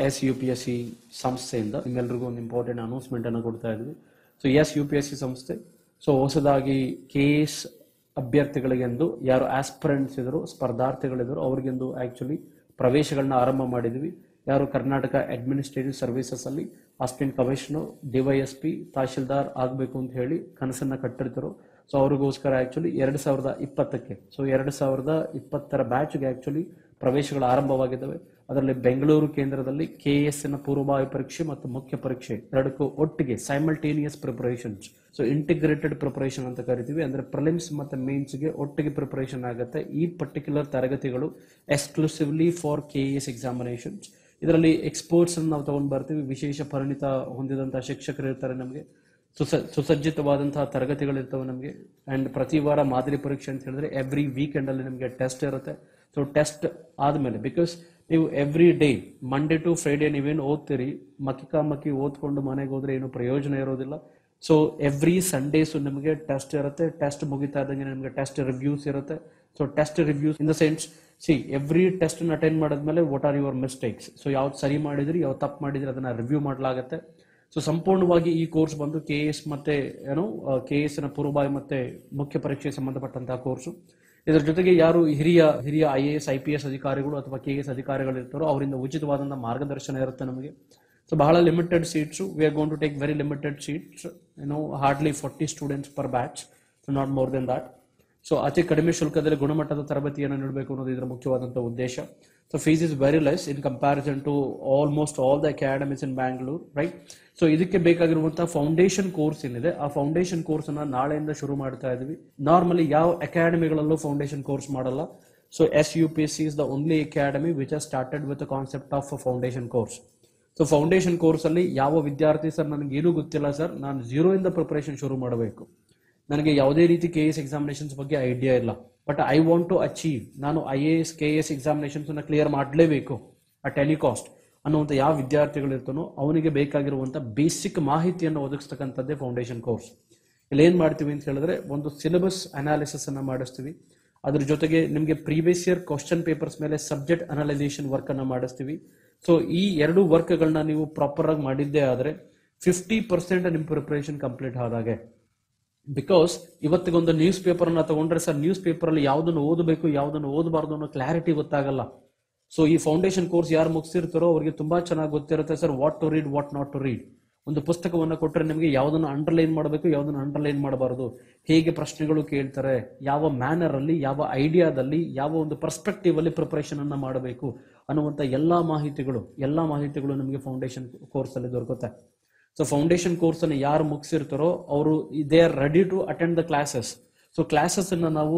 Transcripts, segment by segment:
S U P S C ಸಂಸ್ಥೆಯಿಂದ ನಿಮ್ಮೆಲ್ಲರಿಗೂ ಒಂದು ಇಂಪಾರ್ಟೆಂಟ್ ಅನೌನ್ಸ್ಮೆಂಟ್ ಅನ್ನು ಕೊಡ್ತಾ ಇದ್ವಿ. So S U P S C ಸಂಸ್ಥೆ ಹೊಸದಾಗಿ KS ಅಭ್ಯರ್ಥಿಗಳಿಗೆಂದು ಯಾರು ಆಸ್ಪಿರೆಂಟ್ಸ್ ಇದ್ರು, ಸ್ಪರ್ಧಾರ್ಥಿಗಳಿದ್ರು, ಅವ್ರಿಗೆಂದು ಆಕ್ಚುಲಿ ಪ್ರವೇಶಗಳನ್ನ ಆರಂಭ ಮಾಡಿದ್ವಿ. ಯಾರು ಕರ್ನಾಟಕ ಅಡ್ಮಿನಿಸ್ಟ್ರೇಟಿವ್ ಸರ್ವಿಸಸ್ ಅಲ್ಲಿ ಅಸಿಸ್ಟೆಂಟ್ ಕಮಿಷನರ್, DYSP, ತಹಶೀಲ್ದಾರ್ ಆಗಬೇಕು ಅಂತ ಹೇಳಿ ಕನಸನ್ನ ಕಟ್ಟಿರ್ತಾರೋ, ಸೊ ಅವ್ರಿಗೋಸ್ಕರ ಆಕ್ಚುಲಿ 2020ಕ್ಕೆ 2020 ಬ್ಯಾಚ್ಗೆ ಆಕ್ಚುಲಿ ಪ್ರವೇಶಗಳು ಆರಂಭವಾಗಿದ್ದಾವೆ. ಅದರಲ್ಲಿ ಬೆಂಗಳೂರು ಕೇಂದ್ರದಲ್ಲಿ KS ನ ಪೂರ್ವಭಾವಿ ಪರೀಕ್ಷೆ ಮತ್ತು ಮುಖ್ಯ ಪರೀಕ್ಷೆ ಎರಡಕ್ಕೂ ಒಟ್ಟಿಗೆ simultaneous preparations, so integrated preparation ಅಂತ ಕರಿತೀವಿ. ಅಂದ್ರೆ ಪ್ರಿಲಿಮ್ಸ್ ಮತ್ತೆ ಮೇನ್ಸ್ಗೆ ಒಟ್ಟಿಗೆ ಪ್ರಿಪರೇಷನ್ ಆಗುತ್ತೆ. ಈ ಪರ್ಟಿಕ್ಯುಲರ್ ತರಗತಿಗಳು ಎಕ್ಸ್ಕ್ಲೂಸಿವ್ಲಿ ಫಾರ್ KS ಎಕ್ಸಾಮಿನೇಷನ್ಸ್. ಇದರಲ್ಲಿ ಎಕ್ಸ್ಪರ್ಟ್ಸ್ ಅನ್ನು ನಾವು ತಗೊಂಡ್ ಬರ್ತೀವಿ. ವಿಶೇಷ ಪರಿಣಿತ ಹೊಂದಿದಂತಹ ಶಿಕ್ಷಕರು ಇರ್ತಾರೆ ನಮಗೆ. ಸುಸಜ್ಜಿತವಾದಂತಹ ತರಗತಿಗಳಿರ್ತವೆ ನಮಗೆ. ಅಂಡ್ ಪ್ರತಿ ವಾರ ಮಾದರಿ ಪರೀಕ್ಷೆ ಅಂತ ಹೇಳಿದ್ರೆ ಎವ್ರಿ ವೀಕೆಂಡ್ ಅಲ್ಲಿ ನಮಗೆ ಟೆಸ್ಟ್ ಇರುತ್ತೆ. ಸೊ ಟೆಸ್ಟ್ ಆದ್ಮೇಲೆ ಬಿಕಾಸ್ ನೀವು every day Monday to Friday ನೀವೇನು ಓದ್ತೀರಿ, ಮಕ್ಕಿ ಓದ್ಕೊಂಡು ಮನೆಗೆ ಹೋದ್ರೆ ಏನು ಪ್ರಯೋಜನ ಇರೋದಿಲ್ಲ. ಸೊ ಎವ್ರಿ ಸಂಡೇಸು ನಿಮಗೆ ಟೆಸ್ಟ್ ಇರುತ್ತೆ. ಟೆಸ್ಟ್ ಮುಗಿತಾ ಇದ್ದಂಗೆ ನಿಮಗೆ ಟೆಸ್ಟ್ ರಿವ್ಯೂಸ್ ಇರುತ್ತೆ. So test reviews in the sense, every test attend ಮಾಡಿದ್ಮೇಲೆ what are your mistakes, so ಯಾವ್ದು ಸರಿ ಮಾಡಿದ್ರಿ, ಯಾವ್ದು ತಪ್ಪು ಮಾಡಿದ್ರಿ ಅದನ್ನ ರಿವ್ಯೂ ಮಾಡಲಾಗುತ್ತೆ. ಸೊ ಸಂಪೂರ್ಣವಾಗಿ ಈ ಕೋರ್ಸ್ ಬಂದು KS ಮತ್ತೆ KS ನ ಪೂರ್ವಭಾವಿ ಮತ್ತೆ ಮುಖ್ಯ ಪರೀಕ್ಷೆಗೆ ಸಂಬಂಧಪಟ್ಟಂತಹ ಕೋರ್ಸು. ಇದರ ಜೊತೆಗೆ ಯಾರು ಹಿರಿಯ IAS IPS ಅಧಿಕಾರಿಗಳು ಅಥವಾ KS ಅಧಿಕಾರಿಗಳು ಇರ್ತಾರೋ ಅವರಿಂದ ಉಚಿತವಾದಂತಹ ಮಾರ್ಗದರ್ಶನ ಇರುತ್ತೆ ನಮಗೆ. ಸೊ ಬಹಳ limited seats, we are going to take very limited seats, hardly 40 students per batch, so not more than that. So ಅತಿ ಕಡಿಮೆ ಶುಲ್ಕದಲ್ಲಿ ಗುಣಮಟ್ಟದ ತರಬೇತಿಯನ್ನು ನೀಡಬೇಕು ಅನ್ನೋದು ಇದರ ಮುಖ್ಯವಾದಂತಹ ಉದ್ದೇಶ. So fees is very less in comparison to almost all the academies in Bangalore, right. So ಇದಕ್ಕೆ ಬೇಕಾಗಿರುವಂತಹ ಫೌಂಡೇಶನ್ ಕೋರ್ಸ್ ಏನಿದೆ, ಆ ಫೌಂಡೇಶನ್ ಕೋರ್ಸ್ ಅನ್ನ ನಾಳೆಯಿಂದ ಶುರು ಮಾಡ್ತಾ ಇದೀವಿ. ನಾರ್ಮಲಿ ಯಾವ ಅಕಾಡೆಮಿಗಳಲ್ಲೂ ಫೌಂಡೇಶನ್ ಕೋರ್ಸ್ ಮಾಡಲ್ಲ. So SUPSC is the only academy which has started with the concept of foundation course. So foundation course ಅಲ್ಲಿ ಯಾವ ವಿದ್ಯಾರ್ಥಿ ಸರ್ ನನಗೆ ಏನೂ ಗೊತ್ತಿಲ್ಲ ಸರ್, ನಾನು 0 ಇಂದ ಪ್ರಿಪರೇಷನ್ ಶುರು ಮಾಡಬೇಕು, ನನಗೆ ಯಾವುದೇ ರೀತಿ KS ಎಕ್ಸಾಮಿನೇಷನ್ಸ್ ಬಗ್ಗೆ ಐಡಿಯಾ ಇಲ್ಲ, but I want to achieve, ನಾನು IAS KS ಎಕ್ಸಾಮಿನೇಷನ್ಸ್ ಅನ್ನ ಕ್ಲಿಯರ್ ಮಾಡಲೇಬೇಕು ಅಟ್ ಎನಿ ಕಾಸ್ಟ್ ಅನ್ನುವಂಥ ಯಾವ ವಿದ್ಯಾರ್ಥಿಗಳು ಇರ್ತಾನೋ ಅವನಿಗೆ ಬೇಕಾಗಿರುವಂತ ಬೇಸಿಕ್ ಮಾಹಿತಿಯನ್ನು ಒದಗಿಸ್ತಕ್ಕಂಥದ್ದೇ ಫೌಂಡೇಶನ್ ಕೋರ್ಸ್. ಇಲ್ಲಿ ಏನ್ ಮಾಡ್ತೀವಿ ಅಂತ ಹೇಳಿದ್ರೆ, ಒಂದು ಸಿಲೆಬಸ್ ಅನಾಲಿಸಿಸ್ ಅನ್ನ ಮಾಡಿಸ್ತೀವಿ. ಅದ್ರ ಜೊತೆಗೆ ನಿಮಗೆ ಪ್ರೀವಿಯಸ್ ಇಯರ್ ಕ್ವಶನ್ ಪೇಪರ್ಸ್ ಮೇಲೆ ಸಬ್ಜೆಕ್ಟ್ ಅನಲೈಸೇಷನ್ ವರ್ಕ್ ಅನ್ನ ಮಾಡಿಸ್ತೀವಿ. ಸೊ ಈ ಎರಡು ವರ್ಕ್ ಗಳನ್ನ ನೀವು ಪ್ರಾಪರ್ ಆಗಿ ಮಾಡಿದ್ದೇ ಆದ್ರೆ 50% ನಿಮ್ ಪ್ರಿಪರೇಷನ್ ಕಂಪ್ಲೀಟ್ ಆದಾಗೆ. ಬಿಕಾಸ್ ಇವತ್ತಿಗೊಂದು ನ್ಯೂಸ್ ಪೇಪರ್ ಅನ್ನ ತಗೊಂಡ್ರೆ ಸರ್, ನ್ಯೂಸ್ ಪೇಪರ್ ಅಲ್ಲಿ ಯಾವ್ದನ್ನು ಓದಬೇಕು ಯಾವ್ದನ್ನು ಓದಬಾರ್ದು ಅನ್ನೋ ಕ್ಲಾರಿಟಿ ಗೊತ್ತಾಗಲ್ಲ. ಸೊ ಈ ಫೌಂಡೇಶನ್ ಕೋರ್ಸ್ ಯಾರು ಮುಗಿಸಿರ್ತಾರೋ ಅವ್ರಿಗೆ ತುಂಬಾ ಚೆನ್ನಾಗಿ ಗೊತ್ತಿರುತ್ತೆ sir, what to read, what not to read. ಒಂದು ಪುಸ್ತಕವನ್ನ ಕೊಟ್ಟರೆ ನಿಮಗೆ ಯಾವ್ದನ್ನು ಅಂಡರ್ಲೈನ್ ಮಾಡಬೇಕು, ಯಾವ್ದನ್ನು ಅಂಡರ್ಲೈನ್ ಮಾಡಬಾರದು, ಹೇಗೆ ಪ್ರಶ್ನೆಗಳು ಕೇಳ್ತಾರೆ, ಯಾವ ಮ್ಯಾನರ್ ಅಲ್ಲಿ, ಯಾವ ಐಡಿಯಾದಲ್ಲಿ, ಯಾವ ಒಂದು ಪರ್ಸ್ಪೆಕ್ಟಿವ್ ಅಲ್ಲಿ ಪ್ರಿಪರೇಷನ್ ಅನ್ನ ಮಾಡಬೇಕು ಅನ್ನುವಂತ ಎಲ್ಲಾ ಮಾಹಿತಿಗಳು ನಿಮಗೆ ಫೌಂಡೇಶನ್ ಕೋರ್ಸ್ ಅಲ್ಲಿ ದೊರಕುತ್ತೆ. ಸೊ ಫೌಂಡೇಶನ್ ಕೋರ್ಸ್ ಅನ್ನು ಯಾರು ಮುಗಿಸಿರ್ತಾರೋ ಅವರು they are ready to attend the classes. So classes ಅನ್ನ ನಾವು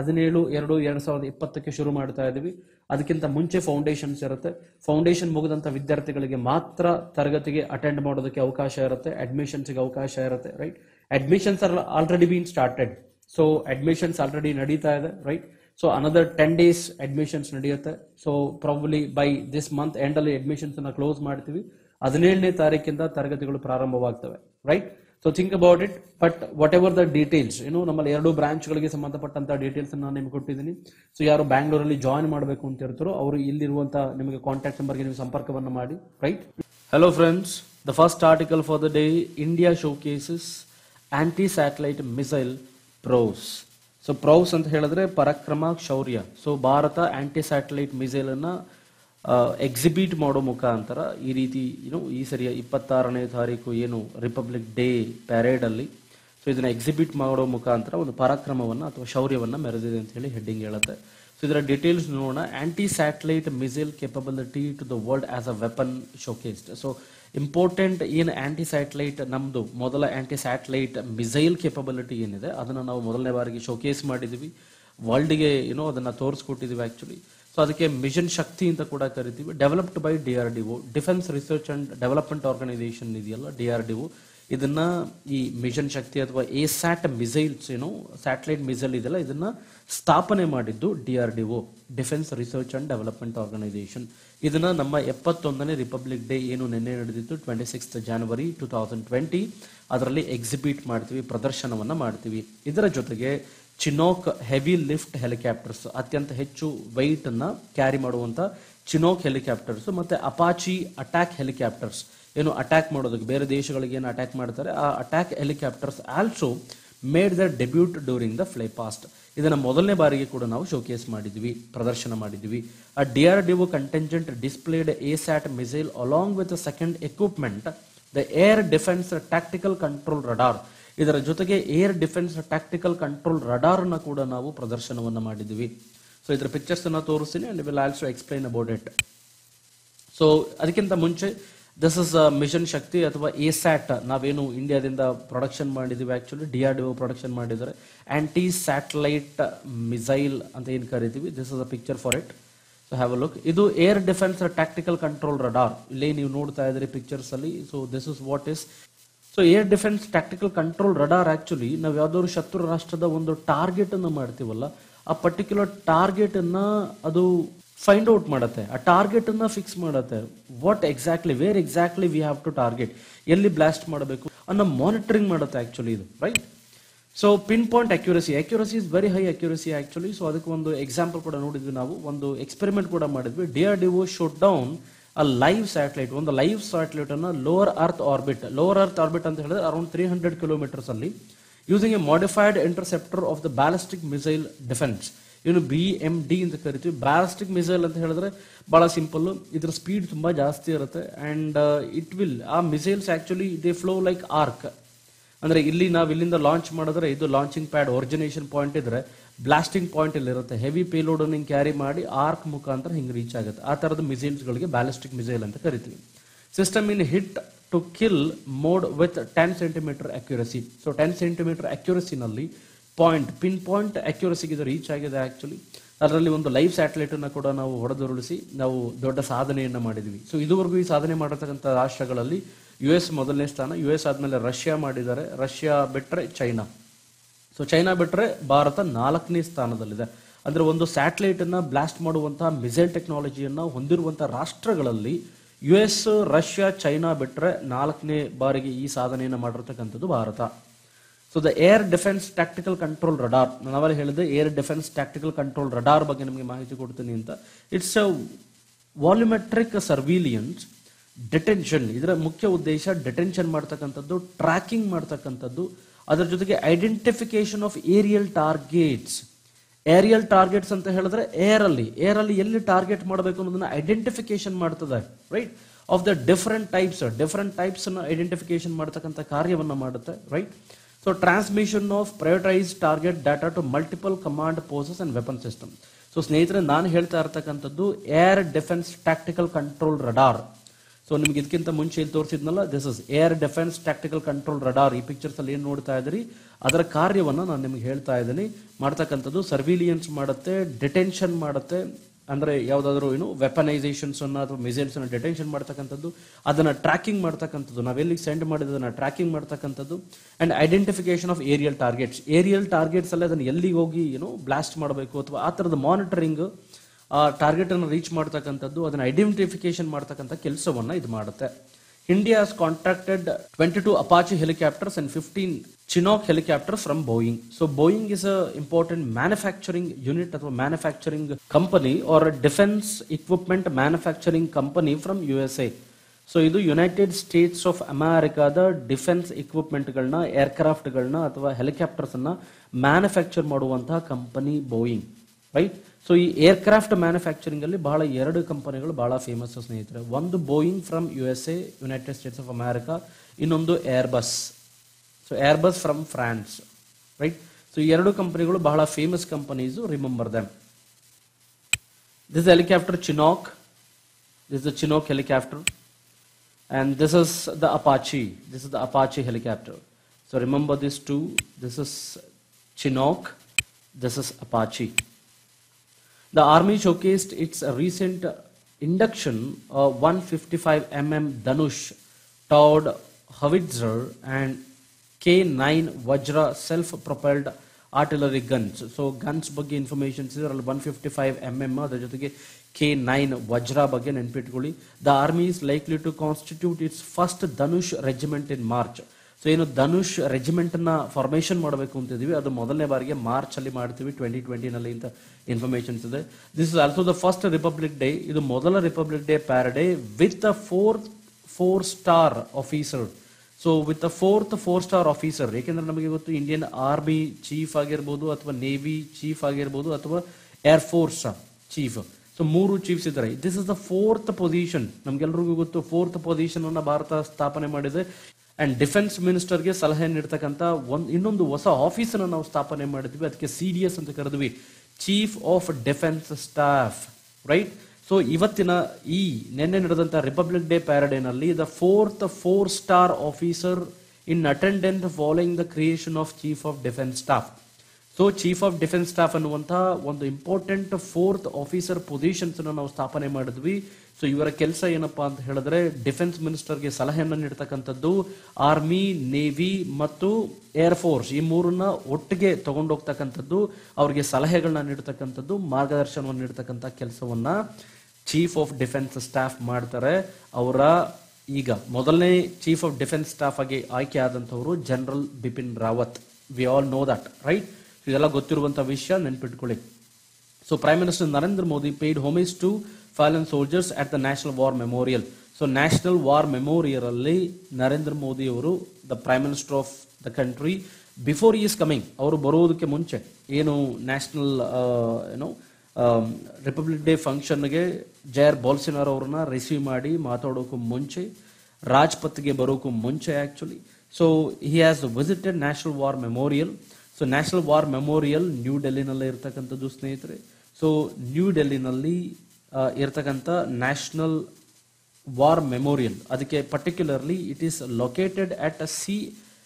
17/2/2020ಕ್ಕೆ ಶುರು ಮಾಡ್ತಾ ಇದೀವಿ. ಅದಕ್ಕಿಂತ ಮುಂಚೆ ಫೌಂಡೇಶನ್ಸ್ ಇರುತ್ತೆ. ಫೌಂಡೇಶನ್ ಮುಗಿದಂತ ವಿದ್ಯಾರ್ಥಿಗಳಿಗೆ ಮಾತ್ರ ತರಗತಿಗೆ ಅಟೆಂಡ್ ಮಾಡೋದಕ್ಕೆ ಅವಕಾಶ ಇರುತ್ತೆ, ಅಡ್ಮಿಷನ್ಸ್ಗೆ ಅವಕಾಶ ಇರುತ್ತೆ, right. Admissions are already been started. So admissions already ನಡೀತಾ ಇದೆ, right. So another 10 days admissions ನಡೆಯುತ್ತೆ. So probably by this month end ಅಲ್ಲಿ ಅಡ್ಮಿಷನ್ಸ್ ಅನ್ನ ಕ್ಲೋಸ್ ಮಾಡ್ತೀವಿ. 17ನೇ ತಾರೀಕಿಂದ ತರಗತಿಗಳು ಪ್ರಾರಂಭವಾಗ್ತವೆ, right. So think about it. But whatever the details, ನಮ್ಮಲ್ಲಿ 2 ಬ್ರಾಂಚ್ಗಳಿಗೆ ಸಂಬಂಧಪಟ್ಟಂತ ಡೀಟೇಲ್ಸ್ ನಾನು ನಿಮ್ಗೆ ಕೊಟ್ಟಿದ್ದೀನಿ. ಸೊ ಯಾರು ಬ್ಯಾಂಗ್ಳೂರಲ್ಲಿ ಜಾಯಿನ್ ಮಾಡಬೇಕು ಅಂತ ಇರ್ತಾರೋ ಅವರು ಇಲ್ಲಿರುವಂತ ನಿಮಗೆ ಕಾಂಟ್ಯಾಕ್ಟ್ ನಂಬರ್ಗೆ ನೀವು ಸಂಪರ್ಕವನ್ನು ಮಾಡಿ, right. Hello friends, the first article for the day, India showcases anti satellite missile prowess. So prowess ಅಂತ ಹೇಳಿದ್ರೆ ಪರಾಕ್ರಮ, ಶೌರ್ಯ. So Bharat anti satellite missile ಅನ್ನ ಎಕ್ಸಿಬಿಟ್ ಮಾಡೋ ಮುಖಾಂತರ ಈ ರೀತಿ ಈ ಸರಿಯ 26ನೇ ತಾರೀಕು ಏನು ರಿಪಬ್ಲಿಕ್ ಡೇ ಪ್ಯಾರೇಡ್ ಅಲ್ಲಿ, ಸೊ ಇದನ್ನ ಎಕ್ಸಿಬಿಟ್ ಮಾಡೋ ಮುಖಾಂತರ ಒಂದು ಪರಾಕ್ರಮವನ್ನ ಅಥವಾ ಶೌರ್ಯವನ್ನ ಮೆರೆದಿದೆ ಅಂತ ಹೇಳಿ ಹೆಡ್ಡಿಂಗ್ ಹೇಳುತ್ತೆ. ಸೊ ಇದರ ಡೀಟೇಲ್ಸ್ ನೋಡೋಣ. Anti satellite missile capability to the world as a weapon showcased. So important ಏನು ಆಂಟಿ ಸ್ಯಾಟಲೈಟ್, ನಮ್ದು ಮೊದಲ ಆಂಟಿ ಸ್ಯಾಟಲೈಟ್ ಮಿಸೈಲ್ ಕೆಪಬಿಲಿಟಿ ಏನಿದೆ ಅದನ್ನ ನಾವು ಮೊದಲನೇ ಬಾರಿಗೆ ಶೋಕೇಸ್ ಮಾಡಿದೀವಿ, ವರ್ಲ್ಡ್ಗೆ ಅದನ್ನ ತೋರಿಸ್ಕೊಟ್ಟಿದೀವಿ ಆಕ್ಚುಲಿ. ಸೊ ಅದಕ್ಕೆ ಮಿಷನ್ ಶಕ್ತಿ ಅಂತ ಕೂಡ ಕರಿತೀವಿ. Developed by DRDO, defence research and development organisation ಇದೆಯಲ್ಲ DRDO, ಇದನ್ನ ಈ ಮಿಷನ್ ಶಕ್ತಿ ಅಥವಾ ASAT ಮಿಸೈಲ್ಸ್ ಸ್ಯಾಟಲೈಟ್ ಮಿಸೈಲ್ ಇದೆಲ್ಲ ಇದನ್ನ ಸ್ಥಾಪನೆ ಮಾಡಿದ್ದು DRDO, defence research and development organisation. ಇದನ್ನ ನಮ್ಮ 71ನೇ ರಿಪಬ್ಲಿಕ್ ಡೇ ಏನು ನಿನ್ನೆ ನಡೆದಿತ್ತು 26th January 2020 ಅದರಲ್ಲಿ ಎಕ್ಸಿಬಿಟ್ ಮಾಡ್ತೀವಿ, ಪ್ರದರ್ಶನವನ್ನ ಮಾಡ್ತೀವಿ. ಇದರ ಜೊತೆಗೆ ಚಿನೋಕ್ ಹೆವಿ ಲಿಫ್ಟ್ ಹೆಲಿಕಾಪ್ಟರ್ಸ್, ಅತ್ಯಂತ ಹೆಚ್ಚು weight ಅನ್ನ ಕ್ಯಾರಿ ಮಾಡುವಂತ ಚಿನೋಕ್ ಹೆಲಿಕಾಪ್ಟರ್ಸ್, ಮತ್ತೆ ಅಪಾಚಿ ಅಟ್ಯಾಕ್ ಹೆಲಿಕಾಪ್ಟರ್ಸ್, ಏನು ಅಟ್ಯಾಕ್ ಮಾಡೋದಕ್ಕೆ ಬೇರೆ ದೇಶಗಳಿಗೆ ಏನು ಅಟ್ಯಾಕ್ ಮಾಡ್ತಾರೆ ಆ attack helicopters also made the debut during the fly past. ಇದನ್ನ ಮೊದಲನೇ ಬಾರಿಗೆ ಕೂಡ ನಾವು ಶೋಕೇಸ್ ಮಾಡಿದ್ವಿ, ಪ್ರದರ್ಶನ ಮಾಡಿದ್ವಿ. ಆ DRDO contingent displayed ASAT missile along with second equipment the air defence tactical control radar. ಇದರ ಜೊತೆಗೆ air defence tactical control radar ಅನ್ನ ಕೂಡ ನಾವು ಪ್ರದರ್ಶನವನ್ನ ಮಾಡಿದ್ವಿ. ಸೊ ಇದರ ಪಿಕ್ಚರ್ಸ್ ಅನ್ನ ತೋರಿಸ್ತೀನಿ and will also explain about it. So ಅದಕ್ಕಿಂತ ಮುಂಚೆ ದಿಸ್ ಇಸ್ ಮಿಷನ್ ಶಕ್ತಿ ಅಥವಾ ASAT ನಾವೇನು ಇಂಡಿಯಾದಿಂದ ಪ್ರೊಡಕ್ಷನ್ ಮಾಡಿದೀವಿ, ಆಕ್ಚುಲಿ DRDO ಪ್ರೊಡಕ್ಷನ್ ಮಾಡಿದ್ದಾರೆ. ಆಂಟಿ ಸ್ಯಾಟಲೈಟ್ ಮಿಸೈಲ್ ಅಂತ ಏನು ಕರಿತೀವಿ, this is a picture for it. So have a look. ಇದು air defence tactical control radar, ಇಲ್ಲಿ ನೀವು ನೋಡ್ತಾ ಇದ್ರಿ ಪಿಕ್ಚರ್ಸ್ ಅಲ್ಲಿ. So this is what is. So air defence tactical control radar actually ನಾವು ಯಾವ್ದಾದ್ರು ಶತ್ರು ರಾಷ್ಟ್ರದ ಒಂದು ಟಾರ್ಗೆಟ್ ಅನ್ನು ಮಾಡ್ತೀವಲ್ಲ, ಆ ಪರ್ಟಿಕ್ಯುಲರ್ ಟಾರ್ಗೆಟ್ ಅನ್ನ ಅದು ಫೈಂಡ್ ಔಟ್ ಮಾಡುತ್ತೆ, ಆ ಟಾರ್ಗೆಟ್ ಅನ್ನ ಫಿಕ್ಸ್ ಮಾಡುತ್ತೆ. What exactly, where exactly we have to target, ಎಲ್ಲಿ ಬ್ಲಾಸ್ಟ್ ಮಾಡಬೇಕು ಅನ್ನೋ ಮಾನಿಟರಿಂಗ್ ಮಾಡುತ್ತೆ ಆಕ್ಚುಲಿ ಇದು, right. So pin point accuracy is very high accuracy actually. So ಅದಕ್ಕೆ ಒಂದು ಎಕ್ಸಾಂಪಲ್ ಕೂಡ ನೋಡಿದ್ವಿ ನಾವು, ಒಂದು ಎಕ್ಸ್ಪೆರಿಮೆಂಟ್ ಕೂಡ ಮಾಡಿದ್ವಿ. DRDO shot down a live satellite, ಒಂದು ಲೈವ್ ಸ್ಯಾಟಲೈಟ್ ಅನ್ನ ಲೋವರ್ ಅರ್ತ್ ಆರ್ಬಿಟ್ ಅಂತ ಹೇಳಿದ್ರೆ ಅರೌಂಡ್ 300 ಕಿಲೋಮೀಟರ್ಸ್ ಅಲ್ಲಿ using a modified interceptor of the ballistic missile defence, ಏನು BMD ಅಂತ ಕರಿತೀವಿ. ಬ್ಯಾಲಿಸ್ಟಿಕ್ ಮಿಸೈಲ್ ಅಂತ ಹೇಳಿದ್ರೆ ಬಹಳ ಸಿಂಪಲ್, ಇದ್ರ ಸ್ಪೀಡ್ ತುಂಬಾ ಜಾಸ್ತಿ ಇರುತ್ತೆ ಅಂಡ್ ಆ missiles actually they flow like arc. ಅಂದ್ರೆ ಇಲ್ಲಿ ನಾವು ಇಲ್ಲಿಂದ ಲಾಂಚ್ ಮಾಡಿದ್ರೆ ಇದು ಲಾಂಚಿಂಗ್ ಪ್ಯಾಡ್ ಒರಿಜಿನೇಷನ್ ಪಾಯಿಂಟ್ ಇದ್ರೆ ಬ್ಲಾಸ್ಟಿಂಗ್ ಪಾಯಿಂಟ್ ಇಲ್ಲಿ ಇರುತ್ತೆ. ಹೆವಿ ಪೇಲೋಡ್ ಅನ್ನು ಕ್ಯಾರಿ ಮಾಡಿ ಆರ್ಕ್ ಮುಖಾಂತರ ಹಿಂಗೆ ರೀಚ್ ಆಗುತ್ತೆ. ಆ ತರದ ಮಿಸೈಲ್ಸ್ ಗಳಿಗೆ ಬ್ಯಾಲಿಸ್ಟಿಕ್ ಮಿಸೈಲ್ ಅಂತ ಕರಿತೀವಿ. System in hit to kill mode with 10 centimetre accuracy. So 10 centimetre ಅಕ್ಯುರಸಿನಲ್ಲಿ ಪಿನ್ ಪಾಯಿಂಟ್ ಅಕ್ಯುರಸಿಗೆ ಇದು ರೀಚ್ ಆಗಿದೆ ಆಕ್ಚುಲಿ. ಅದರಲ್ಲಿ ಒಂದು ಲೈವ್ ಸ್ಯಾಟಲೈಟ್ ಅನ್ನ ಕೂಡ ನಾವು ಹೊಡೆದುರುಳಿಸಿ ನಾವು ದೊಡ್ಡ ಸಾಧನೆಯನ್ನ ಮಾಡಿದ್ವಿ. ಸೊ ಇದುವರೆಗೂ ಈ ಸಾಧನೆ ಮಾಡಿರ್ತಕ್ಕಂಥ ರಾಷ್ಟ್ರಗಳಲ್ಲಿ US ಮೊದಲನೇ ಸ್ಥಾನ, US ಆದ್ಮೇಲೆ ರಷ್ಯಾ ಮಾಡಿದ್ದಾರೆ, ರಷ್ಯಾ ಬಿಟ್ರೆ ಚೈನಾ. ಸೊ ಚೈನಾ ಬಿಟ್ರೆ ಭಾರತ 4ನೇ ಸ್ಥಾನದಲ್ಲಿದೆ. ಅಂದ್ರೆ ಒಂದು ಸ್ಯಾಟಲೈಟ್ ಅನ್ನ ಬ್ಲಾಸ್ಟ್ ಮಾಡುವಂತಹ ಮಿಸೈಲ್ ಟೆಕ್ನಾಲಜಿಯನ್ನ ಹೊಂದಿರುವಂತಹ ರಾಷ್ಟ್ರಗಳಲ್ಲಿ US, ರಷ್ಯಾ, ಚೈನಾ ಬಿಟ್ರೆ 4ನೇ ಬಾರಿಗೆ ಈ ಸಾಧನೆಯನ್ನ ಮಾಡಿರ್ತಕ್ಕಂಥದ್ದು Bharat. So the air defence tactical control radar, ನಾವಲ್ಲಿ ಹೇಳಿದೆ air defence tactical control radar ಬಗ್ಗೆ ನಿಮಗೆ ಮಾಹಿತಿ ಕೊಡ್ತೀನಿ ಅಂತ. It's a volumetric surveillance detention. ಇದರ ಮುಖ್ಯ ಉದ್ದೇಶ ಡಿಟೆನ್ಷನ್ ಮಾಡ್ತಕ್ಕಂಥದ್ದು, ಟ್ರ್ಯಾಕಿಂಗ್ ಮಾಡ್ತಕ್ಕಂಥದ್ದು, ಅದರ ಜೊತೆಗೆ identification of aerial targets. Aerial targets ಅಂತ ಹೇಳಿದ್ರೆ ಏರ್ ಅಲ್ಲಿ ಎಲ್ಲಿ ಟಾರ್ಗೆಟ್ ಮಾಡಬೇಕು ಅನ್ನೋದನ್ನ ಐಡೆಂಟಿಫಿಕೇಶನ್ ಮಾಡ್ತದೆ, right, of the different types ಅನ್ನ ಐಡೆಂಟಿಫಿಕೇಶನ್ ಮಾಡ್ತಕ್ಕಂಥ ಕಾರ್ಯವನ್ನ ಮಾಡುತ್ತೆ, right. So transmission of prioritise target data to multiple command posts and weapon system. So ಸ್ನೇಹಿತರೆ, ನಾನು ಹೇಳ್ತಾ ಇರ್ತಕ್ಕಂಥದ್ದು air defence tactical control radar. So ನಿಮ್ಗೆ ಇದಕ್ಕಿಂತ ಮುಂಚೆ ಇಲ್ಲಿ ತೋರಿಸಿದ್ನಲ್ಲ, this is air defence tactical control radar. ಈ ಪಿಕ್ಚರ್ಸ್ ಅಲ್ಲಿ ಏನು ನೋಡ್ತಾ ಇದ್ರಿ ಅದರ ಕಾರ್ಯವನ್ನ ನಾನು ನಿಮ್ಗೆ ಹೇಳ್ತಾ ಇದ್ದೀನಿ. ಮಾಡ್ತಕ್ಕಂಥದ್ದು ಸರ್ವಿಲಿಯನ್ಸ್ ಮಾಡುತ್ತೆ, ಡಿಟೆನ್ಷನ್ ಮಾಡುತ್ತೆ, ಅಂದ್ರೆ ಯಾವ್ದಾದ್ರು ವೆಪನೈಸೇಷನ್ಸ್ ಅನ್ನ ಅಥವಾ ಮಿಸೈಲ್ಸ್ ಅನ್ನ ಡಿಟೆನ್ಷನ್ ಮಾಡ್ತಕ್ಕಂಥದ್ದು, ಅದನ್ನ ಟ್ರ್ಯಾಕಿಂಗ್ ಮಾಡ್ತಕ್ಕಂಥದ್ದು, ನಾವೆಲ್ಲಿ ಸೆಂಡ್ ಮಾಡಿದ್ದನ್ನ ಟ್ರ್ಯಾಕಿಂಗ್ ಮಾಡ್ತಕ್ಕಂಥದ್ದು, and identification of aerial targets ಅಲ್ಲಿ ಅದನ್ನ ಎಲ್ಲಿ ಹೋಗಿ ಬ್ಲಾಸ್ಟ್ ಮಾಡಬೇಕು ಅಥವಾ ಆ ತರದ ಮಾನಿಟರಿಂಗ್, ಆ ಟಾರ್ಗೆಟ್ ಅನ್ನು ರೀಚ್ ಮಾಡ್ತಕ್ಕಂಥದ್ದು, ಅದನ್ನ ಐಡೆಂಟಿಫಿಕೇಶನ್ ಮಾಡ್ತಕ್ಕಂಥ ಕೆಲಸವನ್ನ ಇದು ಮಾಡುತ್ತೆ. India has contracted 22 Apache helicopters and 15 Chinook helicopters from Boeing. So Boeing is a important manufacturing unit or manufacturing company or a defense equipment manufacturing company from USA. So ಇದು United States of ಅಮೆರಿಕಾದ defence equipment ಗಳನ್ನ, aircraft ಗಳನ್ನ ಅಥವಾ helicopters ಅನ್ನ manufacture ಮಾಡುವಂತಹ company Boeing, right. So ಈ aircraft manufacturing ಅಲ್ಲಿ ಬಹಳ 2 ಕಂಪನಿಗಳು ಬಹಳ ಫೇಮಸ್ ಸ್ನೇಹಿತರೆ. ಒಂದು Boeing from USA, United States of America, ಇನ್ನೊಂದು Airbus. So Airbus from France, right. So ಈ 2 ಕಂಪನಿಗಳು ಬಹಳ famous companies, remember them. This helicopter Chinook, this is the Chinook helicopter, and this is the Apache helicopter. So remember these two, this is Chinook, this is Apache. The Army showcased its recent induction of 155 mm Dhanush towed howitzer and K9 Vajra self-propelled artillery guns. So guns ಬಗ್ಗೆ information ಇದೆ, 155 mm, ಅದರ ಜೊತೆಗೆ K9 Vajra ಬಗ್ಗೆ ನೆನಪಿಟ್ಕೊಳ್ಳಿ. The army is likely to constitute its first Dhanush regiment in March. So ಏನು Dhanush regiment ನ formation ಮಾಡಬೇಕು ಅಂತಿದೀವಿ, ಅದು ಮೊದಲನೇ ಬಾರಿಗೆ ಮಾರ್ಚ್ ಅಲ್ಲಿ ಮಾಡ್ತೀವಿ 2020 ಇಂತ ಇನ್ಫಾರ್ಮೇಶನ್ಸ್ ಇದೆ. This is also the first republic day, ಇದು ಮೊದಲ republic day parade with a four star officer. So with a four star officer, ಏಕೆಂದ್ರೆ ನಮಗೆ ಗೊತ್ತು ಇಂಡಿಯನ್ ಆರ್ಮಿ ಚೀಫ್ ಆಗಿರ್ಬೋದು ಅಥವಾ ನೇವಿ ಚೀಫ್ ಆಗಿರ್ಬೋದು ಅಥವಾ air force chief, so 3 chiefs ಇದ್ದಾರೆ. This is the 4th position. ನಮ್ಗೆಲ್ರಿಗೂ ಗೊತ್ತು 4th ಪೊಸಿಷನ್ ಅನ್ನ ಭಾರತ ಸ್ಥಾಪನೆ ಮಾಡಿದೆ. ಅಂಡ್ ಡಿಫೆನ್ಸ್ ಮಿನಿಸ್ಟರ್ಗೆ ಸಲಹೆ ನೀಡ್ತಕ್ಕಂಥ ಇನ್ನೊಂದು ಹೊಸ ಆಫೀಸ್ ಅನ್ನು ನಾವು ಸ್ಥಾಪನೆ ಮಾಡಿದ್ವಿ, ಅದಕ್ಕೆ CDS ಅಂತ ಕರೆದ್ವಿ, chief of defence staff, right. So ಇವತ್ತಿನ ಈ ನಿನ್ನೆ ನಡೆದಂತಹ ರಿಪಬ್ಲಿಕ್ ಡೇ ಪ್ಯಾರಡೇನಲ್ಲಿ the 4th four star officer in attendant following the creation of chief of defence staff. So chief of defence staff ಅನ್ನುವಂತಹ ಒಂದು ಇಂಪಾರ್ಟೆಂಟ್ 4th ಆಫೀಸರ್ ಪೊಸಿಷನ್ಸ್ ನಾವು ಸ್ಥಾಪನೆ ಮಾಡಿದ್ವಿ. ಸೊ ಇವರ ಕೆಲಸ ಏನಪ್ಪಾ ಅಂತ ಹೇಳಿದ್ರೆ ಡಿಫೆನ್ಸ್ ಮಿನಿಸ್ಟರ್ಗೆ ಸಲಹೆಯನ್ನು ನೀಡ್ತಕ್ಕಂಥದ್ದು, ಆರ್ಮಿ, ನೇವಿ ಮತ್ತು ಏರ್ ಫೋರ್ಸ್ ಈ 3ನ್ನ ಒಟ್ಟಿಗೆ ತಗೊಂಡೋಗ್ತಕ್ಕಂಥದ್ದು, ಅವ್ರಿಗೆ ಸಲಹೆಗಳನ್ನ ನೀಡ್ತಕ್ಕಂಥದ್ದು, ಮಾರ್ಗದರ್ಶನವನ್ನು ನೀಡ್ತಕ್ಕಂಥ ಕೆಲಸವನ್ನ ಚೀಫ್ ಆಫ್ ಡಿಫೆನ್ಸ್ ಸ್ಟಾಫ್ ಮಾಡ್ತಾರೆ. ಅವರ ಈಗ ಮೊದಲನೇ ಚೀಫ್ ಆಫ್ ಡಿಫೆನ್ಸ್ ಸ್ಟಾಫ್ ಆಗಿ ಆಯ್ಕೆ ಆದಂಥವರು general Bipin Rawat. We all know that, right. ಇದೆಲ್ಲ ಗೊತ್ತಿರುವಂತಹ ವಿಷಯ, ನೆನ್ಪಿಟ್ಕೊಳ್ಳಿ. So prime minister Narendra Modi paid homage to fallen soldiers at the National War Memorial. So national war memorial ಅಲ್ಲಿ ನರೇಂದ್ರ ಮೋದಿ ಅವರು the prime minister of the country before is coming, ಅವರು ಬರೋದಕ್ಕೆ ಮುಂಚೆ ಏನು ನ್ಯಾಷನಲ್ ರಿಪಬ್ಲಿಕ್ ಡೇ ಫಂಕ್ಷನ್ಗೆ ಜೈರ್ ಬೋಲ್ಸನಾರೋ ಅವ್ರನ್ನ receive ಮಾಡಿ ಮಾತಾಡೋಕ್ಕೂ ಮುಂಚೆ, ರಾಜ್ಪಥ್ಗೆ ಬರೋಕ್ಕೂ ಮುಂಚೆ actually, so he has visited national war memorial. So national war memorial New ಡೆಲ್ಲಿನಲ್ಲೇ ಇರ್ತಕ್ಕಂಥದ್ದು ಸ್ನೇಹಿತರೆ. ಸೊ ನ್ಯೂ ಡೆಲ್ಲಿನಲ್ಲಿ ಇರ್ತಕ್ಕಂಥ ನ್ಯಾಷನಲ್ ವಾರ್ ಮೆಮೋರಿಯಲ್, ಅದಕ್ಕೆ particularly it is located at C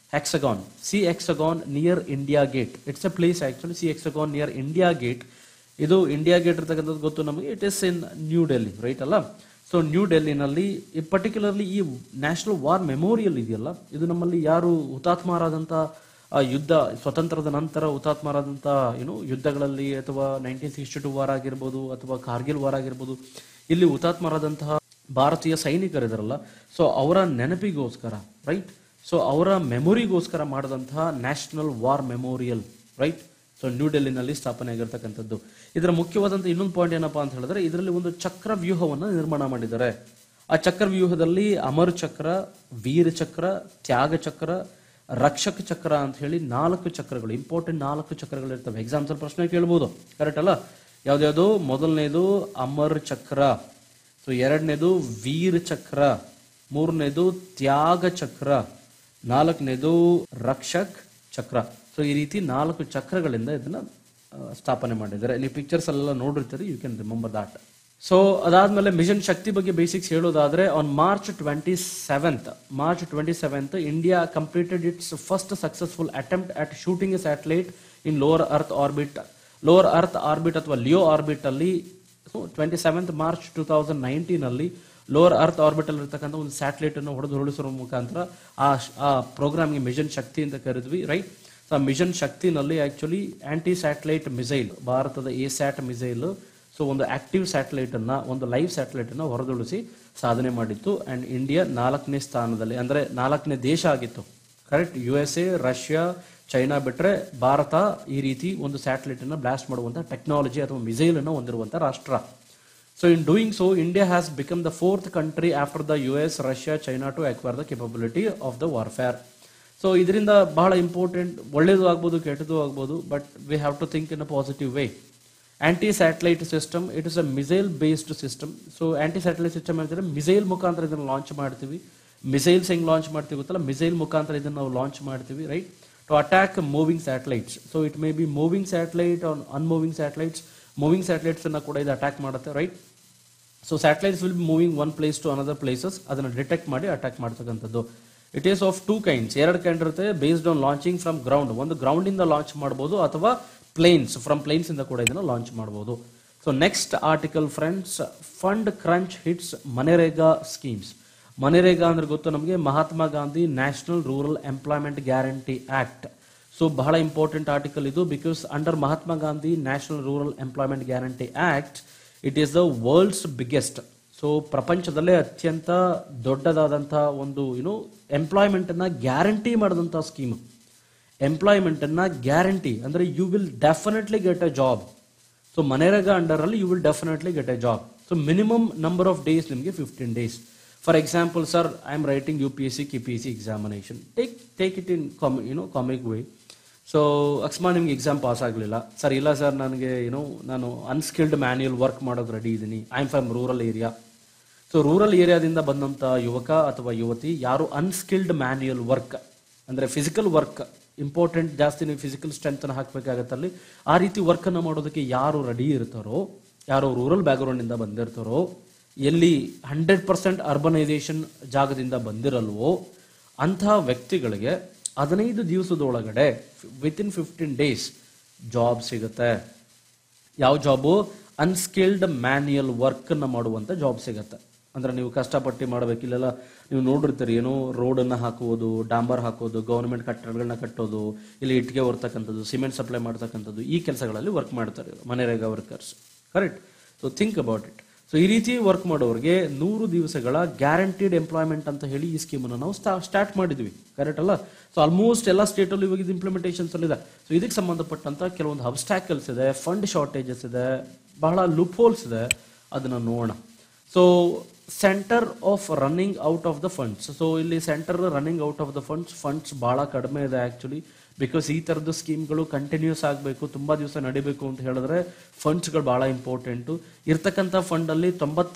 hexagon near India Gate. It's a place actually, C hexagon near India Gate. ಇದು India Gate ಇರ್ತಕ್ಕಂಥದ್ದು ಗೊತ್ತು ನಮಗೆ, it is in New Delhi, right ಅಲ್ಲ. So New ಡೆಲ್ಲಿನಲ್ಲಿ particularly ಈ national war memorial ಇದೆಯಲ್ಲ, ಇದು ನಮ್ಮಲ್ಲಿ ಯಾರು ಹುತಾತ್ಮರಾದಂಥ ಯುದ್ಧ, ಸ್ವತಂತ್ರದ ನಂತರ ಹುತಾತ್ಮರಾದಂಥ ಯುದ್ಧಗಳಲ್ಲಿ ಅಥವಾ 1962 ವಾರ್ ಆಗಿರ್ಬೋದು ಅಥವಾ ಕಾರ್ಗಿಲ್ ವಾರ್ ಆಗಿರ್ಬೋದು, ಇಲ್ಲಿ ಹುತಾತ್ಮರಾದಂತಹ ಭಾರತೀಯ ಸೈನಿಕರಿದಾರಲ್ಲ, ಸೊ ಅವರ ನೆನಪಿಗೋಸ್ಕರ, ರೈಟ್, ಸೊ ಅವರ ಮೆಮೊರಿಗೋಸ್ಕರ ಮಾಡಿದಂತಹ national war memorial, right. So New ಡೆಲ್ಲಿನಲ್ಲಿ ಸ್ಥಾಪನೆ ಆಗಿರ್ತಕ್ಕಂಥದ್ದು. ಇದರ ಮುಖ್ಯವಾದಂಥ ಇನ್ನೊಂದು ಪಾಯಿಂಟ್ ಏನಪ್ಪಾ ಅಂತ ಹೇಳಿದ್ರೆ, ಇದರಲ್ಲಿ ಒಂದು ಚಕ್ರ ವ್ಯೂಹವನ್ನು ನಿರ್ಮಾಣ ಮಾಡಿದ್ದಾರೆ. ಆ ಚಕ್ರ ವ್ಯೂಹದಲ್ಲಿ ಅಮರ್ ಚಕ್ರ, ವೀರ ಚಕ್ರ, ತ್ಯಾಗ ಚಕ್ರ, ರಕ್ಷಕ ಚಕ್ರ ಅಂತ ಹೇಳಿ 4 ಚಕ್ರಗಳು, ಇಂಪಾರ್ಟೆಂಟ್ 4 ಚಕ್ರಗಳು ಇರ್ತವೆ. ಎಕ್ಸಾಮ್ಸಲ್ಲಿ ಪ್ರಶ್ನೆ ಕೇಳ್ಬೋದು, ಕರೆಕ್ಟ್ ಅಲ್ಲ. ಯಾವ್ದ್ಯಾವುದು? ಮೊದಲನೇದು ಅಮರ್ ಚಕ್ರ, ಸೊ ಎರಡನೇದು ವೀರ ಚಕ್ರ, ಮೂರನೇದು ತ್ಯಾಗ ಚಕ್ರ, 4ನೇದು ರಕ್ಷಕ್ ಚಕ್ರ. ಸೊ ಈ ರೀತಿ 4 ಚಕ್ರಗಳಿಂದ ಇದನ್ನ ಸ್ಥಾಪನೆ ಮಾಡಿದ್ದಾರೆ. ನೀವು ಪಿಕ್ಚರ್ಸ್ ಅಲ್ಲೆಲ್ಲ ನೋಡಿರ್ತೀರಿ, you can remember that. So ಅದಾದ್ಮೇಲೆ ಮಿಷನ್ ಶಕ್ತಿ ಬಗ್ಗೆ ಬೇಸಿಕ್ಸ್ ಹೇಳೋದಾದ್ರೆ, on March 27th India completed its first successful attempt at shooting a satellite in lower earth orbit ಅಥವಾ ಲಿಯೋ ಆರ್ಬಿಟ್ ಅಲ್ಲಿ. 27th ಮಾರ್ಚ್ 2019 ಅಲ್ಲಿ ಲೋವರ್ ಅರ್ತ್ ಆರ್ಬಿಟ್ ಅಲ್ಲಿ ಇರ್ತಕ್ಕಂಥ ಒಂದು satellite ಅನ್ನು ಹೊಡೆದು ಉರುಳಿಸುವ ಮುಖಾಂತರ ಆ ಪ್ರೋಗ್ರಾಮ್ಗೆ ಮಿಷನ್ ಶಕ್ತಿ ಅಂತ ಕರೆದ್ವಿ, ರೈಟ್. ಸೊ ಮಿಷನ್ ಶಕ್ತಿನಲ್ಲಿ ಆಕ್ಚುಲಿ ಆಂಟಿ ಸ್ಯಾಟಲೈಟ್ ಮಿಸೈಲ್, ಭಾರತದ ಎಸ್ಯಾಟ್ ಮಿಸೈಲ್, ಸೊ ಒಂದು ಆಕ್ಟಿವ್ ಸ್ಯಾಟಲೈಟ್ ಅನ್ನ, ಒಂದು ಲೈವ್ ಸ್ಯಾಟಲೈಟ್ ಅನ್ನ ಹೊರದುಳಿಸಿ ಸಾಧನೆ ಮಾಡಿತ್ತು. ಅಂಡ್ ಇಂಡಿಯಾ 4ನೇ ಸ್ಥಾನದಲ್ಲಿ, ಅಂದ್ರೆ 4ನೇ ದೇಶ ಆಗಿತ್ತು, ಕರೆಕ್ಟ್. USA, ರಷ್ಯಾ, ಚೈನಾ ಬಿಟ್ರೆ ಭಾರತ ಈ ರೀತಿ ಒಂದು ಸ್ಯಾಟಲೈಟ್ ಅನ್ನ ಬ್ಲಾಸ್ಟ್ ಮಾಡುವಂತಹ ಟೆಕ್ನಾಲಜಿ ಅಥವಾ ಮಿಸೈಲ್ ಅನ್ನು ಹೊಂದಿರುವಂತಹ ರಾಷ್ಟ್ರ. So in doing so India has become the 4th country after the US, Russia, China to acquire the capability of the warfare. So ಇದರಿಂದ ಬಹಳ ಇಂಪಾರ್ಟೆಂಟ್, ಒಳ್ಳೇದು ಆಗ್ಬೋದು, ಕೆಟ್ಟದ್ದು ಆಗ್ಬೋದು, but we have to think in a positive way. Anti satellite system, it is a missile based system. So anti satellite system ಹೇಳಿದ್ರೆ missile ಮುಖಾಂತರ ಇದನ್ನು launch ಮಾಡ್ತೀವಿ. ಮಿಸೈಲ್ಸ್ ಹೆಂಗ್ ಲಾಂಚ್ ಮಾಡ್ತೀವಿ ಗೊತ್ತಲ್ಲ, ಮಿಸೈಲ್ ಮುಖಾಂತರ ಇದನ್ನು ನಾವು ಲಾಂಚ್ ಮಾಡ್ತೀವಿ, right, to attack moving satellites. So it may be moving satellite on unmoving satellites. Moving satellites ಅನ್ನ ಕೂಡ ಇದು ಅಟ್ಯಾಕ್ ಮಾಡುತ್ತೆ, right. So satellites will be moving one place to another places, ಅದನ್ನು ಡಿಟೆಕ್ಟ್ ಮಾಡಿ ಅಟ್ಯಾಕ್ ಮಾಡ್ತಕ್ಕಂಥದ್ದು. It is of 2 kinds, 2 kind ಇರುತ್ತೆ. Based on launching from ground, ಒಂದು ground ಇಂದ ಲಾಂಚ್ ಮಾಡಬಹುದು, ಅಥವಾ ಫ್ರಮ್ ಪ್ಲೇನ್ಸ್ ಇಂದ ಕೂಡ ಇದನ್ನು ಲಾಂಚ್ ಮಾಡಬಹುದು. So next article friends, fund crunch hits ಮನೆರೇಗಾ ಸ್ಕೀಮ್ಸ್. ಮನೆರೇಗಾ ಅಂದ್ರೆ ಗೊತ್ತು ನಮಗೆ, Mahatma Gandhi national rural employment guarantee act. So ಬಹಳ ಇಂಪಾರ್ಟೆಂಟ್ ಆರ್ಟಿಕಲ್ ಇದು, because under Mahatma Gandhi national rural employment guarantee act, it is the world's biggest. So ಪ್ರಪಂಚದಲ್ಲೇ ಅತ್ಯಂತ ದೊಡ್ಡದಾದಂಥ ಒಂದು ಎಂಪ್ಲಾಯ್ಮೆಂಟ್ ಅನ್ನ ಗ್ಯಾರಂಟಿ ಮಾಡಿದಂಥ ಸ್ಕೀಮ್. ಎಂಪ್ಲಾಯ್ಮೆಂಟ್ ಅನ್ನ ಗ್ಯಾರಂಟಿ ಅಂದ್ರೆ you will definitely get a job. So ಮನೇರೇಗಾ ಅಂಡರ್ ಅಲ್ಲಿ you will definitely get a job. So minimum number of days ನಿಮಗೆ 15 days. For example, sir I am writing UPSC KPSC examination, take it in comic way. So ಅಕಸ್ಮಾತ್ ನಿಮ್ಗೆ exam pass ಆಗಲಿಲ್ಲ, sir ಇಲ್ಲ sir ನನಗೆ ನಾನು unskilled manual work ಮಾಡೋದು ready ಇದ್ದೀನಿ, I am from rural area. So rural ಏರಿಯಾದಿಂದ ಬಂದಂಥ ಯುವಕ ಅಥವಾ ಯುವತಿ ಯಾರು ಅನ್ಸ್ಕಿಲ್ಡ್ ಮ್ಯಾನ್ಯುಯಲ್ ವರ್ಕ್ ಅಂದರೆ ಫಿಸಿಕಲ್ ವರ್ಕ್ ಇಂಪಾರ್ಟೆಂಟ್, ಜಾಸ್ತಿ ನೀವು ಫಿಸಿಕಲ್ ಸ್ಟ್ರೆಂತ್ ಹಾಕಬೇಕಾಗತ್ತಲ್ಲಿ, ಆ ರೀತಿ ವರ್ಕನ್ನು ಮಾಡೋದಕ್ಕೆ ಯಾರು ರೆಡಿ ಇರ್ತಾರೋ, ಯಾರು ರೂರಲ್ ಬ್ಯಾಕ್ಗ್ರೌಂಡಿಂದ ಬಂದಿರ್ತಾರೋ, ಎಲ್ಲಿ 100% ಅರ್ಬನೈಸೇಷನ್ ಜಾಗದಿಂದ ಬಂದಿರಲ್ವೋ ಅಂತಹ ವ್ಯಕ್ತಿಗಳಿಗೆ 15 ದಿವಸದೊಳಗಡೆ ವಿತಿನ್ 15 days ಜಾಬ್ ಸಿಗುತ್ತೆ. ಯಾವ ಜಾಬು? ಅನ್ಸ್ಕಿಲ್ಡ್ ಮ್ಯಾನ್ಯುಯಲ್ ವರ್ಕನ್ನು ಮಾಡುವಂಥ ಜಾಬ್ ಸಿಗುತ್ತೆ. ಅಂದ್ರೆ ನೀವು ಕಷ್ಟಪಟ್ಟು ಮಾಡಬೇಕಿಲ್ಲ. ನೀವು ನೋಡಿರ್ತೀರಿ, ರೋಡನ್ನು ಹಾಕುವುದು, ಡಾಂಬರ್ ಹಾಕೋದು, ಗೌರ್ಮೆಂಟ್ ಕಟ್ಟಡಗಳನ್ನ ಕಟ್ಟೋದು, ಇಲ್ಲಿ ಇಟ್ಟಿಗೆ ಹೊರ್ತಕ್ಕಂಥದ್ದು, ಸಿಮೆಂಟ್ ಸಪ್ಲೈ ಮಾಡ್ತಕ್ಕಂಥದ್ದು, ಈ ಕೆಲಸಗಳಲ್ಲಿ ವರ್ಕ್ ಮಾಡ್ತಾರೆ ಮನೇರೇಗಾ workers. Correct. So think about it. So ಈ ರೀತಿ ವರ್ಕ್ ಮಾಡೋರಿಗೆ 100 ದಿವಸಗಳ ಗ್ಯಾರಂಟಿಡ್ ಎಂಪ್ಲಾಯ್ಮೆಂಟ್ ಅಂತ ಹೇಳಿ ಈ ಸ್ಕೀಮನ್ನು ನಾವು ಸ್ಟಾರ್ಟ್ ಮಾಡಿದ್ವಿ. ಕರೆಕ್ಟ್ ಅಲ್ಲ? ಸೊ ಆಲ್ಮೋಸ್ಟ್ ಎಲ್ಲ ಸ್ಟೇಟಲ್ಲೂ ಇವಾಗ ಇದು ಇಂಪ್ಲಿಮೆಂಟೇಷನ್ಸ್ ಇದೆ. ಸೊ ಇದಕ್ಕೆ ಸಂಬಂಧಪಟ್ಟಂತ ಕೆಲವೊಂದು ಅಬ್ಸ್ಟ್ಯಾಕಲ್ಸ್ ಇದೆ, ಫಂಡ್ ಶಾರ್ಟೇಜಸ್ ಇದೆ, ಬಹಳ ಲೂಪ್ ಹೋಲ್ಸ್ ಇದೆ, ಅದನ್ನ ನೋಡೋಣ. So centre of running out of the funds. So ಇಲ್ಲಿ centre running out of the funds ಬಹಳ ಕಡಿಮೆ ಇದೆ ಆಕ್ಚುಲಿ. ಬಿಕಾಸ್ ಈ ಥರದ್ದು ಸ್ಕೀಮ್ಗಳು ಕಂಟಿನ್ಯೂಸ್ ಆಗಬೇಕು, ತುಂಬ ದಿವಸ ನಡಿಬೇಕು ಅಂತ ಹೇಳಿದ್ರೆ ಫಂಡ್ಸ್ಗಳು ಭಾಳ ಇಂಪಾರ್ಟೆಂಟು. ಇರ್ತಕ್ಕಂಥ ಫಂಡಲ್ಲಿ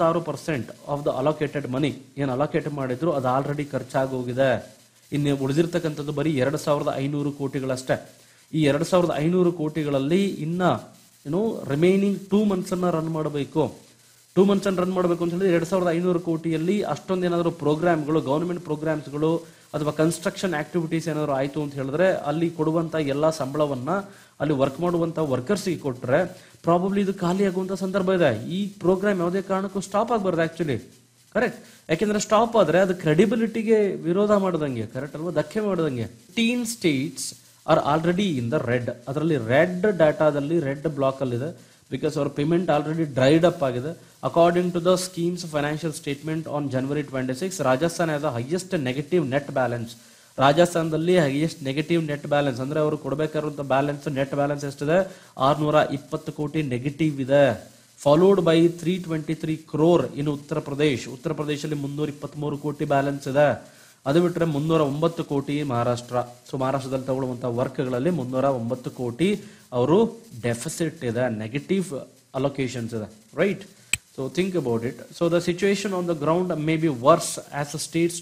96% ಆಫ್ ದ ಅಲೋಕೇಟೆಡ್ ಮನಿ ಏನು ಅಲೋಕೇಟ್ ಮಾಡಿದ್ರು ಅದು ಆಲ್ರೆಡಿ ಖರ್ಚಾಗೋಗಿದೆ. ಇನ್ನು ಉಳಿದಿರ್ತಕ್ಕಂಥದ್ದು ಬರೀ 2500 ಕೋಟಿಗಳಷ್ಟೇ. ಈ 2500 ಕೋಟಿಗಳಲ್ಲಿ ಇನ್ನ ರಿಮೈನಿಂಗ್ 2 months ರನ್ ಮಾಡಬೇಕು. 2 months ರನ್ ಮಾಡಬೇಕು ಅಂತ ಹೇಳಿದ್ರೆ 2500 ಕೋಟಿಯಲ್ಲಿ ಅಷ್ಟೊಂದೇನಾದರೂ ಪ್ರೋಗ್ರಾಮ್ಗಳು, ಗವರ್ಮೆಂಟ್ ಪ್ರೋಗ್ರಾಮ್ಸ್ಗಳು ಅಥವಾ ಕನ್ಸ್ಟ್ರಕ್ಷನ್ ಆಕ್ಟಿವಿಟೀಸ್ ಏನಾದ್ರು ಆಯಿತು ಅಂತ ಹೇಳಿದ್ರೆ ಅಲ್ಲಿ ಕೊಡುವಂಥ ಎಲ್ಲ ಸಂಬಳವನ್ನ ಅಲ್ಲಿ ವರ್ಕ್ ಮಾಡುವಂಥ ವರ್ಕರ್ಸ್ಗೆ ಕೊಟ್ಟರೆ ಪ್ರಾಬಬ್ಲಿ ಇದು ಖಾಲಿ ಆಗುವಂಥ ಸಂದರ್ಭ ಇದೆ. ಈ ಪ್ರೋಗ್ರಾಮ್ ಯಾವುದೇ ಕಾರಣಕ್ಕೂ ಸ್ಟಾಪ್ ಆಗಬಾರ್ದು ಆಕ್ಚುಲಿ. ಕರೆಕ್ಟ್. ಯಾಕೆಂದ್ರೆ ಸ್ಟಾಪ್ ಆದ್ರೆ ಅದು ಕ್ರೆಡಿಬಿಲಿಟಿಗೆ ವಿರೋಧ ಮಾಡದಂಗೆ. ಕರೆಕ್ಟ್ ಅಲ್ವಾ? ಧಕ್ಕೆ ಮಾಡದಂಗೆ. 18 states are already in the red. ಅದರಲ್ಲಿ ರೆಡ್ ಡಾಟಾದಲ್ಲಿ ರೆಡ್ ಬ್ಲಾಕ್ ಅಲ್ಲಿ ಇದೆ. ಬಿಕಾಸ್ ಅವರ ಪೇಮೆಂಟ್ ಆಲ್ರೆಡಿ ಡ್ರೈಡ್ ಅಪ್ ಆಗಿದೆ. According to the schemes financial statement on January 26, Rajasthan as the highest negative net balance. ರಾಜಸ್ಥಾನದಲ್ಲಿ ಹೈಯೆಸ್ಟ್ ನೆಗೆಟಿವ್ ನೆಟ್ ಬ್ಯಾಲೆನ್ಸ್ ಅಂದ್ರೆ ಅವರು ಕೊಡಬೇಕಾಗಿರುವಂತ balance, net balance ಎಷ್ಟಿದೆ? 620 ಕೋಟಿ ನೆಗೆಟಿವ್ ಇದೆ. ಫಾಲೋಡ್ ಬೈ 323 crore ಇನ್ ಉತ್ತರ ಪ್ರದೇಶಲ್ಲಿ 323 ಕೋಟಿ ಬ್ಯಾಲೆನ್ಸ್ ಇದೆ. ಅದು ಬಿಟ್ಟರೆ 309 ಕೋಟಿ ಮಹಾರಾಷ್ಟ್ರ. ಸೊ ಮಹಾರಾಷ್ಟ್ರದಲ್ಲಿ ತಗೊಳ್ಳುವಂಥ ವರ್ಕ್ಗಳಲ್ಲಿ 309 ಕೋಟಿ ಅವರು ಡೆಫಿಸಿಟ್ ಇದೆ, ನೆಗೆಟಿವ್ ಅಲೋಕೇಶನ್ಸ್ ಇದೆ. Right. So think about it. So the situation on the ground may be worse as the states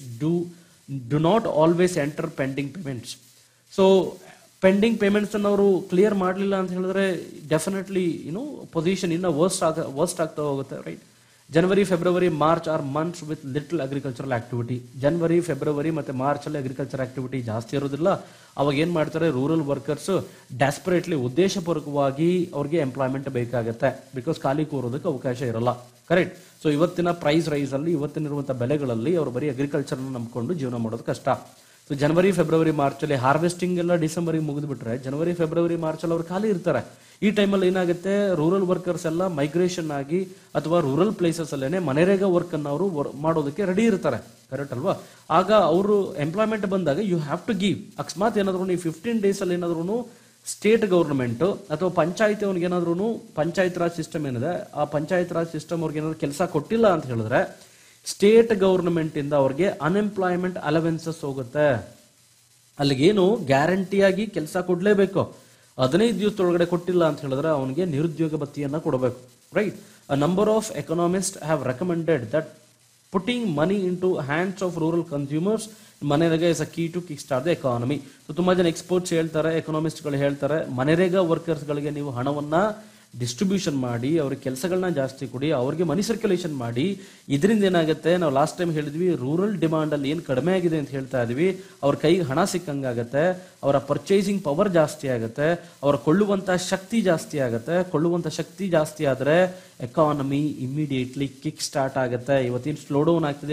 do not always enter pending payments. So pending payments ಅನ್ನು ಅವರು ಕ್ಲಿಯರ್ ಮಾಡಲಿಲ್ಲ ಅಂತ ಹೇಳಿದ್ರೆ ಡೆಫಿನೆಟ್ಲಿ ಪೊಸಿಷನ್ ಇನ್ನು worst ಆಗ್ತಾ ಹೋಗುತ್ತೆ. Right. January, February, March are months with little agricultural activity. January, February ಮತ್ತೆ March ಅಲ್ಲಿ ಅಗ್ರಿಕಲ್ಚರ್ ಆಕ್ಟಿವಿಟಿ ಜಾಸ್ತಿ ಇರೋದಿಲ್ಲ. ಅವಾಗ ಏನ್ ಮಾಡ್ತಾರೆ, ರೂರಲ್ ವರ್ಕರ್ಸ್ ಡೆಸ್ಪರೇಟ್ಲಿ ಉದ್ದೇಶಪೂರ್ವಕವಾಗಿ ಅವ್ರಿಗೆ ಎಂಪ್ಲಾಯ್ಮೆಂಟ್ ಬೇಕಾಗುತ್ತೆ. ಬಿಕಾಸ್ ಖಾಲಿ ಕೂರೋದಕ್ಕೆ ಅವಕಾಶ ಇರಲ್ಲ. ಕರೆಕ್ಟ್. ಸೊ ಇವತ್ತಿನ ಪ್ರೈಸ್ ರೈಸ್ ಅಲ್ಲಿ, ಇವತ್ತಿನಿರುವಂತಹ ಬೆಲೆಗಳಲ್ಲಿ ಅವರು ಬರೀ ಅಗ್ರಿಕಲ್ಚರ್ ನಂಬ್ಕೊಂಡು ಜೀವನ ಮಾಡೋದು ಕಷ್ಟ. ಸೊ January, February, ಮಾರ್ಚ್ ಅಲ್ಲಿ ಹಾರ್ವೆಸ್ಟಿಂಗ್ ಎಲ್ಲ ಡಿಸೆಂಬರ್ಗೆ ಮುಗಿದು ಬಿಟ್ರೆ January, February, ಮಾರ್ಚ್ ಅಲ್ಲಿ ಅವ್ರು ಖಾಲಿ ಇರ್ತಾರೆ. ಈ ಟೈಮಲ್ಲಿ ಏನಾಗುತ್ತೆ, ರೂರಲ್ ವರ್ಕರ್ಸ್ ಎಲ್ಲ ಮೈಗ್ರೇಷನ್ ಆಗಿ ಅಥವಾ ರೂರಲ್ ಪ್ಲೇಸಸ್ ಅಲ್ಲೇನೆ ಮನೇರೇಗಾ ವರ್ಕ್ ಅನ್ನು ಅವರು ಮಾಡೋದಕ್ಕೆ ರೆಡಿ ಇರ್ತಾರೆ. ಕರೆಕ್ಟ್ ಅಲ್ವಾ? ಆಗ ಅವರು ಎಂಪ್ಲಾಯ್ಮೆಂಟ್ ಬಂದಾಗ ಯು ಹ್ಯಾವ್ ಟು ಗಿವ್. ಅಕಸ್ಮಾತ್ ಏನಾದ್ರು ನೀವು 15 days ಅಲ್ಲಿ ಏನಾದ್ರು ಸ್ಟೇಟ್ ಗೌರ್ಮೆಂಟ್ ಅಥವಾ ಪಂಚಾಯತ್ ಅವ್ರಿಗೆ ಏನಾದ್ರು ಪಂಚಾಯತ್ ರಾಜ್ ಸಿಸ್ಟಮ್ ಏನಿದೆ, ಆ ಪಂಚಾಯತ್ ರಾಜ್ ಸಿಸ್ಟಮ್ ಅವ್ರಿಗೆ ಏನಾದ್ರು ಕೆಲಸ ಕೊಟ್ಟಿಲ್ಲ ಅಂತ ಹೇಳಿದ್ರೆ ಸ್ಟೇಟ್ ಗೌರ್ಮೆಂಟ್ ಇಂದ ಅವ್ರಿಗೆ ಅನ್ಎಂಪ್ಲಾಯ್ಮೆಂಟ್ ಅಲವೆನ್ಸಸ್ ಹೋಗುತ್ತೆ. ಅಲ್ಲಿಗೇನು ಗ್ಯಾರಂಟಿಯಾಗಿ ಕೆಲಸ ಕೊಡ್ಲೇಬೇಕು. 15 ದಿವಸದೊಳಗಡೆ ಕೊಟ್ಟಿಲ್ಲ ಅಂತ ಹೇಳಿದ್ರೆ ಅವನಿಗೆ ನಿರುದ್ಯೋಗ ಭತ್ಯೆಯನ್ನ ಕೊಡಬೇಕು. Right. A number of economist have recommended that putting money into hands of rural consumers ಮನೇರೇಗಾ is a key to kick start the economy. So ತುಂಬಾ ಜನ ಎಕ್ಸ್ಪರ್ಟ್ಸ್ ಹೇಳ್ತಾರೆ, ಎಕನಾಮಿಸ್ಟ್ಗಳು ಹೇಳ್ತಾರೆ, ಮನೇರೇಗಾ ವರ್ಕರ್ಸ್ಗಳಿಗೆ ನೀವು ಹಣವನ್ನ ಡಿಸ್ಟ್ರಿಬ್ಯೂಷನ್ ಮಾಡಿ, ಅವ್ರಿಗೆ ಕೆಲಸಗಳನ್ನ ಜಾಸ್ತಿ ಕೊಡಿ, ಅವ್ರಿಗೆ ಮನಿ ಸರ್ಕ್ಯುಲೇಷನ್ ಮಾಡಿ. ಇದರಿಂದ ಏನಾಗುತ್ತೆ, ನಾವು ಲಾಸ್ಟ್ ಟೈಮ್ ಹೇಳಿದ್ವಿ, ರೂರಲ್ ಡಿಮಾಂಡ್ ಅಲ್ಲಿ ಏನು ಕಡಿಮೆ ಆಗಿದೆ ಅಂತ ಹೇಳ್ತಾ ಇದೀವಿ. ಅವ್ರ ಕೈಗೆ ಹಣ ಸಿಕ್ಕಂಗಾಗತ್ತೆ, ಅವರ ಪರ್ಚೇಸಿಂಗ್ ಪವರ್ ಜಾಸ್ತಿ ಆಗುತ್ತೆ, ಅವರ ಕೊಳ್ಳುವಂತ ಶಕ್ತಿ ಜಾಸ್ತಿ ಆಗುತ್ತೆ. ಕೊಳ್ಳುವಂತ ಶಕ್ತಿ ಜಾಸ್ತಿ ಆದ್ರೆ ಎಕಾನಮಿ ಇಮಿಡಿಯೇಟ್ಲಿ ಕಿಕ್ ಸ್ಟಾರ್ಟ್ ಆಗುತ್ತೆ. ಇವತ್ತಿನ ಸ್ಲೋ ಡೌನ್ ಆಗ್ತಿದೆ,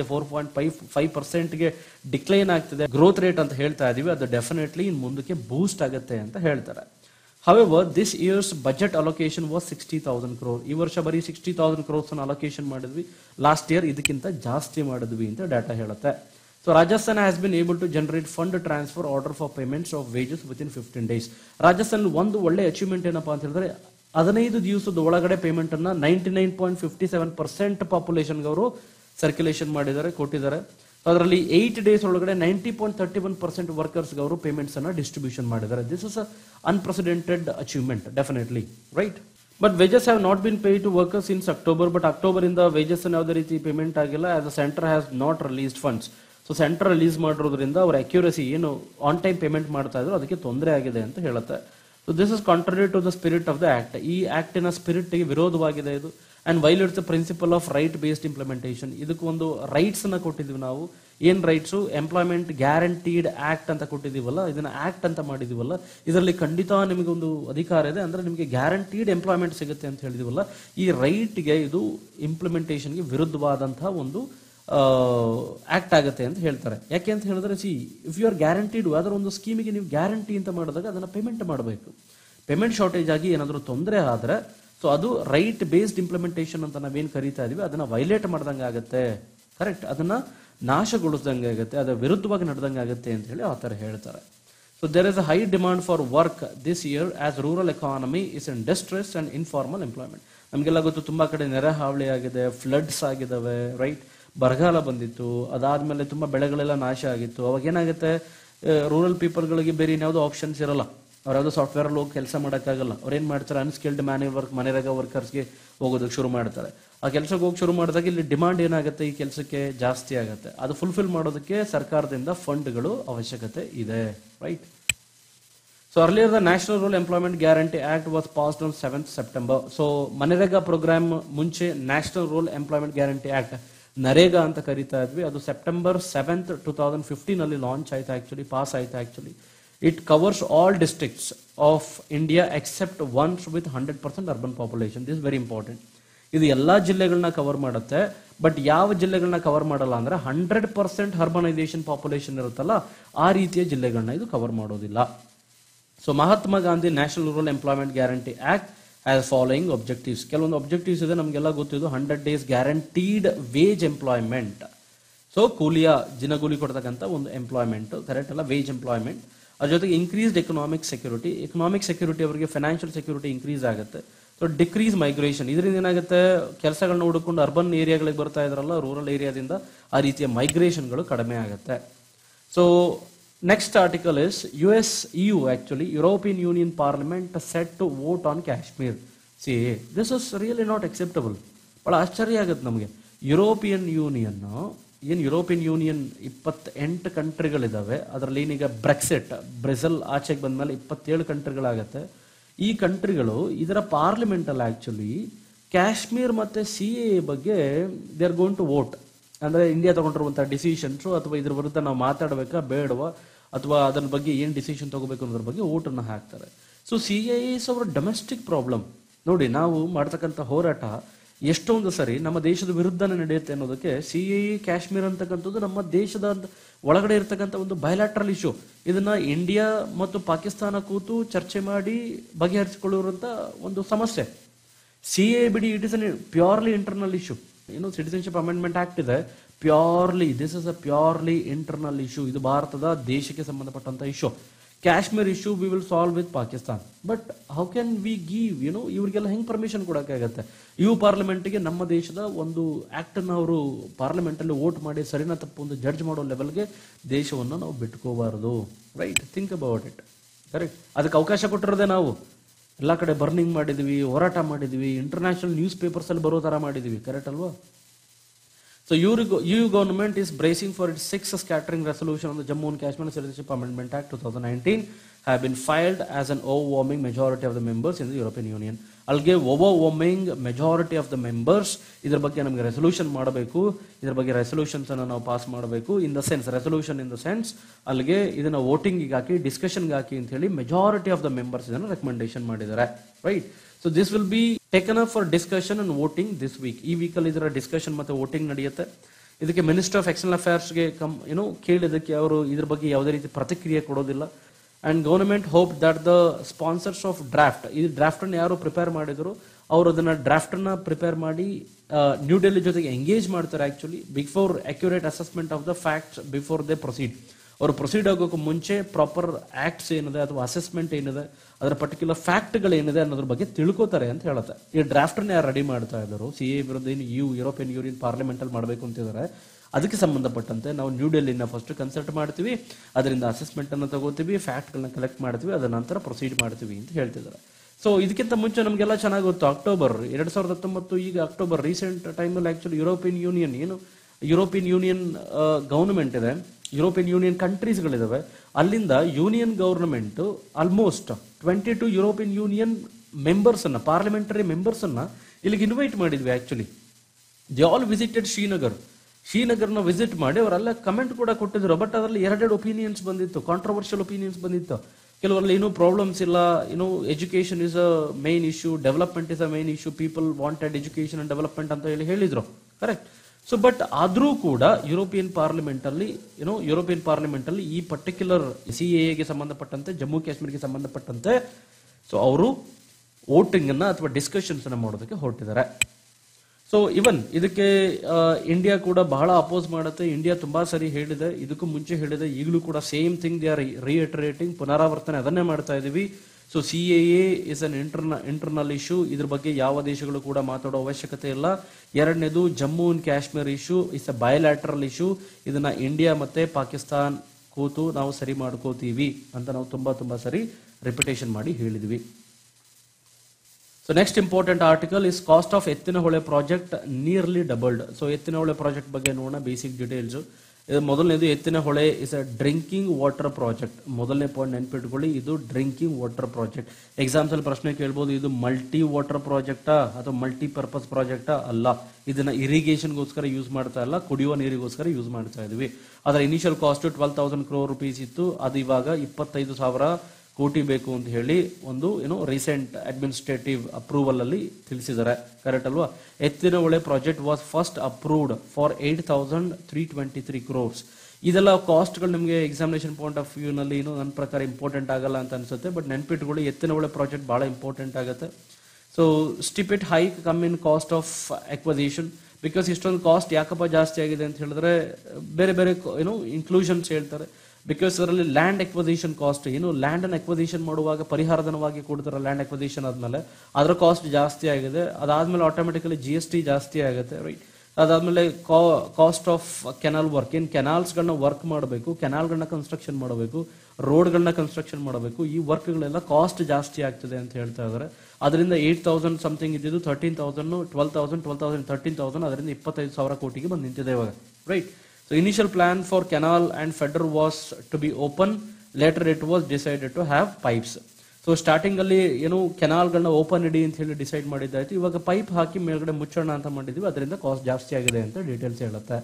4.5% ಡಿಕ್ಲೈನ್ ಆಗ್ತಿದೆ ಗ್ರೋತ್ ರೇಟ್ ಅಂತ ಹೇಳ್ತಾ ಇದೀವಿ. ಅದು ಡೆಫಿನೆಟ್ಲಿ ಇನ್ ಮುಂದಕ್ಕೆ ಬೂಸ್ಟ್ ಆಗುತ್ತೆ ಅಂತ ಹೇಳ್ತಾರೆ. However, this year's budget allocation was 60,000 crore. ಈ ವರ್ಷ ಬರೀ 60,000 crores ಅನ್ನು ಅಲೋಕೇಶನ್ ಮಾಡಿದ್ವಿ. ಲಾಸ್ಟ್ ಇಯರ್ ಇದಕ್ಕಿಂತ ಜಾಸ್ತಿ ಮಾಡಿದ್ವಿ ಅಂತ ಡಾಟಾ ಹೇಳುತ್ತೆ. So Rajasthan has been able to generate fund transfer order for payments of wages within 15 days. Rajasthan ಒಂದು ಒಳ್ಳೆ ಅಚೀವ್ಮೆಂಟ್ ಏನಪ್ಪಾ ಅಂತ ಹೇಳಿದ್ರೆ 15 ದಿವಸದ ಒಳಗಡೆ ಪೇಮೆಂಟ್ ಅನ್ನ 99.57% ಪಾಪ್ಯುಲೇಷನ್ಗೆ ಅವರು ಸರ್ಕ್ಯುಲೇಷನ್ ಮಾಡಿದ್ದಾರೆ, ಕೊಟ್ಟಿದ್ದಾರೆ. ಅದರಲ್ಲಿ 8 days ಒಳಗಡೆ 90.31% ವರ್ಕರ್ಸ್ಗೆ ಅವರು ಪೇಮೆಂಟ್ಸ್ ಅನ್ನ ಡಿಸ್ಟ್ರಿಬ್ಯೂಷನ್ ಮಾಡಿದ್ದಾರೆ. This is unprecedented achievement definitely, right? But wages have not been pay to workers since October. But October ಇಂದ ವೇಜಸ್ ಯಾವುದೇ ರೀತಿ ಪೇಮೆಂಟ್ ಆಗಿಲ್ಲ, as a centre has not released funds. So centre release ಮಾಡಿರೋದ್ರಿಂದ ಅವ್ರ accuracy ಏನು on time payment ಮಾಡ್ತಾ ಇದ್ರು ಅದಕ್ಕೆ ತೊಂದರೆ ಆಗಿದೆ ಅಂತ ಹೇಳುತ್ತೆ. So this is contrary to the spirit of the act. ಈ ಆಕ್ಟಿನ ಸ್ಪಿರಿಟ್ಗೆ ವಿರೋಧವಾಗಿದೆ ಇದು. And violates the principle of right based implementation. ಇದಕ್ಕೆ ಒಂದು ರೈಟ್ಸ್ ಅನ್ನ ಕೊಟ್ಟಿದ್ವಿ ನಾವು. ಏನ್ ರೈಟ್ಸು? ಎಂಪ್ಲಾಯ್ಮೆಂಟ್ ಗ್ಯಾರಂಟೀಡ್ ಆಕ್ಟ್ ಅಂತ ಕೊಟ್ಟಿದೀವಲ್ಲ, ಇದನ್ನ ಆಕ್ಟ್ ಅಂತ ಮಾಡಿದೀವಲ್ಲ, ಇದರಲ್ಲಿ ಖಂಡಿತ ನಿಮಗೆ ಒಂದು ಅಧಿಕಾರ ಇದೆ, ಅಂದ್ರೆ ನಿಮಗೆ ಗ್ಯಾರಂಟೀಡ್ ಎಂಪ್ಲಾಯ್ಮೆಂಟ್ ಸಿಗುತ್ತೆ ಅಂತ ಹೇಳಿದೀವಲ್ಲ. ಈ ರೈಟ್ಗೆ ಇದು ಇಂಪ್ಲಿಮೆಂಟೇಷನ್ಗೆ ವಿರುದ್ಧವಾದಂತಹ ಒಂದು ಆಕ್ಟ್ ಆಗುತ್ತೆ ಅಂತ ಹೇಳ್ತಾರೆ. ಯಾಕೆ ಅಂತ ಹೇಳಿದ್ರೆ, ಇಫ್ ಯು ಆರ್ ಗ್ಯಾರಂಟಿಡ್, ಅದರ ಒಂದು ಸ್ಕೀಮಿಗೆ ನೀವು ಗ್ಯಾರಂಟಿ ಅಂತ ಮಾಡಿದಾಗ ಅದನ್ನ ಪೇಮೆಂಟ್ ಮಾಡಬೇಕು. ಪೇಮೆಂಟ್ ಶಾರ್ಟೇಜ್ ಆಗಿ ಏನಾದರೂ ತೊಂದರೆ ಆದ್ರೆ ಸೊ ಅದು ರೈಟ್ ಬೇಸ್ಡ್ ಇಂಪ್ಲಿಮೆಂಟೇಷನ್ ಅಂತ ನಾವೇನು ಕರೀತಾ ಇದೀವಿ ಅದನ್ನ ವೈಲೇಟ್ ಮಾಡ್ದಂಗೆ ಆಗುತ್ತೆ, ಕರೆಕ್ಟ್? ಅದನ್ನ ನಾಶಗೊಳಿಸ್ದಂಗೆ ಆಗುತ್ತೆ, ಅದರ ವಿರುದ್ಧವಾಗಿ ನಡೆದಂಗೆ ಆಗುತ್ತೆ ಅಂತ ಹೇಳಿ ಆ ಥರ ಹೇಳ್ತಾರೆ. So there is a high demand for work this year as rural economy is in distress and informal employment. ನಮಗೆಲ್ಲ ಗೊತ್ತು, ತುಂಬಾ ಕಡೆ ನೆರೆ ಹಾವಳಿ ಆಗಿದೆ, ಫ್ಲಡ್ಸ್ ಆಗಿದಾವೆ, ರೈಟ್? ಬರಗಾಲ ಬಂದಿತ್ತು, ಅದಾದ್ಮೇಲೆ ತುಂಬಾ ಬೆಳೆಗಳೆಲ್ಲ ನಾಶ ಆಗಿತ್ತು. ಅವಾಗ ಏನಾಗುತ್ತೆ, ರೂರಲ್ ಪೀಪಲ್ಗಳಿಗೆ ಬೇರೆ ಇನ್ಯಾವುದೋ ಆಪ್ಷನ್ಸ್ ಇರಲ್ಲ. ಅವ್ರು ಯಾವುದೋ ಸಾಫ್ಟ್ವೇರ್ ಅಲ್ಲಿ ಹೋಗಿ ಕೆಲಸ ಮಾಡೋಕ್ಕಾಗಲ್ಲ. ಅವ್ರು ಏನು ಮಾಡ್ತಾರೆ, ಅನ್ಸ್ಕಿಲ್ಡ್ ಮ್ಯಾನ್ಯುವಲ್ ವರ್ಕ್, ಮನೆಯಾಗ ವರ್ಕರ್ಸ್ಗೆ ಹೋಗೋದಕ್ಕೆ ಶುರು ಮಾಡ್ತಾರೆ. ಆ ಕೆಲಸಕ್ಕೆ ಹೋಗಿ ಶುರು ಮಾಡಿದಾಗ ಇಲ್ಲಿ ಡಿಮಾಂಡ್ ಏನಾಗುತ್ತೆ, ಈ ಕೆಲಸಕ್ಕೆ ಜಾಸ್ತಿ ಆಗುತ್ತೆ. ಅದು ಫುಲ್ಫಿಲ್ ಮಾಡೋದಕ್ಕೆ ಸರ್ಕಾರದಿಂದ ಫಂಡ್ಗಳು ಅವಶ್ಯಕತೆ ಇದೆ, right? So earlier the national rural employment guarantee act was passed on 7th September. So ಮನರೇಗಾ ಪ್ರೋಗ್ರಾಮ್ ಮುಂಚೆ national rural employment guarantee act, NREGA ಅಂತ ಕರೀತಾ ಇದ್ವಿ, ಅದು ಸೆಪ್ಟೆಂಬರ್ 7th, 2015 ಅಲ್ಲಿ ಲಾಂಚ್ ಆಯ್ತು, ಆಕ್ಚುಲಿ ಪಾಸ್ ಆಯ್ತು. Actually it covers all districts of India except ones with 100% urban population. This very important. ಇದು ಎಲ್ಲಾ ಜಿಲ್ಲೆಗಳನ್ನ ಕವರ್ ಮಾಡುತ್ತೆ. ಬಟ್ ಯಾವ ಜಿಲ್ಲೆಗಳನ್ನ ಕವರ್ ಮಾಡಲ್ಲ ಅಂದ್ರೆ 100% ಅರ್ಬನೈಸೇಷನ್ ಪಾಪ್ಯುಲೇಷನ್ ಇರುತ್ತಲ್ಲ, ಆ ರೀತಿಯ ಜಿಲ್ಲೆಗಳನ್ನ ಇದು ಕವರ್ ಮಾಡೋದಿಲ್ಲ. So Mahatma Gandhi national rural employment guarantee act as following objectives. ಕೆಲವೊಂದು ಒಬ್ಜೆಕ್ಟಿವ್ಸ್ ಇದೆ, ನಮಗೆಲ್ಲ ಗೊತ್ತಿದ್ದು 100 days guaranteed wage employment. So ಕೂಲಿಯ ದಿನಗೂಲಿ ಕೊಡ್ತಕ್ಕಂಥ ಒಂದು ಎಂಪ್ಲಾಯ್ಮೆಂಟ್, ಕರೆಕ್ಟ್ ಅಲ್ಲ? Wage employment. ಅದ್ರ ಜೊತೆಗೆ increased economic security. Economic security ಅವರಿಗೆ ಫೈನಾನ್ಷಿಯಲ್ ಸೆಕ್ಯೂರಿಟಿ ಇನ್ಕ್ರೀಸ್ ಆಗುತ್ತೆ. So decrease migration. ಇದರಿಂದ ಏನಾಗುತ್ತೆ, ಕೆಲಸಗಳನ್ನ ಹುಡುಕೊಂಡು ಅರ್ಬನ್ ಏರಿಯಾಗಳಿಗೆ ಬರ್ತಾ ಇದ್ರಲ್ಲ, ರೂರಲ್ ಏರಿಯಾದಿಂದ ಆ ರೀತಿಯ ಮೈಗ್ರೇಷನ್ಗಳು ಕಡಿಮೆ ಆಗುತ್ತೆ. So next article is EU actually European Union Parliament set to vote on Kashmir. See, this is really not acceptable. ಬಹಳ ಆಶ್ಚರ್ಯ ಆಗುತ್ತೆ ನಮಗೆ. ಯುರೋಪಿಯನ್ ಯೂನಿಯನ್ 28 ಕಂಟ್ರಿಗಳಿದಾವೆ. ಅದರಲ್ಲಿ ಏನೀಗ ಬ್ರೆಜಿಲ್ ಆಚೆಗೆ ಬಂದ್ಮೇಲೆ 27 ಕಂಟ್ರಿಗಳಾಗತ್ತೆ. ಈ ಕಂಟ್ರಿಗಳು ಇದರ ಪಾರ್ಲಿಮೆಂಟ್ ಅಲ್ಲಿ ಆಕ್ಚುಲಿ ಕಾಶ್ಮೀರ್ ಮತ್ತೆ CAA ಬಗ್ಗೆ they are going to vote. ಅಂದ್ರೆ ಇಂಡಿಯಾ ತಗೊಂಡಿರುವಂತಹ ಡಿಸಿಷನ್ಸ್ ಅಥವಾ ಇದ್ರ ವಿರುದ್ಧ ನಾವು ಮಾತಾಡಬೇಕಾ ಬೇಡವಾ, ಅಥವಾ ಅದರ ಬಗ್ಗೆ ಏನು ಡಿಸಿಷನ್ ತಗೋಬೇಕು ಅನ್ನೋದ್ರ ಬಗ್ಗೆ ವೋಟ್ ಅನ್ನ ಹಾಕ್ತಾರೆ. So CAA is our domestic problem. ನೋಡಿ, ನಾವು ಮಾಡ್ತಕ್ಕಂಥ ಹೋರಾಟ ಎಷ್ಟೊಂದು ಸರಿ ನಮ್ಮ ದೇಶದ ವಿರುದ್ಧನೇ ನಡೆಯುತ್ತೆ ಅನ್ನೋದಕ್ಕೆ CAA ಕಾಶ್ಮೀರ್ ಅಂತಕ್ಕಂಥದ್ದು ನಮ್ಮ ದೇಶದ ಒಳಗಡೆ ಇರ್ತಕ್ಕಂಥ ಒಂದು ಬಯಲಾಟ್ರಲ್ ಇಶ್ಯೂ. ಇದನ್ನ ಇಂಡಿಯಾ ಮತ್ತು ಪಾಕಿಸ್ತಾನ ಕೂತು ಚರ್ಚೆ ಮಾಡಿ ಬಗೆಹರಿಸಿಕೊಳ್ಳುವಂತ ಒಂದು ಸಮಸ್ಯೆ. CAA ಬಿಡಿ, it is an purely internal issue. ಏನು ಸಿಟಿಸನ್ಶಿಪ್ ಅಮೆಂಡ್ಮೆಂಟ್ ಆಕ್ಟ್ ಇದೆ, this is a purely internal issue. ಇದು ಭಾರತದ ದೇಶಕ್ಕೆ ಸಂಬಂಧಪಟ್ಟಂತ issue. Kashmir issue we will solve with Pakistan. But how can we give ಇವರಿಗೆಲ್ಲ ಹೆಂಗ್ ಪರ್ಮಿಷನ್ ಕೊಡಕ್ಕಾಗತ್ತೆ? ಪಾರ್ಲಿಮೆಂಟ್ಗೆ ನಮ್ಮ ದೇಶದ ಒಂದು ಆಕ್ಟ್ ಅನ್ನು ಅವರು ಪಾರ್ಲಿಮೆಂಟ್ ಅಲ್ಲಿ ವೋಟ್ ಮಾಡಿ ಸರಿನಾ ತಪ್ಪು ಒಂದು ಜಡ್ಜ್ ಮಾಡೋ ಲೆವೆಲ್ಗೆ ದೇಶವನ್ನು ನಾವು ಬಿಟ್ಕೋಬಾರದು, right? Think about it, correct? ಅದಕ್ಕೆ ಅವಕಾಶ ಕೊಟ್ಟಿರೋದೇ ನಾವು. ಎಲ್ಲ ಕಡೆ ಬರ್ನಿಂಗ್ ಮಾಡಿದ್ವಿ, ಹೋರಾಟ ಮಾಡಿದ್ವಿ, ಇಂಟರ್ನ್ಯಾಷನಲ್ ನ್ಯೂಸ್ ಪೇಪರ್ಸ್ ಅಲ್ಲಿ ಬರೋ ತರ ಮಾಡಿದ್ವಿ, ಕರೆಕ್ಟ್ ಅಲ್ವಾ? So EU government is bracing for its 6th scattering resolution on the Jammu and Kashmir Citizenship Amendment Act 2019 have been filed as an overwhelming majority of the members in the European Union. ಅಲ್ಲಿಗೆ overwhelming majority of the members ಇದರ ಬಗ್ಗೆ ನಮಗೆ resolution ಮಾಡಬೇಕು, ಇದರ ಬಗ್ಗೆ resolutions ಅನ್ನು ನಾವು pass ಮಾಡಬೇಕು. In the sense resolution in the sense ಅಲ್ಲಿಗೆ ಇದನ್ನ ವೋಟಿಂಗ್ ಹಾಕಿ ಡಿಸ್ಕಷನ್ ಹಾಕಿ ಅಂತ ಹೇಳಿ ಮೆಜಾರಿಟಿ ಆಫ್ ದ ಮೆಂಬರ್ಸ್ ಇದನ್ನು ರೆಕಮೆಂಡೇಶನ್ ಮಾಡಿದ್ದಾರೆ, right? So this will be taken up for discussion and voting this week. ಈ ವೀಕಲ್ಲಿ ಇದರ ಡಿಸ್ಕಷನ್ ಮತ್ತೆ ವೋಟಿಂಗ್ ನಡೆಯುತ್ತೆ. ಇದಕ್ಕೆ ಮಿನಿಸ್ಟರ್ ಆಫ್ ಎಕ್ಸ್ಟರ್ನಲ್ ಅಫೇರ್ಸ್ಗೆ ಕೇಳಿದಕ್ಕೆ ಅವರು ಇದ್ರ ಬಗ್ಗೆ ಯಾವುದೇ ರೀತಿ ಪ್ರತಿಕ್ರಿಯೆ ಕೊಡೋದಿಲ್ಲ. And government hope that the sponsors of draft, ಈ ಡ್ರಾಫ್ಟ್ ಅನ್ನು ಯಾರು ಪ್ರಿಪೇರ್ ಮಾಡಿದ್ರು ಅವರು ಅದನ್ನ ಡ್ರಾಫ್ಟ್ ಅನ್ನ ಪ್ರಿಪೇರ್ ಮಾಡಿ ನ್ಯೂ ಡೆಲ್ಲಿ ಜೊತೆಗೆ ಎಂಗೇಜ್ ಮಾಡ್ತಾರೆ actually before accurate assessment of the facts before they proceed. ಅವರು ಪ್ರೊಸೀಡ್ ಆಗೋಕೆ ಮುಂಚೆ ಪ್ರಾಪರ್ ಆಕ್ಟ್ಸ್ ಏನಿದೆ ಅಥವಾ ಅಸೆಸ್ಮೆಂಟ್ ಏನಿದೆ ಅದರ ಪರ್ಟಿಕ್ಯುಲರ್ ಫ್ಯಾಕ್ಟ್ಗಳು ಏನಿದೆ ಅನ್ನೋದ್ರ ಬಗ್ಗೆ ತಿಳ್ಕೊತಾರೆ ಅಂತ ಹೇಳುತ್ತೆ. ಈ ಡ್ರಾಫ್ಟ್ ಅನ್ನ ಯಾರು ರೆಡಿ ಮಾಡ್ತಾ ಇದ್ರು CAA ವಿರುದ್ಧ ಯುರೋಪಿಯನ್ ಯೂನಿಯನ್ ಪಾರ್ಲಿಮೆಂಟ್ ಅಲ್ಲಿ ಮಾಡಬೇಕು ಅಂತಿದ್ದಾರೆ. ಅದಕ್ಕೆ ಸಂಬಂಧಪಟ್ಟಂತೆ ನಾವು ನ್ಯೂ ಡೆಲ್ಲಿನ ಫಸ್ಟ್ ಕನ್ಸಲ್ಟ್ ಮಾಡ್ತೀವಿ, ಅದರಿಂದ ಅಸೆಸ್ಮೆಂಟ್ ಅನ್ನು ತಗೋತೀವಿ, ಫ್ಯಾಕ್ಟ್ಗಳನ್ನ ಕಲೆಕ್ಟ್ ಮಾಡ್ತೀವಿ, ಅದರ ನಂತರ ಪ್ರೊಸೀಡ್ ಮಾಡ್ತೀವಿ ಅಂತ ಹೇಳ್ತಿದ್ದಾರೆ. ಸೊ ಇದಕ್ಕಿಂತ ಮುಂಚೆ ನಮಗೆಲ್ಲ ಚೆನ್ನಾಗಿ ಗೊತ್ತು, ಅಕ್ಟೋಬರ್ 2019 ಈಗ ಅಕ್ಟೋಬರ್ ರೀಸೆಂಟ್ ಟೈಮಲ್ಲಿ ಆಕ್ಚುಲಿ ಯುರೋಪಿಯನ್ ಯೂನಿಯನ್ ಗವರ್ನಮೆಂಟ್ ಇದೆ, ಯುರೋಪಿಯನ್ ಯೂನಿಯನ್ ಕಂಟ್ರೀಸ್ಗಳಿದಾವೆ, ಅಲ್ಲಿಂದ union government almost 22 European Union members ಅನ್ನ, ಪಾರ್ಲಿಮೆಂಟರಿ ಮೆಂಬರ್ಸ್ ಅನ್ನ ಇಲ್ಲಿಗೆ ಇನ್ವೈಟ್ ಮಾಡಿದ್ವಿ. ಆಕ್ಚುಲಿ ದೇ ಆಲ್ ವಿಸಿಟೆಡ್ ಶ್ರೀನಗರ್ನ ವಿಸಿಟ್ ಮಾಡಿ ಅವರೆಲ್ಲ ಕಮೆಂಟ್ ಕೂಡ ಕೊಟ್ಟಿದ್ರು. ಬಟ್ ಅದರಲ್ಲಿ ಎರಡೆರಡು ಒಪಿನಿಯನ್ಸ್ ಬಂದಿತ್ತು, ಕಾಂಟ್ರವರ್ಷಿಯಲ್ ಒಪಿನಿಯನ್ಸ್ ಬಂದಿತ್ತು. ಕೆಲವರಲ್ಲಿ ಏನೂ ಪ್ರಾಬ್ಲಮ್ಸ್ ಇಲ್ಲ, education is a main issue, development is a main issue, people wanted education and development ಅಂತ ಹೇಳಿದ್ರು, ಕರೆಕ್ಟ್. ಸೊ ಬಟ್ ಆದ್ರೂ ಕೂಡ ಯುರೋಪಿಯನ್ ಪಾರ್ಲಿಮೆಂಟ್ ಅಲ್ಲಿ ಈ ಪರ್ಟಿಕ್ಯುಲರ್ CAAಗೆ ಸಂಬಂಧಪಟ್ಟಂತೆ, ಜಮ್ಮು ಕಾಶ್ಮೀರ್ಗೆ ಸಂಬಂಧಪಟ್ಟಂತೆ ಸೊ ಅವರು ವೋಟಿಂಗ್ ಅನ್ನ ಅಥವಾ ಡಿಸ್ಕಷನ್ಸ್ ಅನ್ನ ಮಾಡೋದಕ್ಕೆ ಹೊರಟಿದ್ದಾರೆ. ಸೊ ಇವನ್ ಇದಕ್ಕೆ ಇಂಡಿಯಾ ಕೂಡ ಬಹಳ ಅಪೋಸ್ ಮಾಡುತ್ತೆ. ಇಂಡಿಯಾ ತುಂಬಾ ಸರಿ ಹೇಳಿದೆ, ಇದಕ್ಕೂ ಮುಂಚೆ ಹೇಳಿದೆ, ಈಗಲೂ ಕೂಡ same thing they are reiterating, ಪುನರಾವರ್ತನೆ ಅದನ್ನೇ ಮಾಡ್ತಾ ಇದೀವಿ. So CAA is an internal issue, ಇದ್ರ ಬಗ್ಗೆ ಯಾವ ದೇಶಗಳು ಕೂಡ ಮಾತಾಡೋ ಅವಶ್ಯಕತೆ ಇಲ್ಲ. ಎರಡನೇದು Jammu and Kashmir issue is a bilateral issue, ಇದನ್ನ ಇಂಡಿಯಾ ಮತ್ತೆ ಪಾಕಿಸ್ತಾನ್ ಕೂತು ನಾವು ಸರಿ ಮಾಡ್ಕೋತೀವಿ ಅಂತ ನಾವು ತುಂಬಾ ಸರಿ ರಿಪಿಟೇಷನ್ ಮಾಡಿ ಹೇಳಿದ್ವಿ. So next important article is cost of Yettinahole project nearly doubled. So Yettinahole project ಬಗ್ಗೆ ನೋಡೋಣ ಬೇಸಿಕ್ ಡೀಟೇಲ್ಸ್. ಮೊದಲನೇದು, Yettinahole is a drinking water project. ಮೊದಲನೇ ಪಾಯಿಂಟ್ ನೆನ್ಪಿಟ್ಕೊಳ್ಳಿ, ಇದು ಡ್ರಿಂಕಿಂಗ್ ವಾಟರ್ ಪ್ರಾಜೆಕ್ಟ್. ಎಕ್ಸಾಮ್ಸ್ ಅಲ್ಲಿ ಪ್ರಶ್ನೆ ಕೇಳ್ಬೋದು, ಇದು ಮಲ್ಟಿ ವಾಟರ್ ಪ್ರಾಜೆಕ್ಟಾ ಅಥವಾ ಮಲ್ಟಿ ಪರ್ಪಸ್ ಪ್ರಾಜೆಕ್ಟಾ? ಅಲ್ಲ, ಇದನ್ನ ಇರಿಗೇಷನ್ಗೋಸ್ಕರ ಯೂಸ್ ಮಾಡ್ತಾ ಇಲ್ಲ, ಕುಡಿಯುವ ನೀರಿಗೋಸ್ಕರ ಯೂಸ್ ಮಾಡ್ತಾ ಇದೀವಿ. ಅದರ ಇನಿಷಿಯಲ್ ಕಾಸ್ಟ್ 12,000 crore rupees ಇತ್ತು, ಅದು ಇವಾಗ 25,000 ಕೋಟಿ ಬೇಕು ಅಂತ ಹೇಳಿ ಒಂದು ರೀಸೆಂಟ್ ಅಡ್ಮಿನಿಸ್ಟ್ರೇಟಿವ್ ಅಪ್ರೂವಲ್ ಅಲ್ಲಿ ತಿಳಿಸಿದ್ದಾರೆ, ಕರೆಕ್ಟ್ ಅಲ್ವಾ? Yettinahole project was first approved for 8,323 crores. ಇದೆಲ್ಲ ಕಾಸ್ಟ್ಗಳು ನಿಮಗೆ ಎಕ್ಸಾಮಿನೇಷನ್ ಪಾಯಿಂಟ್ ಆಫ್ ವ್ಯೂ ನಲ್ಲಿ ನನ್ನ ಪ್ರಕಾರ ಇಂಪಾರ್ಟೆಂಟ್ ಆಗಲ್ಲ ಅಂತ ಅನ್ಸುತ್ತೆ. ಬಟ್ ನೆನ್ಪಿಟ್ಕೊಳ್ಳಿ, ಎತ್ತಿನಹೊಳೆ ಪ್ರಾಜೆಕ್ಟ್ ಬಹಳ ಇಂಪಾರ್ಟೆಂಟ್ ಆಗುತ್ತೆ. So steep hike come in cost of acquisition, because ಇಷ್ಟೊಂದು ಕಾಸ್ಟ್ ಯಾಕಪ್ಪ ಜಾಸ್ತಿ ಆಗಿದೆ ಅಂತ ಹೇಳಿದ್ರೆ ಬೇರೆ ಬೇರೆ ಇನ್ಕ್ಲೂಷನ್ಸ್ ಹೇಳ್ತಾರೆ. ಬಿಕಾಸ್ ಅದರಲ್ಲಿ ಲ್ಯಾಂಡ್ ಎಕ್ವಸಿಷನ್ ಕಾಸ್ಟ್, ಲ್ಯಾಂಡ್ ಅನ್ನು ಎಕ್ವಸಿಷನ್ ಮಾಡುವಾಗ ಪರಿಹಾರಧನವಾಗಿ ಕೊಡ್ತಾರೆ, ಲ್ಯಾಂಡ್ ಎಕ್ವಸಿಷನ್ ಆದ್ಮೇಲೆ ಅದರ ಕಾಸ್ಟ್ ಜಾಸ್ತಿ ಆಗಿದೆ. ಅದಾದ್ಮೇಲೆ ಆಟೋಮೆಟಿಕಲಿ GST ಜಾಸ್ತಿ ಆಗುತ್ತೆ, ರೈಟ್? ಅದಾದ್ಮೇಲೆ ಕಾಸ್ಟ್ ಆಫ್ ಕೆನಾಲ್ ವರ್ಕ್, ಕೆನಾಲ್ಸ್ಗಳನ್ನ ವರ್ಕ್ ಮಾಡಬೇಕು, ಕೆನಾಲ್ಗಳನ್ನ ಕನ್ಸ್ಟ್ರಕ್ಷನ್ ಮಾಡಬೇಕು, ರೋಡ್ಗಳನ್ನ ಕನ್ಸ್ಟ್ರಕ್ಷನ್ ಮಾಡಬೇಕು, ಈ ವರ್ಕ್ಗಳೆಲ್ಲ ಕಾಸ್ಟ್ ಜಾಸ್ತಿ ಆಗ್ತದೆ ಅಂತ ಹೇಳ್ತಾ ಇದ್ದಾರೆ. ಅದರಿಂದ 8,000 ಸಮಥಿಂಗ್ ಇದ್ದಿದ್ದು 13,000, 12,000, 13,000, ಅದರಿಂದ 25,000 ಕೋಟಿಗೆ ಬಂದು ನಿಂತಿದೆ ಇವಾಗ, right? So initial plan for canal and feeder was to be open. Later it was decided to have pipes. So starting ಅಲ್ಲಿ ಕೆನಾಲ್ಗಳನ್ನ ಓಪನ್ ಇಡಿ ಅಂತ ಹೇಳಿ ಡಿಸೈಡ್ ಮಾಡಿದ್ದಾಯ್ತು. ಇವಾಗ ಪೈಪ್ ಹಾಕಿ ಮೇಲ್ಗಡೆ ಮುಚ್ಚೋಣ ಅಂತ ಮಾಡಿದ್ವಿ, ಅದರಿಂದ ಕಾಸ್ಟ್ ಜಾಸ್ತಿ ಆಗಿದೆ ಅಂತ ಡೀಟೇಲ್ಸ್ ಹೇಳುತ್ತೆ.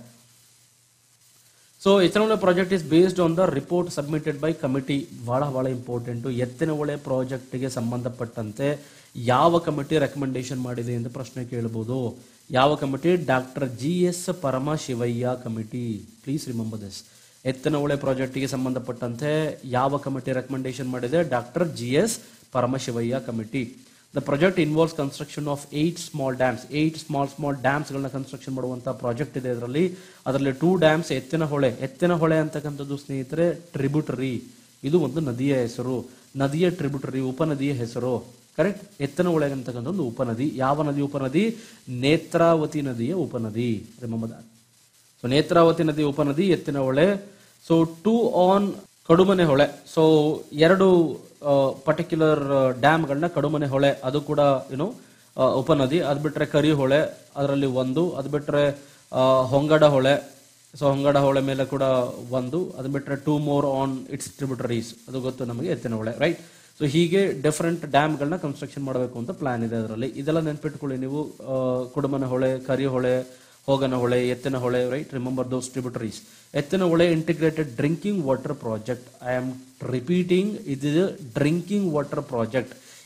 So Yettinahole project is based on the report submitted by committee. ಬಹಳ ಇಂಪಾರ್ಟೆಂಟ್. ಎತ್ತಿನಹೊಳೆ ಪ್ರಾಜೆಕ್ಟ್ಗೆ ಸಂಬಂಧಪಟ್ಟಂತೆ ಯಾವ ಕಮಿಟಿ ರೆಕಮೆಂಡೇಶನ್ ಮಾಡಿದೆ ಎಂದು ಪ್ರಶ್ನೆ ಕೇಳಬಹುದು. ಯಾವ committee? Doctor GS Paramashivaiah committee. Please remember this. Yettinahole ಪ್ರಾಜೆಕ್ಟ್ಗೆ ಸಂಬಂಧಪಟ್ಟಂತೆ ಯಾವ ಕಮಿಟಿ ರೆಕಮೆಂಡೇಶನ್ ಮಾಡಿದೆ? Doctor GS Paramashivaiah committee. The project involves construction of 8 small dams. 8 small dams ಗಳನ್ನ ಕನ್ಸ್ಟ್ರಕ್ಷನ್ ಮಾಡುವಂತಹ ಪ್ರಾಜೆಕ್ಟ್ ಇದೆ ಅದರಲ್ಲಿ. 2 ಡ್ಯಾಮ್ಸ್ ಎತ್ತಿನಹೊಳೆ ಅಂತಕ್ಕಂಥದ್ದು ಸ್ನೇಹಿತರೆ ಟ್ರಿಬ್ಯೂಟರಿ. ಇದು ಒಂದು ನದಿಯ ಹೆಸರು, ನದಿಯ ಟ್ರಿಬ್ಯೂಟರಿ, ಉಪನದಿಯ ಹೆಸರು, ಕರೆಕ್ಟ್? ಎತ್ತಿನಹೊಳೆ ಅಂತಕ್ಕಂಥ ಒಂದು ಉಪನದಿ. ಯಾವ ನದಿ ಉಪನದಿ? ನೇತ್ರಾವತಿ ನದಿಯ ಉಪನದಿ. Remember that. ಸೊ ನೇತ್ರಾವತಿ ನದಿಯ ಉಪನದಿ ಎತ್ತಿನಹೊಳೆ. ಸೊ 2 on ಕಡುಮನೆ ಹೊಳೆ. ಸೊ 2 ಪರ್ಟಿಕ್ಯುಲರ್ ಡ್ಯಾಮ್ಗಳನ್ನ, ಕಡುಮನೆ ಹೊಳೆ ಅದು ಕೂಡ ಉಪನದಿ. ಅದ್ ಬಿಟ್ರೆ ಕರಿಹೊಳೆ ಅದರಲ್ಲಿ 1, ಅದ್ ಬಿಟ್ರೆ ಹೊಂಗಡ ಹೊಳೆ. ಸೊ ಹೊಂಗಡ ಹೊಳೆ ಮೇಲೆ ಕೂಡ 1, ಅದ್ ಬಿಟ್ರೆ 2 more on its tributaries. ಅದು ಗೊತ್ತು ನಮಗೆ, ಎತ್ತಿನಹೊಳೆ, ರೈಟ್? ಸೊ ಹೀಗೆ ಡಿಫರೆಂಟ್ ಡ್ಯಾಮ್ಗಳನ್ನ ಕನ್ಸ್ಟ್ರಕ್ಷನ್ ಮಾಡಬೇಕು ಅಂತ ಪ್ಲಾನ್ ಇದೆ ಅದರಲ್ಲಿ. ಇದೆಲ್ಲ ನೆನ್ಪಿಟ್ಕೊಳ್ಳಿ ನೀವು. Kudumane hole, Karihole, Hoganahole, Yettinahole, right? Remember those tributaries. Yettinahole integrated drinking water project. I am repeating, ಇದು drinking water project.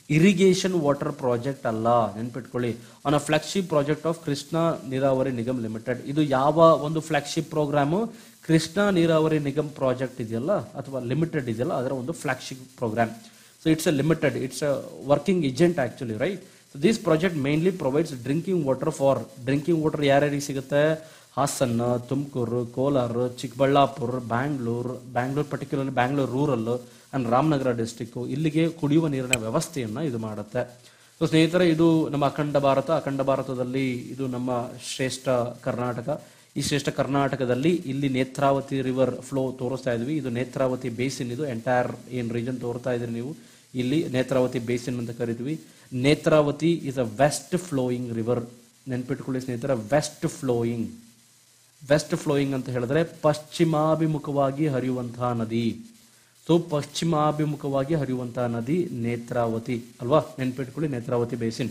Irrigation water project ಅಲ್ಲ, ನೆನ್ಪಿಟ್ಕೊಳ್ಳಿ. On a flagship project of Krishna Neeravari Nigam limited. ಇದು ಯಾವ ಒಂದು flagship programme? Krishna Neeravari Nigam project ಇದೆಯಲ್ಲ ಅಥವಾ ಲಿಮಿಟೆಡ್ ಇದೆಯಲ್ಲ, ಅದರ ಒಂದು flagship program. So it's a limited, it's a working agent actually, right. So this project mainly provides drinking water for, drinking water ಯಾರ್ಯಾರಿಗೆ ಸಿಗುತ್ತೆ? Hassan, Tumakuru, Kolar, Chikkaballapur, Bangalore particularly Bangalore rural and Ramanagara district, ಇಲ್ಲಿಗೆ ಕುಡಿಯುವ ನೀರಿನ ವ್ಯವಸ್ಥೆಯನ್ನ ಇದು ಮಾಡುತ್ತೆ. ಸೊ ಸ್ನೇಹಿತರೆ, ಇದು ನಮ್ಮ ಅಖಂಡ ಭಾರತದಲ್ಲಿ ಇದು ನಮ್ಮ ಶ್ರೇಷ್ಠ ಕರ್ನಾಟಕ. ಈ ಶ್ರೇಷ್ಠ ಕರ್ನಾಟಕದಲ್ಲಿ ಇಲ್ಲಿ ನೇತ್ರಾವತಿ ರಿವರ್ ಫ್ಲೋ ತೋರಿಸ್ತಾ ಇದ್ವಿ. ಇದು ನೇತ್ರಾವತಿ ಬೇಸಿನ್, ಇದು ಎಂಟೈರ್ ಏನ್ ರೀಜನ್ ತೋರ್ತಾ ಇದ್ರಿ ನೀವು, ಇಲ್ಲಿ ನೇತ್ರಾವತಿ ಬೇಸಿನ್ ಅಂತ ಕರಿತೀವಿ. Netravati is a west flowing river. ನೆನ್ಪಿಟ್ಕೊಳ್ಳಿ ಸ್ನೇಹಿತರೆ, ವೆಸ್ಟ್ ಫ್ಲೋಯಿಂಗ್ ಅಂತ ಹೇಳಿದ್ರೆ ಪಶ್ಚಿಮಾಭಿಮುಖವಾಗಿ ಹರಿಯುವಂತಹ ನದಿ. ಸೊ ಪಶ್ಚಿಮಾಭಿಮುಖವಾಗಿ ಹರಿಯುವಂತಹ ನದಿ ನೇತ್ರಾವತಿ ಅಲ್ವಾ, ನೆನ್ಪಿಟ್ಕೊಳ್ಳಿ, ನೇತ್ರಾವತಿ ಬೇಸಿನ್.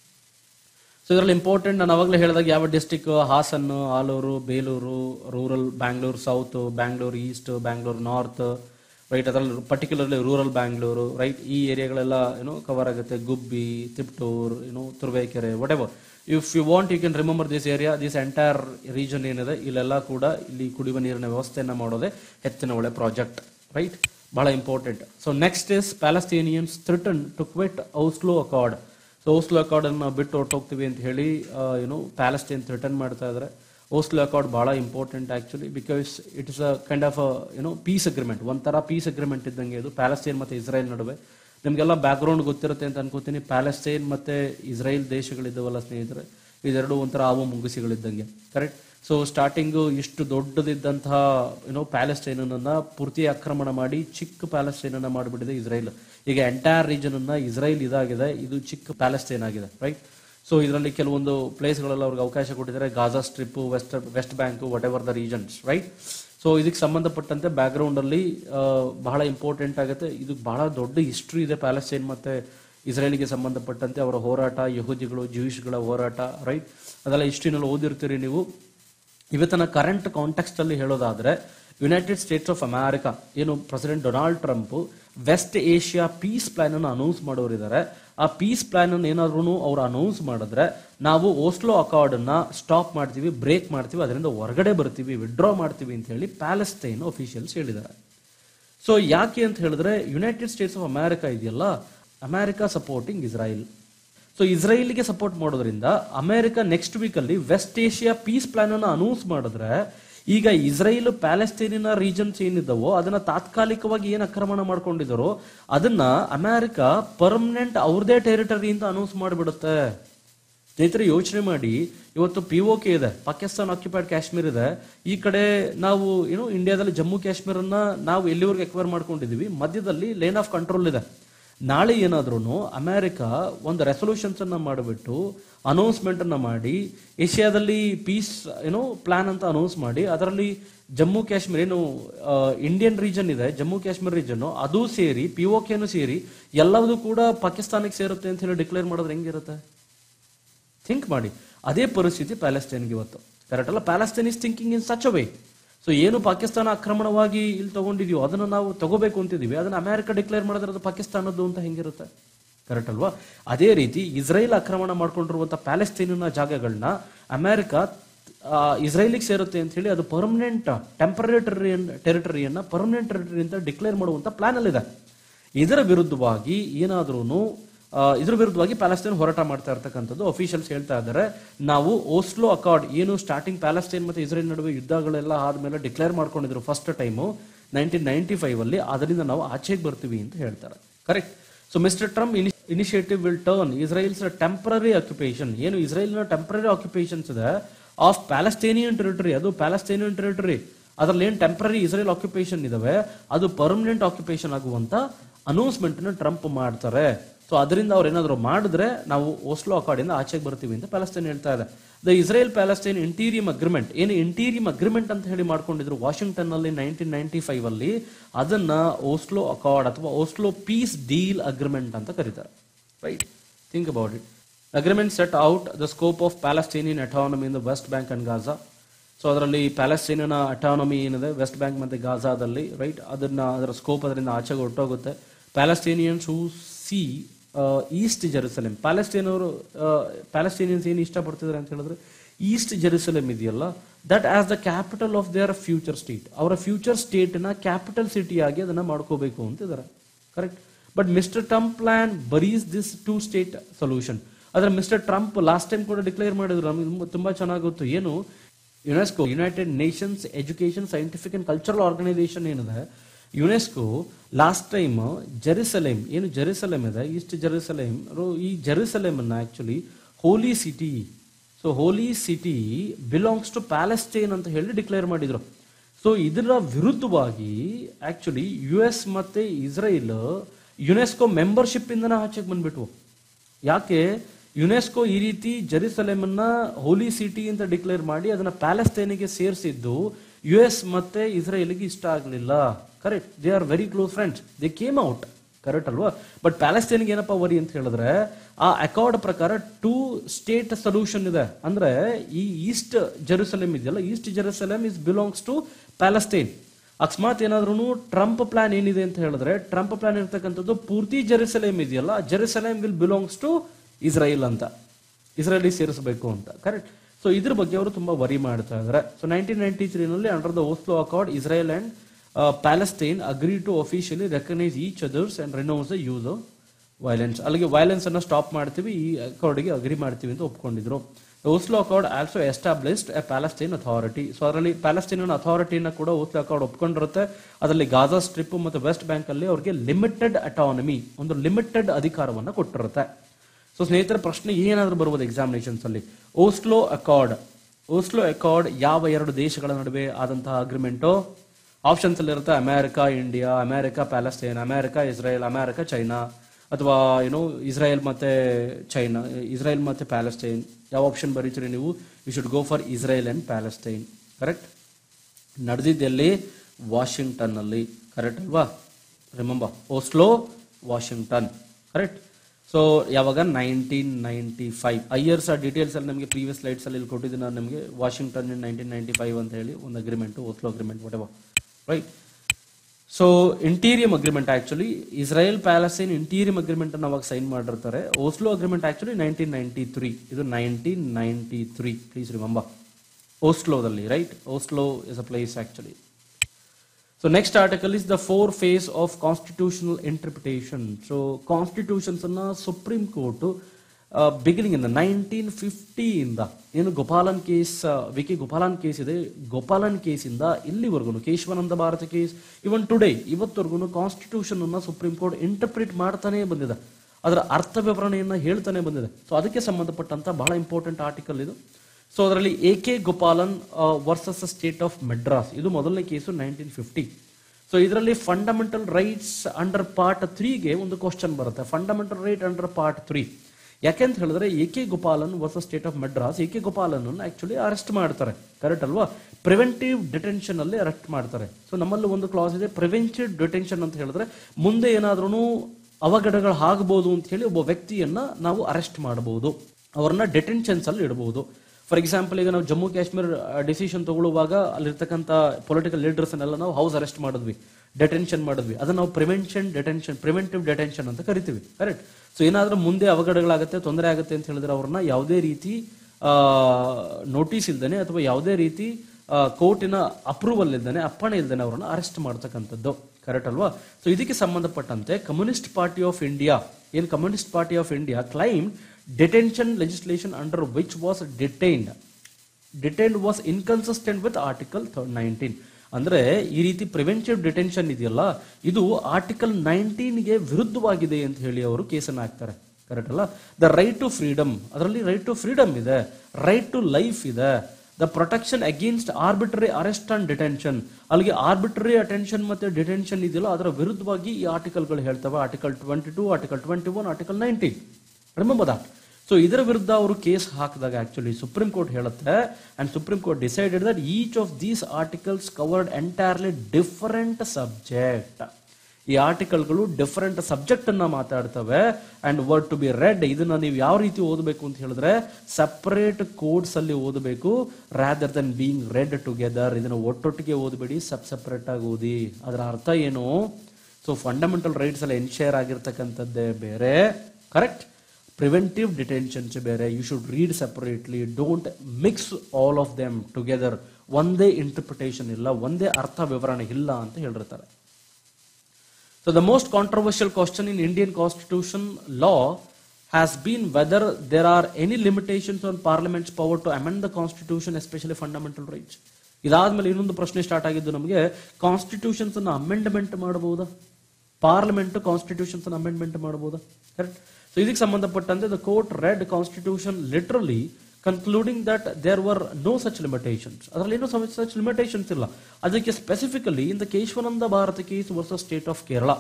ಸೊ ಇದರಲ್ಲಿ ಇಂಪಾರ್ಟೆಂಟ್, ನಾನು ಅವಾಗಲೇ ಹೇಳಿದಾಗ ಯಾವ district? Hassan, Alur, Belur, rural, Bangalore south, Bangalore east, Bangalore north, right. ಅದರಲ್ಲಿ ಪರ್ಟಿಕ್ಯುಲರ್ಲಿ ರೂರಲ್ ಬ್ಯಾಂಗ್ಳೂರು, ರೈಟ್. ಈ ಏರಿಯಾಗಳೆಲ್ಲ ಕವರ್ ಆಗುತ್ತೆ. Gubbi, Tiptur, Turuvekere, whatever. If you want you can remember this area, this entire region ಏನಿದೆ ಇಲ್ಲೆಲ್ಲ ಕೂಡ ಇಲ್ಲಿ ಕುಡಿಯುವ ನೀರಿನ ವ್ಯವಸ್ಥೆಯನ್ನು ಮಾಡೋದೇ ಎತ್ತಿನ ಹೊಳೆ ಪ್ರಾಜೆಕ್ಟ್, ರೈಟ್. ಬಹಳ important. So next is Palestinians threaten to quit Oslo accord. So Oslo accord ಅನ್ನು ಬಿಟ್ಟು ಹೊರಟೋಗ್ತೀವಿ ಅಂತ ಹೇಳಿ ಪ್ಯಾಲೆಸ್ಟೈನ್ ಥ್ರೆಟನ್ ಮಾಡ್ತಾ ಇದ್ದಾರೆ. ಓಸ್ಲೋ ಅಕಾರ್ಡ್ ಬಹಳ important actually, because it is a kind of peace agreement, ಒಂಥರ ಪೀಸ್ ಅಗ್ರಿಮೆಂಟ್ ಇದ್ದಂಗೆ ಇದು ಪ್ಯಾಲೆಸ್ಟೈನ್ ಮತ್ತೆ ಇಸ್ರೇಲ್ ನಡುವೆ. ನಿಮ್ಗೆಲ್ಲ ಬ್ಯಾಕ್ ಗ್ರೌಂಡ್ ಗೊತ್ತಿರುತ್ತೆ ಅಂತ ಅನ್ಕೋತೀನಿ. ಪ್ಯಾಲೆಸ್ಟೈನ್ ಮತ್ತೆ ಇಸ್ರೇಲ್ ದೇಶಗಳಿದ್ದಾವಲ್ಲ ಸ್ನೇಹಿತರೆ, ಇದೆರಡು ಒಂಥರ ಆವು ಮುಂಗುಸಿಗಳಿದ್ದಂಗೆ, ಕರೆಕ್ಟ್. ಸೊ ಸ್ಟಾರ್ಟಿಂಗು ಇಷ್ಟು ದೊಡ್ಡದಿದ್ದಂತಹ ಪ್ಯಾಲೆಸ್ಟೈನ್ ಅನ್ನ ಪೂರ್ತಿ ಆಕ್ರಮಣ ಮಾಡಿ ಚಿಕ್ಕ ಪ್ಯಾಲೆಸ್ಟೈನ್ ಅನ್ನ ಮಾಡಿಬಿಟ್ಟಿದೆ ಇಸ್ರೇಲ್. ಈಗ ಎಂಟೈರ್ ರೀಜನ್ ಅನ್ನ ಇಸ್ರೇಲ್ ಇದಾಗಿದೆ, ಇದು ಚಿಕ್ಕ ಪ್ಯಾಲೆಸ್ಟೈನ್ ಆಗಿದೆ, ರೈಟ್. ಸೊ ಇದರಲ್ಲಿ ಕೆಲವೊಂದು ಪ್ಲೇಸ್ಗಳೆಲ್ಲ ಅವ್ರಿಗೆ ಅವಕಾಶ ಕೊಟ್ಟಿದ್ದಾರೆ, Gaza Strip, West Bank, whatever the regions, right. So ಇದಕ್ಕೆ ಸಂಬಂಧಪಟ್ಟಂತೆ ಬ್ಯಾಕ್ ಗ್ರೌಂಡ್ ಅಲ್ಲಿ ಬಹಳ ಇಂಪಾರ್ಟೆಂಟ್ ಆಗುತ್ತೆ. ಇದು ಬಹಳ ದೊಡ್ಡ ಹಿಸ್ಟ್ರಿ ಇದೆ ಪ್ಯಾಲೆಸ್ಟೈನ್ ಮತ್ತೆ ಇಸ್ರೇಲ್ಗೆ ಸಂಬಂಧಪಟ್ಟಂತೆ, ಅವರ ಹೋರಾಟ, ಯಹೂದಿಗಳು, ಜೂಯಿಷ್ಗಳ ಹೋರಾಟ, ರೈಟ್. ಅದೆಲ್ಲ ಹಿಸ್ಟ್ರಿನಲ್ಲಿ ಓದಿರ್ತೀರಿ ನೀವು. ಇವತ್ತಿನ ಕರೆಂಟ್ ಕಾಂಟೆಕ್ಸ್ಟ್ ಅಲ್ಲಿ ಹೇಳೋದಾದ್ರೆ, ಯುನೈಟೆಡ್ ಸ್ಟೇಟ್ಸ್ ಆಫ್ ಅಮೆರಿಕಾ ಏನು president Donald Trump West Asia peace plan ಅನ್ನು ಅನೌನ್ಸ್ ಮಾಡೋರಿದ್ದಾರೆ. ಆ ಪೀಸ್ ಪ್ಲಾನ್ ಅನ್ನು ಏನಾದ್ರೂ ಅವ್ರು ಅನೌನ್ಸ್ ಮಾಡಿದ್ರೆ ನಾವು ಓಸ್ಲೋ ಅಕಾರ್ಡ್ ಅನ್ನ ಸ್ಟಾಪ್ ಮಾಡ್ತೀವಿ, ಬ್ರೇಕ್ ಮಾಡ್ತೀವಿ, ಅದರಿಂದ ಹೊರಗಡೆ ಬರ್ತೀವಿ, ವಿಡ್ರಾ ಮಾಡ್ತೀವಿ ಅಂತ ಹೇಳಿ ಪ್ಯಾಲೆಸ್ಟೈನ್ ಅಫಿಷಿಯಲ್ಸ್ ಹೇಳಿದ್ದಾರೆ. ಸೊ ಯಾಕೆ ಅಂತ ಹೇಳಿದ್ರೆ, ಯುನೈಟೆಡ್ ಸ್ಟೇಟ್ಸ್ ಆಫ್ ಅಮೆರಿಕಾ ಇದೆಯಲ್ಲ, ಅಮೆರಿಕಾ ಸಪೋರ್ಟಿಂಗ್ ಇಸ್ರಾಯಲ್. ಸೊ ಇಸ್ರೇಲ್ಗೆ ಸಪೋರ್ಟ್ ಮಾಡೋದ್ರಿಂದ ಅಮೆರಿಕ ನೆಕ್ಸ್ಟ್ ವೀಕ್ ಅಲ್ಲಿ ವೆಸ್ಟ್ ಏಷ್ಯಾ ಪೀಸ್ ಪ್ಲಾನ್ ಅನ್ನು ಅನೌನ್ಸ್ ಮಾಡಿದ್ರೆ, ಈಗ ಇಸ್ರೇಲ್ ಪ್ಯಾಲೆಸ್ಟೈನಿನ ರೀಜನ್ಸ್ ಏನಿದ್ದಾವೋ ಅದನ್ನ ತಾತ್ಕಾಲಿಕವಾಗಿ ಏನ್ ಆಕ್ರಮಣ ಮಾಡ್ಕೊಂಡಿದ್ದಾರೋ ಅದನ್ನ ಅಮೆರಿಕ ಪರ್ಮನೆಂಟ್ ಅವ್ರದೇ ಟೆರಿಟರಿ ಅಂತ ಅನೌನ್ಸ್ ಮಾಡಿಬಿಡುತ್ತೆ. ಸ್ನೇಹಿತರೆ ಯೋಚನೆ ಮಾಡಿ, ಇವತ್ತು POK ಇದೆ, ಪಾಕಿಸ್ತಾನ್ ಆಕ್ಯುಪೈಡ್ ಕಾಶ್ಮೀರ್ ಇದೆ, ಈ ಕಡೆ ನಾವು ಇಂಡಿಯಾದಲ್ಲಿ ಜಮ್ಮು ಕಾಶ್ಮೀರನ್ನ ನಾವು ಎಲ್ಲಿವರೆಗೆ ಎಕ್ವೈರ್ ಮಾಡ್ಕೊಂಡಿದೀವಿ, ಮಧ್ಯದಲ್ಲಿ ಲೈನ್ ಆಫ್ ಕಂಟ್ರೋಲ್ ಇದೆ. ನಾಳೆ ಏನಾದ್ರೂ ಅಮೆರಿಕ ಒಂದು ರೆಸೊಲ್ಯೂಷನ್ಸ್ ಅನ್ನ ಮಾಡಿಬಿಟ್ಟು ಅನೌನ್ಸ್ಮೆಂಟ್ ಅನ್ನ ಮಾಡಿ ಏಷ್ಯಾದಲ್ಲಿ ಪೀಸ್ ಪ್ಲಾನ್ ಅಂತ ಅನೌನ್ಸ್ ಮಾಡಿ, ಅದರಲ್ಲಿ ಜಮ್ಮು ಕಾಶ್ಮೀರ್ ಇಂಡಿಯನ್ ರೀಜನ್ ಇದೆ, ಜಮ್ಮು ಕಾಶ್ಮೀರ್ ರೀಜನ್ ಅದು ಸೇರಿ POK ಸೇರಿ ಎಲ್ಲವೂ ಕೂಡ ಪಾಕಿಸ್ತಾನಕ್ಕೆ ಸೇರುತ್ತೆ ಅಂತ ಹೇಳಿ ಡಿಕ್ಲೇರ್ ಮಾಡಿದ್ರೆ ಹೆಂಗಿರುತ್ತೆ? ಥಿಂಕ್ ಮಾಡಿ. ಅದೇ ಪರಿಸ್ಥಿತಿ ಪ್ಯಾಲೆಸ್ಟೈನ್ಗೆ ಇವತ್ತು, ಕರೆಕ್ಟ್ ಅಲ್ಲ? Palestine is thinking in such a way. So ಏನು ಪಾಕಿಸ್ತಾನ ಆಕ್ರಮಣವಾಗಿ ಇಲ್ಲಿ ತಗೊಂಡಿದೀವೋ ಅದನ್ನ ನಾವು ತಗೋಬೇಕು ಅಂತಿದೀವಿ, ಅದನ್ನ ಅಮೆರಿಕ ಡಿಕ್ಲೇರ್ ಮಾಡಿದ್ರೆ ಅದು ಪಾಕಿಸ್ತಾನದ್ದು ಅಂತ ಹೆಂಗಿರುತ್ತೆ? ಕರೆಕ್ಟ್ ಅಲ್ವಾ? ಅದೇ ರೀತಿ ಇಸ್ರೇಲ್ ಆಕ್ರಮಣ ಮಾಡ್ಕೊಂಡಿರುವಂತಹ ಪ್ಯಾಲೆಸ್ಟೈನಿನ ಜಾಗಗಳನ್ನ ಅಮೆರಿಕ ಇಸ್ರೇಲಿಗೆ ಸೇರುತ್ತೆ ಅಂತ ಹೇಳಿ ಅದು ಪರ್ಮನೆಂಟ್ ಟೆಂಪರರಿ ಟೆರಿಟರಿಯನ್ನ ಪರ್ಮನೆಂಟ್ ಟೆರಿಟರಿ ಅಂತ ಡಿಕ್ಲೇರ್ ಮಾಡುವಂತ ಪ್ಲಾನ್ ಅಲ್ಲಿದೆ. ಇದರ ವಿರುದ್ಧವಾಗಿ ಇದ್ರ ವಿರುದ್ಧವಾಗಿ ಪ್ಯಾಲೆಸ್ಟೈನ್ ಹೋರಾಟ ಮಾಡ್ತಾ ಇರ್ತಕ್ಕಂಥದ್ದು. ಅಫಿಷಿಯಲ್ಸ್ ಹೇಳ್ತಾ ಇದ್ದಾರೆ, ನಾವು ಓಸ್ಲೋ ಅಕಾರ್ಡ್ ಏನು ಸ್ಟಾರ್ಟಿಂಗ್ ಪ್ಯಾಲೆಸ್ಟೈನ್ ಮತ್ತೆ ಇಸ್ರೇಲ್ ನಡುವೆ ಯುದ್ಧಗಳೆಲ್ಲ ಆದ್ಮೇಲೆ ಡಿಕ್ಲೇರ್ ಮಾಡ್ಕೊಂಡಿದ್ರು ಫಸ್ಟ್ ಟೈಮು 1995 ಅಲ್ಲಿ, ಅದರಿಂದ ನಾವು ಆಚೆಗೆ ಬರ್ತೀವಿ ಅಂತ ಹೇಳ್ತಾರೆ, correct. So mister Trump initiative will turn Israel's temporary occupation, ಏನು ಇಸ್ರೇಲ್ನ ಟೆಂಪರರಿ ಆಕ್ಯುಪೇಷನ್ಸ್ ಇದೆ ಆಫ್ ಪ್ಯಾಲೆಸ್ಟೈನಿಯನ್ ಟೆರಿಟರಿ, ಅದು ಪ್ಯಾಲೆಸ್ಟೈನಿಯನ್ ಟೆರಿಟರಿ, ಅದರಲ್ಲಿ ಏನು ಟೆಂಪರರಿ ಇಸ್ರೇಲ್ ಆಕ್ಯುಪೇಷನ್ ಇದಾವೆ ಅದು ಪರ್ಮನೆಂಟ್ ಆಕ್ಯುಪೇಷನ್ ಆಗುವಂತ ಅನೌನ್ಸ್ಮೆಂಟ್ ನ ಟ್ರಂಪ್ ಮಾಡ್ತಾರೆ. ಸೊ ಅದರಿಂದ ಅವ್ರು ಏನಾದ್ರು ಮಾಡಿದ್ರೆ ನಾವು ಓಸ್ಲೋ ಅಕಾರ್ಡ್ ಇಂದ ಆಚೆಗೆ ಬರ್ತೀವಿ ಅಂತ ಪ್ಯಾಲೆಸ್ಟೈನ್ ಹೇಳ್ತಾ ಇದೆ. The Israel Palestine interim agreement, ಏನು ಇಂಟೀರಿಯಂ ಅಗ್ರಿಮೆಂಟ್ ಅಂತ ಹೇಳಿ ಮಾಡ್ಕೊಂಡಿದ್ರು ವಾಷಿಂಗ್ಟನ್ ನಲ್ಲಿ 1995 ಅಲ್ಲಿ, ಅದನ್ನ ಓಸ್ಲೋ ಅಕಾರ್ಡ್ ಅಥವಾ ಓಸ್ಲೋ ಪೀಸ್ ಡೀಲ್ ಅಗ್ರಿಮೆಂಟ್ ಅಂತ ಕರೀತಾರೆ, right. Think about it. Agreement set out the scope of Palestinian autonomy in the West Bank and Gaza. So ಅದರಲ್ಲಿ ಪ್ಯಾಲೆಸ್ಟೈನಿನ ಅಟಾನಮಿ ಏನಿದೆ ವೆಸ್ಟ್ ಬ್ಯಾಂಕ್ ಮತ್ತೆ ಗಾಜಾದಲ್ಲಿ, ರೈಟ್, ಅದರ ಸ್ಕೋಪ್ ಅದರಿಂದ ಆಚೆಗೆ ಹೊರಟೋಗುತ್ತೆ. Palestinians who see East Jerusalem, Palestinians ಏನು ಇಷ್ಟಪಡ್ತಿದ್ದಾರೆ ಅಂತ ಹೇಳಿದ್ರೆ ಈಸ್ಟ್ ಜೆರುಸಲೆಮ್ ಇದೆಯಲ್ಲ, that as the capital of their future state, ಅವರ ಫ್ಯೂಚರ್ ಸ್ಟೇಟ್ನ ಕ್ಯಾಪಿಟಲ್ ಸಿಟಿ ಆಗಿ ಅದನ್ನ ಮಾಡ್ಕೋಬೇಕು ಅಂತಿದ್ದಾರೆ. Correct. But mister Trump plan buries this 2 state solution. ಆದ್ರೆ ಮಿಸ್ಟರ್ ಟ್ರಂಪ್ ಲಾಸ್ಟ್ ಟೈಮ್ ಕೂಡ ಡಿಕ್ಲೇರ್ ಮಾಡಿದ್ರು, ನಮ್ಗೆ ತುಂಬಾ ಚೆನ್ನಾಗಿ ಗೊತ್ತು ಏನು, UNESCO, United Nations Education Scientific and Cultural Organization ಏನಿದೆ, ಯುನೆಸ್ಕೋ ಲಾಸ್ಟ್ ಟೈಮ್ ಜೆರುಸಲೇಮ್ ಏನು ಜೆರುಸಲೇಮ್ ಇದೆ, ಈಸ್ಟ್ ಜೆರುಸಲೇಮ್, ಈ ಜೆರುಸಲೇಮ್ ಅನ್ನ actually holy city, so Holi city belongs to Palestine ಅಂತ ಹೇಳಿ ಡಿಕ್ಲೇರ್ ಮಾಡಿದ್ರು. ಸೊ ಇದರ ವಿರುದ್ಧವಾಗಿ ಆಕ್ಚುಲಿ US ಮತ್ತೆ ಇಸ್ರೇಲ್ ಯುನೆಸ್ಕೋ ಮೆಂಬರ್ಶಿಪ್ ಇಂದನ ಆಚೆಗೆ ಬಂದ್ಬಿಟ್ವು. ಯಾಕೆ? ಯುನೆಸ್ಕೋ ಈ ರೀತಿ ಜೆರುಸಲೇಮ್ ಅನ್ನ ಹೋಲಿ ಸಿಟಿ ಅಂತ ಡಿಕ್ಲೇರ್ ಮಾಡಿ ಅದನ್ನ ಪ್ಯಾಲೆಸ್ಟೈನಿಗೆ ಸೇರಿಸಿದ್ದು US ಮತ್ತೆ ಇಸ್ರೇಲ್ಗೆ ಇಷ್ಟ ಆಗಲಿಲ್ಲ. Correct. They are very close friends, they came out. Correct ಅಲ್ವಾ? ಬಟ್ ಪ್ಯಾಲೆಸ್ಟೈನ್ಗೆ ಏನಪ್ಪಾ ವರಿ ಅಂತ ಹೇಳಿದ್ರೆ, ಆ ಅಕಾರ್ಡ್ ಪ್ರಕಾರ 2 ಸ್ಟೇಟ್ ಸೊಲ್ಯೂಷನ್ ಇದೆ. ಅಂದ್ರೆ ಈ ಈಸ್ಟ್ ಜೆರುಸಲೇಮ್ ಇದೆಯಲ್ಲ, East Jerusalem is belongs to Palestine. ಅಕಸ್ಮಾತ್ ಏನಾದ್ರೂ ಟ್ರಂಪ್ ಪ್ಲಾನ್ ಏನಿದೆ ಅಂತ ಹೇಳಿದ್ರೆ, ಟ್ರಂಪ್ ಪ್ಲಾನ್ ಇರ್ತಕ್ಕಂಥದ್ದು ಪೂರ್ತಿ ಜೆರುಸಲೇಮ್ ಇದೆಯಲ್ಲ, Jerusalem will belongs to Israel ಅಂತ, ಇಸ್ರೇಲಿಗೆ ಸೇರಿಸಬೇಕು ಅಂತ. ಕರೆಕ್ಟ್. ಸೊ ಇದ್ರ ಬಗ್ಗೆ ಅವರು ತುಂಬಾ ವರಿ ಮಾಡ್ತಾ ಇದ್ದಾರೆ. ಸೊ 1993 ನಲ್ಲಿ under the Oslo accord, Israel and Palestine agree to officially recognise each others and renounce the use of violence. ಅಲ್ಲಿಗೆ ವೈಲೆನ್ಸ್ ಅನ್ನ ಸ್ಟಾಪ್ ಮಾಡ್ತೀವಿ, ಈ ಅಕಾರ್ಡ್ಗೆ ಅಗ್ರಿ ಮಾಡ್ತೀವಿ ಅಂತ ಒಪ್ಕೊಂಡಿದ್ರು. Oslo accord also established a Palestine authority. So ಅದರಲ್ಲಿ ಪ್ಯಾಲೆಸ್ಟೈನ್ ಅಥಾರಿಟಿನ ಕೂಡ ಓಸ್ಲೋ ಅಕಾರ್ಡ್ ಒಪ್ಕೊಂಡಿರುತ್ತೆ. ಅದರಲ್ಲಿ ಗಾಜಾ ಸ್ಟ್ರಿಪ್ ಮತ್ತು ವೆಸ್ಟ್ ಬ್ಯಾಂಕ್ ಅಲ್ಲಿ ಅವರಿಗೆ ಲಿಮಿಟೆಡ್ ಅಟಾನಮಿ, ಒಂದು ಲಿಮಿಟೆಡ್ ಅಧಿಕಾರವನ್ನು ಕೊಟ್ಟಿರುತ್ತೆ. ಸೊ ಸ್ನೇಹಿತರ ಪ್ರಶ್ನೆ ಏನಾದ್ರೂ ಬರ್ಬೋದು ಎಕ್ಸಾಮಿನೇಷನ್ಸ್ ಅಲ್ಲಿ, ಓಸ್ಲೋ ಅಕಾರ್ಡ್ ಯಾವ 2 ದೇಶಗಳ ನಡುವೆ ಆದಂತಹ ಅಗ್ರಿಮೆಂಟು? ಆಪ್ಷನ್ಸ್ ಅಲ್ಲಿ ಇರುತ್ತೆ America India, America Palestine, America Israel, America China, ಅಥವಾ ಏನೋ ಇಸ್ರೇಲ್ ಮತ್ತೆ ಚೈನಾ, ಇಸ್ರೇಲ್ ಮತ್ತೆ ಪ್ಯಾಲೆಸ್ಟೈನ್. ಯಾವ ಆಪ್ಷನ್ ಬರೀತೀರಿ ನೀವು? You should go for Israel and Palestine. Correct. ನಡೆದಿದ್ದೆಲ್ಲಿ? ವಾಷಿಂಗ್ಟನ್ ಅಲ್ಲಿ. ಕರೆಕ್ಟ್ ಅಲ್ವಾ? Remember, Oslo, Washington. Correct. So ಯಾವಾಗ? 1995. ಇಯರ್ಸ್ ಡೀಟೇಲ್ಸ್ ಅಲ್ಲಿ ನಮಗೆ ಪ್ರೀವಿಯಸ್ ಸ್ಲೈಡ್ಸ್ ಅಲ್ಲಿ ಕೊಟ್ಟಿದ್ದೀನಿ ನಾನು ನಿಮಗೆ. ವಾಷಿಂಗ್ಟನ್ ಇನ್ 1995 ಅಂತ ಹೇಳಿ ಒಂದು agreement, Oslo agreement, whatever. Right. So interim agreement actually Israel Palestine interim agreement ಅನ್ನು ಅವಾಗ ಸೈನ್ ಮಾಡಿರ್ತಾರೆ. ಓಸ್ಲೋ ಅಗ್ರಿಮೆಂಟ್ ಆಕ್ಚುಲಿ 1993, ಇದು 1993. ಪ್ಲೀಸ್ ರಿಮೆಂಬರ್, ಓಸ್ಲೋದಲ್ಲಿ. Right. Oslo is a place actually. So next article is the 4 phase of constitutional interpretation. So constitutions ಅನ್ನ supreme court beginning ಇಂದ 1950 ಇಂದ ಏನು Gopalan case, V K. Gopalan case ಇದೆ, ಗೋಪಾಲನ್ ಕೇಸಿಂದ ಇಲ್ಲಿವರೆಗೂ Kesavananda Bharati case, even today ಇವತ್ತವರೆಗೂ ಕಾನ್ಸ್ಟಿಟ್ಯೂಷನ್ ಅನ್ನ ಸುಪ್ರೀಂ ಕೋರ್ಟ್ ಇಂಟರ್ಪ್ರಿಟ್ ಮಾಡ್ತಾನೆ ಬಂದಿದೆ, ಅದರ ಅರ್ಥ ವಿವರಣೆಯನ್ನ ಹೇಳ್ತಾನೆ ಬಂದಿದೆ. ಸೊ ಅದಕ್ಕೆ ಸಂಬಂಧಪಟ್ಟಂತ ಬಹಳ ಇಂಪಾರ್ಟೆಂಟ್ ಆರ್ಟಿಕಲ್ ಇದು. ಸೊ ಅದರಲ್ಲಿ A.K. Gopalan versus state of Madras, ಇದು ಮೊದಲನೇ ಕೇಸು 1950. ಸೊ ಇದರಲ್ಲಿ ಫಂಡಮೆಂಟಲ್ ರೈಟ್ಸ್ ಅಂಡರ್ ಪಾರ್ಟ್ 3ಗೆ ಒಂದು ಕ್ವಶನ್ ಬರುತ್ತೆ. ಫಂಡಮೆಂಟಲ್ ರೈಟ್ ಅಂಡರ್ ಪಾರ್ಟ್ 3 ಯಾಕೆಂತ ಹೇಳಿದ್ರೆ A.K. Gopalan versus state of Madras, A.K. Gopalan actually arrest ಮಾಡ್ತಾರೆ. ಕರೆಕ್ಟ್ ಅಲ್ವಾ? ಪ್ರಿವೆಂಟಿವ್ ಡಿಟೆನ್ಷನ್ ಅಲ್ಲಿ ಅರೆಸ್ಟ್ ಮಾಡ್ತಾರೆ. ಸೊ ನಮ್ಮಲ್ಲಿ ಒಂದು ಕ್ಲಾಸ್ ಇದೆ, ಪ್ರಿವೆಂಟಿವ್ ಡಿಟೆನ್ಷನ್ ಅಂತ ಹೇಳಿದ್ರೆ ಮುಂದೆ ಏನಾದ್ರೂ ಅವಘಡಗಳು ಆಗಬಹುದು ಅಂತ ಹೇಳಿ ಒಬ್ಬ ವ್ಯಕ್ತಿಯನ್ನ ನಾವು ಅರೆಸ್ಟ್ ಮಾಡಬಹುದು, ಅವ್ರನ್ನ ಡಿಟೆನ್ಷನ್ಸ್ ಅಲ್ಲಿ ಇಡಬಹುದು. ಫಾರ್ ಎಕ್ಸಾಂಪಲ್, ಈಗ ನಾವು ಜಮ್ಮು ಕಾಶ್ಮೀರ ಡಿಸಿಷನ್ ತಗೊಳ್ಳುವಾಗ ಅಲ್ಲಿರ್ತಕ್ಕಂಥ ಪೊಲಿಟಿಕಲ್ ಲೀಡರ್ಸ್ ಅನ್ನೆಲ್ಲ ನಾವು ಹೌಸ್ ಅರೆಸ್ಟ್ ಮಾಡಿದ್ವಿ, ಡೆಟೆನ್ಷನ್ ಮಾಡಿದ್ವಿ. ಅದನ್ನ ನಾವು ಪ್ರಿವೆಂಟಿವ್ ಡೆಟೆನ್ಷನ್ ಅಂತ ಕರಿತೀವಿ. ಕರೆಕ್ಟ್. ಸೊ ಏನಾದ್ರೂ ಮುಂದೆ ಅವಘಡಗಳಾಗುತ್ತೆ, ತೊಂದರೆ ಆಗುತ್ತೆ ಅಂತ ಹೇಳಿದ್ರೆ ಅವ್ರನ್ನ ಯಾವುದೇ ರೀತಿ ನೋಟಿಸ್ ಇಲ್ದೇನೆ ಅಥವಾ ಯಾವುದೇ ರೀತಿ ಕೋರ್ಟಿನ ಅಪ್ರೂವಲ್ ಇಲ್ದೇನೆ, ಅಪ್ಪಣೆ ಇಲ್ದೇನೆ ಅವ್ರನ್ನ ಅರೆಸ್ಟ್ ಮಾಡ್ತಕ್ಕಂಥದ್ದು. ಕರೆಕ್ಟ್ ಅಲ್ವಾ? ಸೊ ಇದಕ್ಕೆ ಸಂಬಂಧಪಟ್ಟಂತೆ ಕಮ್ಯುನಿಸ್ಟ್ ಪಾರ್ಟಿ ಆಫ್ ಇಂಡಿಯಾ, ಏನು Communist Party of India claim detention legislation under which was detained was inconsistent with article 19. ಅಂದ್ರೆ ಈ ರೀತಿ ಪ್ರಿವೆಂಟಿವ್ ಡಿಟೆನ್ಷನ್ ಇದೆಯಲ್ಲ, ಇದು ಆರ್ಟಿಕಲ್ 19ಗೆ ವಿರುದ್ಧವಾಗಿದೆ ಅಂತ ಹೇಳಿ ಅವರು ಕೇಸನ್ನು ಹಾಕ್ತಾರೆ. ಕರೆಕ್ಟ್ ಅಲ್ಲ? ದ ರೈಟ್ ಟು ಫ್ರೀಡಮ್, ಅದರಲ್ಲಿ ರೈಟ್ ಟು ಫ್ರೀಡಮ್ ಇದೆ, ರೈಟ್ ಟು ಲೈಫ್ ಇದೆ, the protection against arbitrary arrest and detention, ಅಲ್ಲಿಗೆ ಆರ್ಬಿಟ್ರರಿ ಅಟೆನ್ಷನ್ ಮತ್ತೆ ಡಿಟೆನ್ಷನ್ ಇದೆಯಲ್ಲ ಅದರ ವಿರುದ್ಧವಾಗಿ ಈ ಆರ್ಟಿಕಲ್ಗಳು ಹೇಳ್ತವೆ. Article 22, article 21, article 19. Remember that. So ಇದರ ವಿರುದ್ಧ ಅವರು ಕೇಸ್ ಹಾಕಿದಾಗ ಆಕ್ಚುಲಿ ಸುಪ್ರೀಂ ಕೋರ್ಟ್ ಹೇಳುತ್ತೆ, and Supreme Court decided that each of these articles covered entirely different subject. ಈ ಆರ್ಟಿಕಲ್ಗಳು ಡಿಫರೆಂಟ್ ಸಬ್ಜೆಕ್ಟ್ ಅನ್ನ ಮಾತಾಡ್ತವೆ. And word to be read, ಇದನ್ನ ನೀವು ಯಾವ ರೀತಿ ಓದಬೇಕು ಅಂತ ಹೇಳಿದ್ರೆ ಸಪರೇಟ್ ಕೋಡ್ಸ್ ಅಲ್ಲಿ ಓದಬೇಕು, rather than being read together. ಇದನ್ನ ಒಟ್ಟೊಟ್ಟಿಗೆ ಓದಬೇಡಿ, ಸಪರೇಟ್ ಆಗಿ ಓದಿ. ಅದರ ಅರ್ಥ ಏನು? ಸೊ ಫಂಡಮೆಂಟಲ್ ರೈಟ್ಸ್ ಎಲ್ಲ ಎನ್ಶೇರ್ ಆಗಿರ್ತಕ್ಕಂಥದ್ದೇ ಬೇರೆ, ಕರೆಕ್ಟ್. ಪ್ರಿವೆಂಟಿವ್ ಡಿಟೆನ್ಷನ್ಸ್ ಬೇರೆ, you should read separately, don't mix all of them together. ಒಂದೇ ಇಂಟರ್ಪ್ರಿಟೇಷನ್ ಇಲ್ಲ, ಒಂದೇ ಅರ್ಥ ವಿವರಣೆ ಇಲ್ಲ ಅಂತ ಹೇಳಿರ್ತಾರೆ. So the most controversial question in Indian constitution law has been whether there are any limitations on parliament's power to amend the constitution, especially fundamental rights. ಇದಾದ್ಮೇಲೆ ಇನ್ನೊಂದು ಪ್ರಶ್ನೆ ಸ್ಟಾರ್ಟ್ ಆಗಿದ್ದು ನಮಗೆ, ಕಾನ್ಸ್ಟಿಟ್ಯೂಷನ್ಸ್ ಅನ್ನು ಅಮೆಂಡ್ಮೆಂಟ್ ಮಾಡಬಹುದಾ, ಪಾರ್ಲಿಮೆಂಟ್ ಕಾನ್ಸ್ಟಿಟ್ಯೂಷನ್ಸ್ ಅನ್ನು amendment ಮಾಡಬಹುದಾ? Correct. So ಇದಕ್ಕೆ ಸಂಬಂಧಪಟ್ಟಂತೆ the court read constitution literally concluding that there were no such limitations. ಅದರಲ್ಲಿ ಏನೋ ಸಚ್ ಲಿಮಿಟೇಷನ್ಸ್ ಇಲ್ಲ. ಅದಕ್ಕೆ specifically in the Kesavananda Bharati case versus state of Kerala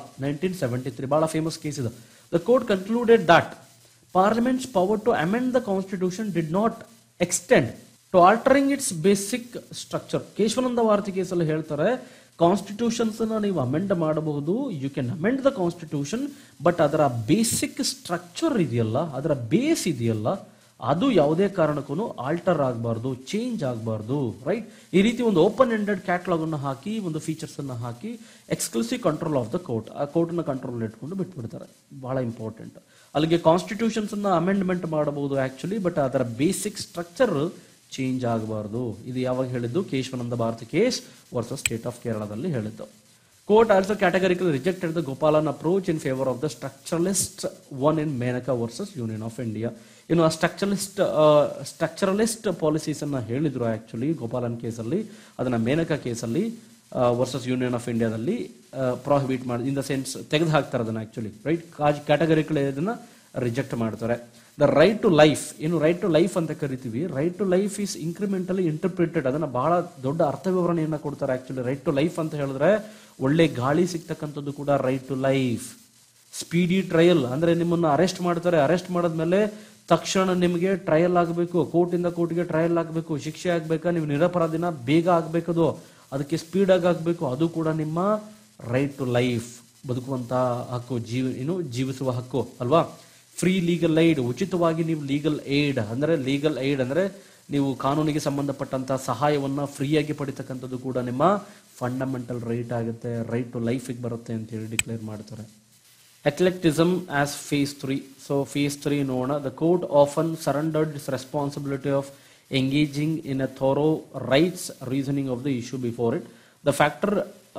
1973, ಬಹಳ ಫೇಮಸ್ ಕೇಸ್ ಇದೆ. The court concluded that Parliament's power to amend the constitution did not extend to altering its basic structure. Kesavananda Bharati ಕೇಸಲ್ಲಿ ಹೇಳ್ತಾರೆ, constitutions ನೀವು amend ಮಾಡಬಹುದು, you can amend the constitution, but ಅದರ basic structure ಇದೆಯಲ್ಲ, ಅದರ base ಇದೆಯಲ್ಲ, ಅದು ಯಾವುದೇ ಕಾರಣಕ್ಕೂ ಆಲ್ಟರ್ ಆಗಬಾರ್ದು, ಚೇಂಜ್ ಆಗಬಾರ್ದು. ರೈಟ್. ಈ ರೀತಿ ಒಂದು ಓಪನ್ ಎಂಡೆಡ್ ಕ್ಯಾಟಲಾಗ್ ಅನ್ನು ಹಾಕಿ, ಒಂದು ಫೀಚರ್ಸ್ ಅನ್ನು ಹಾಕಿ, exclusive control of the court, ಆ ಕೋರ್ಟ್ನ ಕಂಟ್ರೋಲ್ ಇಟ್ಕೊಂಡು ಬಿಟ್ಬಿಡ್ತಾರೆ. ಬಹಳ ಇಂಪಾರ್ಟೆಂಟ್. ಅಲ್ಲಿಗೆ ಕಾನ್ಸ್ಟಿಟ್ಯೂಷನ್ಸ್ ಅನ್ನ ಅಮೆಂಡ್ಮೆಂಟ್ ಮಾಡಬಹುದು ಆಕ್ಚುಲಿ, ಬಟ್ ಅದರ ಬೇಸಿಕ್ ಸ್ಟ್ರಕ್ಚರ್ ಚೇಂಜ್ ಆಗಬಾರ್ದು. ಇದು ಯಾವಾಗ ಹೇಳಿದ್ದು? Kesavananda Bharati case versus state of ಕೇರಳದಲ್ಲಿ ಹೇಳಿದ್ದು. Court also categorically rejected the Gopalan approach in favour of the structuralist one in Maneka versus union of India. ಇನ್ನು ಆ ಸ್ಟ್ರಕ್ಚರಲಿಸ್ಟ್ ಪಾಲಿಸೀಸ್ ಅನ್ನ ಹೇಳಿದ್ರು ಆಕ್ಚುಲಿ ಗೋಪಾಲನ್ ಕೇಸಲ್ಲಿ, ಅದನ್ನ ಮೇನಕಾ ಕೇಸಲ್ಲಿ ವರ್ಸಸ್ ಯೂನಿಯನ್ ಆಫ್ ಇಂಡಿಯಾದಲ್ಲಿ ಪ್ರಾಹಿಬಿಟ್ ಮಾಡಿ, ಇನ್ ದ ಸೆನ್ಸ್ ತೆಗೆದು ಹಾಕ್ತಾರೆ ಅದನ್ನ ಆಕ್ಚುಲಿ. ರೈಟ್. ಕ್ಯಾಟಗರಿಕಲಿ ಅದನ್ನ ರಿಜೆಕ್ಟ್ ಮಾಡ್ತಾರೆ. ದ ರೈಟ್ ಟು ಲೈಫ್, ಏನು ರೈಟ್ ಟು ಲೈಫ್ ಅಂತ ಕರಿತೀವಿ, right to life is incrementally interpreted. ಅದನ್ನ ಬಹಳ ದೊಡ್ಡ ಅರ್ಥ ವಿವರಣೆಯನ್ನ ಕೊಡ್ತಾರೆ ಆಕ್ಚುಲಿ. ರೈಟ್ ಟು ಲೈಫ್ ಅಂತ ಹೇಳಿದ್ರೆ ಒಳ್ಳೆ ಗಾಳಿ ಸಿಗ್ತಕ್ಕಂಥದ್ದು ಕೂಡ right to life. Speedy trial ಅಂದ್ರೆ ನಿಮ್ಮನ್ನ ಅರೆಸ್ಟ್ ಮಾಡ್ತಾರೆ, ಅರೆಸ್ಟ್ ಮಾಡಿದ್ಮೇಲೆ ತಕ್ಷಣ ನಿಮಗೆ ಟ್ರಯಲ್ ಆಗಬೇಕು, ಕೋರ್ಟಿಂದ ಕೋರ್ಟ್ಗೆ ಟ್ರಯಲ್ ಆಗಬೇಕು, ಶಿಕ್ಷೆ ಆಗ್ಬೇಕಾ, ನೀವು ನಿರಪರಾಧಿನ ಬೇಗ ಆಗ್ಬೇಕದು, ಅದಕ್ಕೆ ಸ್ಪೀಡ್ ಆಗಬೇಕು, ಅದು ಕೂಡ ನಿಮ್ಮ ರೈಟ್ ಟು ಲೈಫ್, ಬದುಕುವಂತ ಹಕ್ಕು, ಜೀವಿಸುವ ಹಕ್ಕು ಅಲ್ವಾ. ಫ್ರೀ ಲೀಗಲ್ ಏಡ್, ಉಚಿತವಾಗಿ ನೀವು ಲೀಗಲ್ ಏಡ್ ಅಂದ್ರೆ ನೀವು ಕಾನೂನಿಗೆ ಸಂಬಂಧಪಟ್ಟಂತ ಸಹಾಯವನ್ನ ಫ್ರೀಯಾಗಿ ಪಡಿತಕ್ಕಂಥದ್ದು ಕೂಡ ನಿಮ್ಮ ಫಂಡಮೆಂಟಲ್ ರೈಟ್ ಆಗುತ್ತೆ, ರೈಟ್ ಟು ಲೈಫಿಗೆ ಬರುತ್ತೆ ಅಂತ ಹೇಳಿ ಡಿಕ್ಲೇರ್ ಮಾಡ್ತಾರೆ. Eclecticism as phase 3. So phase 3 ನೋಡೋಣ. The court often surrendered its responsibility of engaging in a thorough rights reasoning of the issue before it. The factor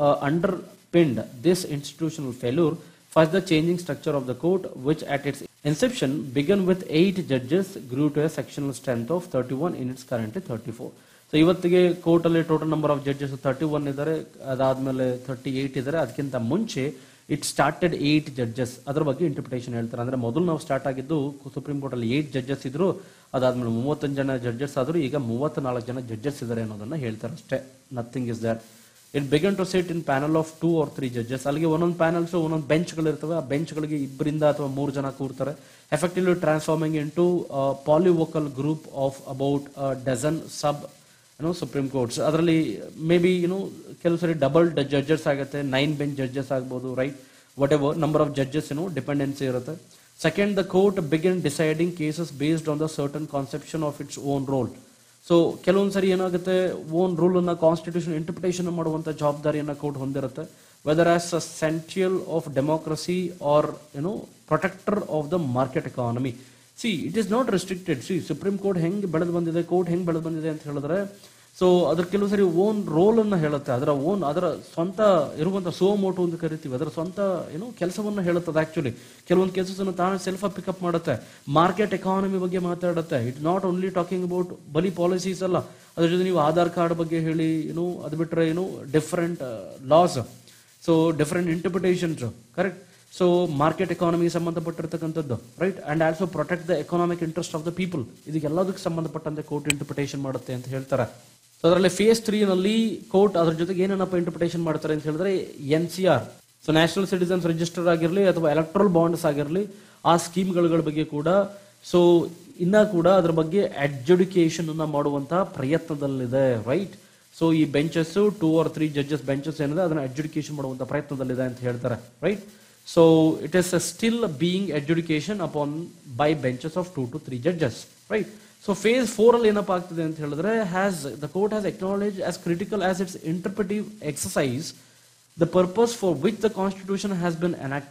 underpinned this institutional failure was the changing structure of the court, which at its inception began with 8 judges, grew to a sectional strength of 31 in its currently 34. So ಇವತ್ತಿಗೆ ಕೋರ್ಟಲ್ಲಿ total number of judges 31 ಇದ್ದಾರೆ, ಅದಾದ್ಮೇಲೆ 38 ಇದ್ದಾರೆ. ಅದಕ್ಕಿಂತ ಮುಂಚೆ it started 8 judges. ಅದ್ರ ಬಗ್ಗೆ interpretation ಹೇಳ್ತಾರೆ. ಅಂದ್ರೆ ಮೊದಲು ನಾವು ಸ್ಟಾರ್ಟ್ ಆಗಿದ್ದು ಸುಪ್ರೀಂ ಕೋರ್ಟ್ ಅಲ್ಲಿ 8 ಜಡ್ಜಸ್ ಇದ್ರು, ಅದಾದ್ಮೇಲೆ 31 ಜನ ಜಡ್ಜಸ್ ಆದ್ರು, ಈಗ 34 ಜನ ಜಡ್ಜಸ್ ಇದ್ದಾರೆ ಅನ್ನೋದನ್ನ ಹೇಳ್ತಾರೆ ಅಷ್ಟೇ. Nothing is that. It began to sit in panel of 2 or 3 judges. ಅಲ್ಲಿಗೆ ಒಂದೊಂದು ಪ್ಯಾನಲ್ಸ್ ಒಂದೊಂದು ಬೆಂಚ್ಗಳಿರ್ತವೆ, ಆ ಬೆಂಚ್ಗಳಿಗೆ 2 ಅಥವಾ 3 ಜನ ಕೂರ್ತಾರೆ. Effectively transforming into polyvocal group of about dozen sub supreme courts. ಅದರಲ್ಲಿ ಮೇ ಬಿ ಕೆಲವು ಸರಿ ಡಬಲ್ ಜಡ್ಜಸ್ ಆಗುತ್ತೆ, 9 ಬೆಂಚ್ ಜಡ್ಜಸ್ ಆಗ್ಬೋದು. Right. Whatever number of judges dependency ಇರುತ್ತೆ. Second, the court begin deciding cases based on the certain conception of its own role. So ಕೆಲವೊಂದು ಸರಿ ಏನಾಗುತ್ತೆ, own rule ಅನ್ನ constitution interpretation ಮಾಡುವಂತ ಜವಾಬ್ದಾರಿಯನ್ನ court ಹೊಂದಿರುತ್ತೆ. Whether as a sentinel of democracy or protector of the market economy. See it is not restricted. See Supreme Court ಹೆಂಗ್ ಬೆಳೆದು ಬಂದಿದೆ, ಕೋರ್ಟ್ ಹೆಂಗ್ ಬೆಳೆದು ಬಂದಿದೆ ಅಂತ ಹೇಳಿದ್ರೆ, ಸೊ ಅದ್ರ ಕೆಲವು ಸರಿ ಓನ್ ರೋಲ್ ಅನ್ನ ಹೇಳುತ್ತೆ, ಅದರ ಸ್ವಂತ ಇರುವಂತ ಸೋಮೋಟು ಅಂತ ಕರಿತೀವಿ, ಅದರ ಸ್ವಂತ ಕೆಲಸವನ್ನ ಹೇಳುತ್ತದೆ. ಆಕ್ಚುಲಿ ಕೆಲವೊಂದು ಕೇಸಸ್ ಅನ್ನು ತಾನು ಸೆಲ್ಫ್ ಪಿಕಪ್ ಮಾಡುತ್ತೆ, ಮಾರ್ಕೆಟ್ ಎಕಾನಮಿ ಬಗ್ಗೆ ಮಾತಾಡುತ್ತೆ. It not only talking about ಬಲಿ ಪಾಲಿಸೀಸ್ ಅಲ್ಲ, ಅದ್ರ ಜೊತೆ ನೀವು ಆಧಾರ್ ಕಾರ್ಡ್ ಬಗ್ಗೆ ಹೇಳಿ, ಅದು ಬಿಟ್ರೆ different laws, so different interpretations. Correct. So market ಎಕಾನಮಿಗೆ ಸಂಬಂಧಪಟ್ಟಿರ್ತಕ್ಕಂಥದ್ದು. Right. And also protect the economic interest of the people. ಇದಕ್ಕೆಲ್ಲದಕ್ಕೆ ಸಂಬಂಧಪಟ್ಟಂತೆ ಕೋರ್ಟ್ ಇಂಟರ್ಪ್ರಿಟೇಷನ್ ಮಾಡುತ್ತೆ ಅಂತ ಹೇಳ್ತಾರೆ. ಸೊ ಅದರಲ್ಲಿ ಫೇಸ್ 3 ನಲ್ಲಿ ಕೋರ್ಟ್ ಅದ್ರ ಜೊತೆಗೆ ಏನನ್ನಪ್ಪ ಇಂಟರ್ಪ್ರಿಟೇಷನ್ ಮಾಡ್ತಾರೆ ಅಂತ ಹೇಳಿದ್ರೆ, NCR, so national citizens register ಆಗಿರಲಿ ಅಥವಾ ಎಲೆಕ್ಟ್ರಲ್ ಬಾಂಡ್ಸ್ ಆಗಿರಲಿ, ಆ ಸ್ಕೀಮ್ಗಳ ಬಗ್ಗೆ ಕೂಡ ಸೊ ಇನ್ನ ಕೂಡ ಅದ್ರ ಬಗ್ಗೆ ಅಡ್ಜುಡಿಕೇಶನ್ ಅನ್ನ ಮಾಡುವಂತಹ ಪ್ರಯತ್ನದಲ್ಲಿದೆ. ರೈಟ್. ಸೊ ಈ ಬೆಂಚಸ್ 2 or 3 ಜಡ್ಜಸ್ ಬೆಂಚಸ್ ಏನಿದೆ ಅದನ್ನ ಅಡ್ಜುಡಿಕೇಶನ್ ಮಾಡುವಂತ ಪ್ರಯತ್ನದಲ್ಲಿದೆ ಅಂತ ಹೇಳ್ತಾರೆ. Right. So it is still being adjudication upon by benches of 2 to 3 judges. Right. So phase 4 ಅಲ್ಲಿ ಏನಪ್ಪಾ ಆಗ್ತದೆ ಅಂತ ಹೇಳಿದ್ರೆ, the court has acknowledge as critical as its interpretive exercise the purpose for which the constitution has been enacted.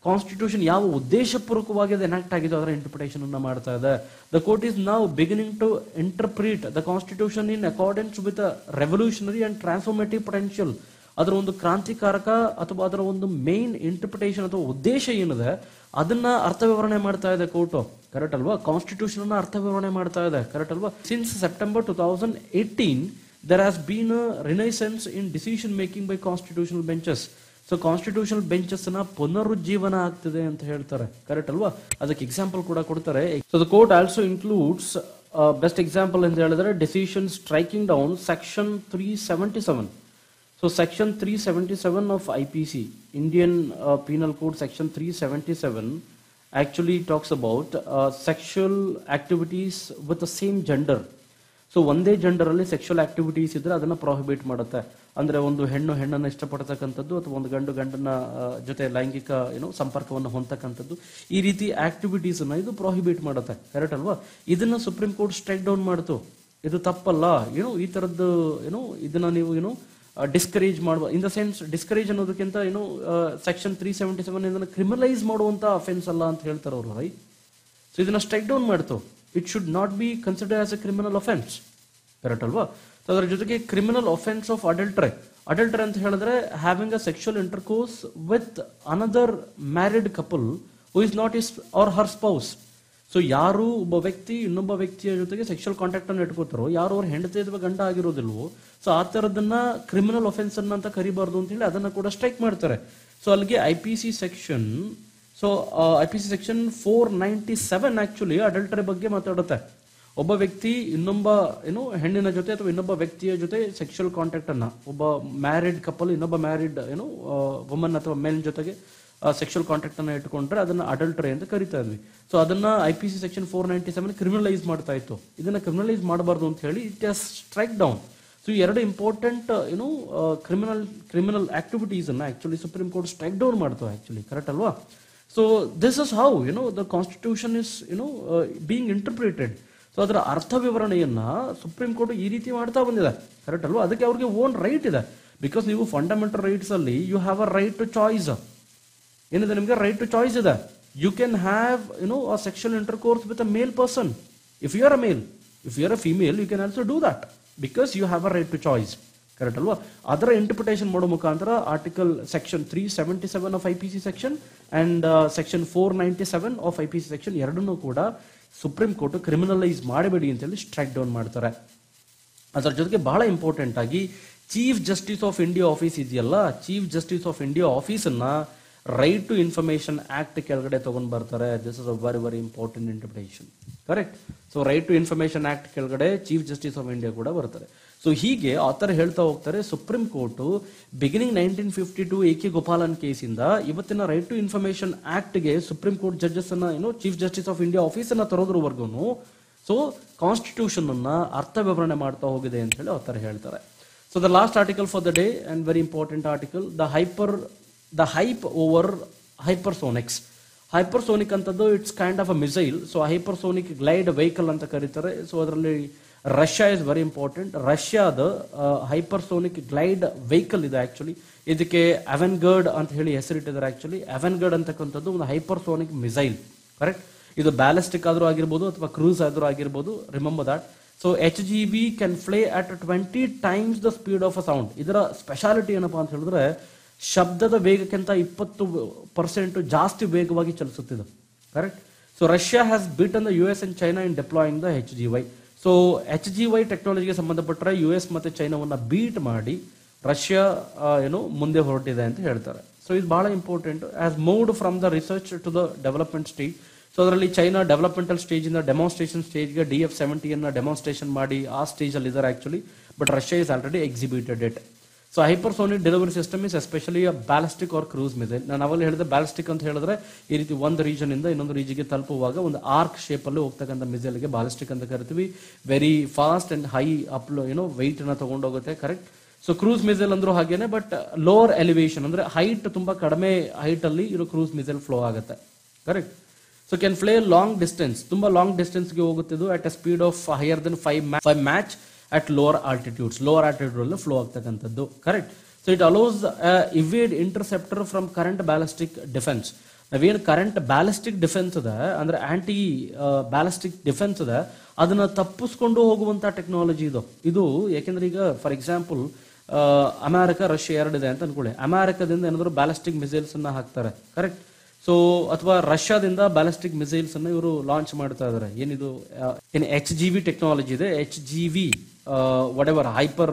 Constitution ಯಾವ ಉದ್ದೇಶಪೂರ್ವಕವಾಗಿ ಅದು enact ಆಗಿದೋ ಅದರ interpretation ಅನ್ನ ಮಾಡ್ತಾ ಇದೆ. The court is now beginning to interpret the constitution in accordance with revolutionary and transformative potential. ಅದರ ಒಂದು ಕ್ರಾಂತಿಕಾರಕ ಅಥವಾ ಅದರ ಒಂದು ಮೇನ್ ಇಂಟರ್ಪ್ರಿಟೇಷನ್ ಅಥವಾ ಉದ್ದೇಶ ಏನಿದೆ ಅದನ್ನ ಅರ್ಥ ವಿವರಣೆ ಮಾಡ್ತಾ ಇದೆ ಕೋರ್ಟ್. ಕರೆಕ್ಟ್ ಅಲ್ವಾ? ಕಾನ್ಸ್ಟಿಟ್ಯೂಷನ್ ಅನ್ನ ಅರ್ಥ ವಿವರಣೆ ಮಾಡ್ತಾ ಇದೆ. ಕರೆಕ್ಟ್ ಅಲ್ವಾ? Since September 2018 there has been a renaissance in decision making by constitutional benches. So constitutional benches ನ ಪುನರುಜ್ಜೀವನ ಆಗ್ತಿದೆ ಅಂತ ಹೇಳ್ತಾರೆ. ಕರೆಕ್ಟ್ ಅಲ್ವಾ? ಅದಕ್ಕೆ ಎಕ್ಸಾಂಪಲ್ ಕೂಡ ಕೊಡ್ತಾರೆ. So the court also includes best example ಅಂತ ಹೇಳಿದ್ರೆ ಡಿಸಿಷನ್ ಸ್ಟ್ರೈಕಿಂಗ್ ಡೌನ್ ಸೆಕ್ಷನ್ 377. ಸೊ section 377 of IPC, Indian Penal Code section 377 actually talks about sexual activities with the same gender. So ಒಂದೇ ಜೆಂಡರ್ ಅಲ್ಲಿ sexual activities ಇದ್ರೆ ಅದನ್ನ prohibit ಮಾಡುತ್ತೆ. ಅಂದ್ರೆ ಒಂದು ಹೆಣ್ಣು ಹೆಣ್ಣನ್ನು ಇಷ್ಟಪಡ್ತಕ್ಕಂಥದ್ದು ಅಥವಾ ಒಂದು ಗಂಡು ಗಂಡನ ಜೊತೆ ಲೈಂಗಿಕ ಸಂಪರ್ಕವನ್ನು ಹೊಂದತಕ್ಕಂಥದ್ದು, ಈ ರೀತಿ ಆಕ್ಟಿವಿಟೀಸ್ ಅನ್ನ ಇದು ಪ್ರೊಹಿಬಿಟ್ ಮಾಡುತ್ತೆ. ಕರೆಕ್ಟ್ ಅಲ್ವಾ? ಇದನ್ನ ಸುಪ್ರೀಂ ಕೋರ್ಟ್ ಸ್ಟ್ರೈಕ್ ಡೌನ್ ಮಾಡ್ತು. ಇದು ತಪ್ಪಲ್ಲ, ಈ ತರದ್ದು ಇದನ್ನ ನೀವು ಡಿಸ್ಕರೇಜ್ ಮಾಡುವ ಇನ್ ದ ಸೆನ್ಸ್, ಡಿಸ್ಕರೇಜ್ ಅನ್ನೋದಕ್ಕಿಂತ ಸೆಕ್ಷನ್ 377 ಇದನ್ನ ಕ್ರಿಮಿನಲೈಸ್ ಮಾಡುವಂತ ಅಫೆನ್ಸ್ ಅಲ್ಲ ಅಂತ ಹೇಳ್ತಾರೆ ಅವರು, ರೈಟ್? ಸೊ ಇದನ್ನ ಸ್ಟ್ರೈಕ್ ಡೌನ್ ಮಾಡ್ತು. It should not be consider as a criminal offence. Correct ಅಲ್ವಾ? ಸೊ ಅದರ ಜೊತೆಗೆ ಕ್ರಿಮಿನಲ್ ಅಫೆನ್ಸ್ ಆಫ್ ಅಡಲ್ಟ್ರೆ ಅಂತ ಹೇಳಿದ್ರೆ having a sexual intercourse with another married couple who is not is or her spouse. So ಯಾರು ಒಬ್ಬ ವ್ಯಕ್ತಿ ಇನ್ನೊಬ್ಬ ವ್ಯಕ್ತಿಯ ಜೊತೆಗೆ ಸೆಕ್ಷುವಲ್ ಕಾಂಟ್ಯಾಕ್ಟ್ ಅನ್ನು ಇಟ್ಕೋತಾರೋ, ಯಾರು ಅವ್ರ ಹೆಂಡತಿ ಅಥವಾ ಗಂಡ ಆಗಿರೋದಿಲ್ವೋ, ಸೊ ಆ ತರದನ್ನ ಕ್ರಿಮಿನಲ್ ಅಫೆನ್ಸ್ ಅಂತ ಕರಿಬಾರ್ದು ಅಂತ ಹೇಳಿ ಅದನ್ನ ಕೂಡ ಸ್ಟ್ರೈಕ್ ಮಾಡ್ತಾರೆ. ಸೊ ಅಲ್ಲಿಗೆ IPC ಸೆಕ್ಷನ್ 497 ಆಕ್ಚುಲಿ ಅಡಲ್ಟರಿ ಬಗ್ಗೆ ಮಾತಾಡುತ್ತೆ. ಒಬ್ಬ ವ್ಯಕ್ತಿ ಇನ್ನೊಬ್ಬ ಹೆಣ್ಣಿನ ಜೊತೆ ಅಥವಾ ಇನ್ನೊಬ್ಬ ವ್ಯಕ್ತಿಯ ಜೊತೆ ಸೆಕ್ಷುವಲ್ ಕಾಂಟ್ಯಾಕ್ಟ್ ಅನ್ನ, ಒಬ್ಬ ಮ್ಯಾರಿಡ್ ಕಪಲ್ ಇನ್ನೊಬ್ಬ ಮ್ಯಾರಿಡ್ ವುಮನ್ ಅಥವಾ ಮೆನ್ ಜೊತೆಗೆ ಸೆಕ್ಷುವಲ್ ಕಾಂಟ್ಯಾಕ್ಟ್ ಅನ್ನ ಇಟ್ಕೊಂಡ್ರೆ ಅದನ್ನ ಅಡಲ್ಟರಿ ಅಂತ ಕರಿತಾ ಇದ್ವಿ. ಸೊ ಅದನ್ನ IPC ಸೆಕ್ಷನ್ 497 ಕ್ರಿಮಿನಲೈಸ್ ಮಾಡ್ತಾ ಇತ್ತು. ಇದನ್ನ ಕ್ರಿಮಿನಲೈಸ್ ಮಾಡಬಾರ್ದು ಅಂತ ಹೇಳಿ it has strike down. So ಈ ಎರಡು ಇಂಪಾರ್ಟೆಂಟ್ ಕ್ರಿಮಿನಲ್ ಆಕ್ಟಿವಿಟೀಸ್ ಅನ್ನ actually Supreme Court strike down ಮಾಡ್ತು ಆಕ್ಚುಲಿ. ಕರೆಕ್ಟ್ ಅಲ್ವಾ? So this is how the constitution is being interpreted. So ಅದರ ಅರ್ಥ ವಿವರಣೆಯನ್ನ ಸುಪ್ರೀಂ ಕೋರ್ಟ್ ಈ ರೀತಿ ಮಾಡ್ತಾ ಬಂದಿದೆ. ಕರೆಕ್ಟ್ ಅಲ್ವಾ? ಅದಕ್ಕೆ ಅವ್ರಿಗೆ ಓನ್ ರೈಟ್ ಇದೆ. ಬಿಕಾಸ್ ನೀವು ಫಂಡಮೆಂಟಲ್ ರೈಟ್ಸ್ ಅಲ್ಲಿ you have a right to choice. ಏನಿದೆ? ನಿಮ್ಗೆ ರೈಟ್ ಟು ಚಾಯ್ಸ್ ಇದೆ. You can have a sexual intercourse with a male person if you are a male. If you are a female you can also do that because you have a right to choice. Correct ಅಲ್ವಾ? ಅದರ interpretation ಮಾಡೋ ಮುಖಾಂತರ article section 377 of IPC section and section 497 of IPC section ಎರಡನ್ನೂ ಕೂಡ supreme court criminalise ಮಾಡಬೇಡಿ ಅಂತ ಹೇಳಿ strike down ಮಾಡ್ತಾರೆ. ಅದರ ಜೊತೆಗೆ ಬಹಳ ಇಂಪಾರ್ಟೆಂಟ್ ಆಗಿ chief justice of India office ಇದೆಯಲ್ಲ, chief justice of India office ಅನ್ನ ರೈಟ್ ಟು ಇನ್ಫಾರ್ಮೇಶನ್ ಆಕ್ಟ್ ಕೆಳಗಡೆ ತಗೊಂಡ್ ಬರ್ತಾರೆ. This is a very very important interpretation. Correct? So right to information act ಕೆಳಗಡೆ ಚೀಫ್ ಜಸ್ಟಿಸ್ ಆಫ್ ಇಂಡಿಯಾ ಕೂಡ ಬರ್ತಾರೆ. So ಹೀಗೆ ಆತರ ಹೇಳ್ತಾ ಹೋಗ್ತಾರೆ. Supreme court beginning 1952 AK Gopalan ಕೇಸಿಂದ ಇವತ್ತಿನ ರೈಟ್ ಟು ಇನ್ಫಾರ್ಮೇಶನ್ ಆಕ್ಟ್ ಗೆ ಸುಪ್ರೀಂ ಕೋರ್ಟ್ ಜಡ್ಜಸ್ ಅನ್ನ chief justice of India office ಅನ್ನ ತರೋದ್ರವರೆಗೂ ಸೊ ಕಾನ್ಸ್ಟಿಟ್ಯೂಷನ್ ಅನ್ನ ಅರ್ಥ ವಿವರಣೆ ಮಾಡ್ತಾ ಹೋಗಿದೆ ಅಂತ ಹೇಳಿ ಆತರ ಹೇಳ್ತಾರೆ. So the last article for the day and very important article, the hype over hypersonics. Hypersonic ಅಂತದ್ದು it's kind of a missile. So hypersonic glide vehicle ಅಂತ ಕರೀತಾರೆ. ಸೊ ಅದರಲ್ಲಿ ರಷ್ಯಾ ಇಸ್ ವೆರಿ ಇಂಪಾರ್ಟೆಂಟ್. ರಷ್ಯಾದ ಹೈಪರ್ಸೋನಿಕ್ ಗ್ಲೈಡ್ ವೆಹಿಕಲ್ ಇದೆ actually. ಇದಕ್ಕೆ Avangard ಅಂತ ಹೇಳಿ ಹೆಸರಿಟ್ಟಿದ್ದಾರೆ ಆಕ್ಚುಲಿ. ಅವೆನ್ಗರ್ಡ್ ಅಂತಕ್ಕಂಥದ್ದು ಒಂದು ಹೈಪರ್ಸೋನಿಕ್ ಮಿಸೈಲ್. ಕರೆಕ್ಟ್? ಇದು ಬ್ಯಾಲಿಸ್ಟಿಕ್ ಆದ್ರೂ ಆಗಿರ್ಬೋದು ಅಥವಾ ಕ್ರೂಸ್ ಆದ್ರೂ ಆಗಿರ್ಬೋದು. Remember that. So HGV can fly at 20 times the speed of a sound. ಇದರ ಸ್ಪೆಷಾಲಿಟಿ ಏನಪ್ಪಾ ಅಂತ ಹೇಳಿದ್ರೆ ಶಬ್ದದ ವೇಗಕ್ಕಿಂತ 20% ಜಾಸ್ತಿ ವೇಗವಾಗಿ ಚಲಿಸುತ್ತಿದೆ. Correct? So Russia has beaten the US and China in deploying the HGY. So HGY ಟೆಕ್ನಾಲಜಿಗೆ ಸಂಬಂಧಪಟ್ಟರೆ US ಮತ್ತೆ ಚೈನಾವನ್ನ ಬೀಟ್ ಮಾಡಿ ರಷ್ಯಾ ಮುಂದೆ ಹೊರಟಿದೆ ಅಂತ ಹೇಳ್ತಾರೆ. ಸೊ ಇದು ಬಹಳ important. As moved from the research to the development stage. So ಅದರಲ್ಲಿ ಚೈನಾ ಡೆವಲಪ್ಮೆಂಟಲ್ ಸ್ಟೇಜ್ ಇಂದ ಡೆಮಾನ್ಸ್ಟ್ರೇಷನ್ ಸ್ಟೇಜ್ಗೆ DF-70 ಅನ್ನ ಡೆಮಾನ್ಸ್ಟ್ರೇಷನ್ ಮಾಡಿ ಆ ಸ್ಟೇಜ್ ಅಲ್ಲಿ ಇದ್ದಾರೆ actually. But Russia is already exhibited it. So hypersonic delivery system is especially ballistic or cruise missile. ನಾನು ಅವಾಗ ಹೇಳಿದೆ ಬ್ಯಾಲಿಸ್ಟಿಕ್ ಅಂತ ಹೇಳಿದ್ರೆ ಈ ರೀತಿ ಒಂದು ರೀಜನ್ ಇಂದ ಇನ್ನೊಂದು ರೀಜಿಗೆ ತಲುಪುವಾಗ ಒಂದು ಆರ್ಕ್ ಶೇಪ್ ಅಲ್ಲಿ ಹೋಗ್ತಕ್ಕಂಥ ಮಿಸೈಲ್ಗೆ ಬ್ಯಾಲಿಸ್ಟಿಕ್ ಅಂತ ಕರಿತೀವಿ. Very fast and high up weight ನ ತಗೊಂಡೋಗುತ್ತೆ. ಕರೆಕ್ಟ್? ಸೊ ಕ್ರೂಸ್ ಮಿಸೈಲ್ ಅಂದ್ರೂ ಹಾಗೇನೆ, ಬಟ್ ಲೋವರ್ ಎಲಿವೇಶನ್ ಅಂದ್ರೆ ಹೈಟ್ ತುಂಬಾ ಕಡಿಮೆ ಹೈಟ್ ಅಲ್ಲಿ ಇರೋ ಕ್ರೂಸ್ ಮಿಸೈಲ್ ಫ್ಲೋ ಆಗುತ್ತೆ. Correct? So can fly long distance, ತುಂಬಾ ಲಾಂಗ್ ಡಿಸ್ಟೆನ್ಸ್ಗೆ ಹೋಗುತ್ತಿದ್ದು at a speed of higher than 5 mach at lower altitudes. Lower altitude flow ಆಗ್ತಕ್ಕಂಥದ್ದು. Correct? So it allows evade interceptor from current ballistic defense. ನಾವೇನು current ballistic defence ಅದ ಅಂದ್ರೆ aunty ballistic defence ಅದ ಅದನ್ನ ತಪ್ಪಿಸ್ಕೊಂಡು ಹೋಗುವಂತ ಟೆಕ್ನಾಲಜಿ ಇದು ಯಾಕೆಂದ್ರೆ ಈಗ ಫಾರ್ ಎಕ್ಸಾಂಪಲ್ ಅಮೆರಿಕ ರಷ್ಯಾ ಎರಡಿದೆ ಅಂತ ಅನ್ಕೊಳ್ಳಿ. ಅಮೆರಿಕದಿಂದ ಏನಾದ್ರು ಬ್ಯಾಲಿಸ್ಟಿಕ್ ಮಿಸೈಲ್ಸ್ ಅನ್ನ ಹಾಕ್ತಾರೆ, ಕರೆಕ್ಟ್. ಸೊ ಅಥವಾ ರಷ್ಯಾದಿಂದ ಬ್ಯಾಲಿಸ್ಟಿಕ್ ಮಿಸೈಲ್ಸ್ ಅನ್ನ ಇವರು ಲಾಂಚ್ ಮಾಡ್ತಾ ಇದಾರೆ. ಏನಿದು ಏನು HGV ಟೆಕ್ನಾಲಜಿ ಇದೆ, HGV whatever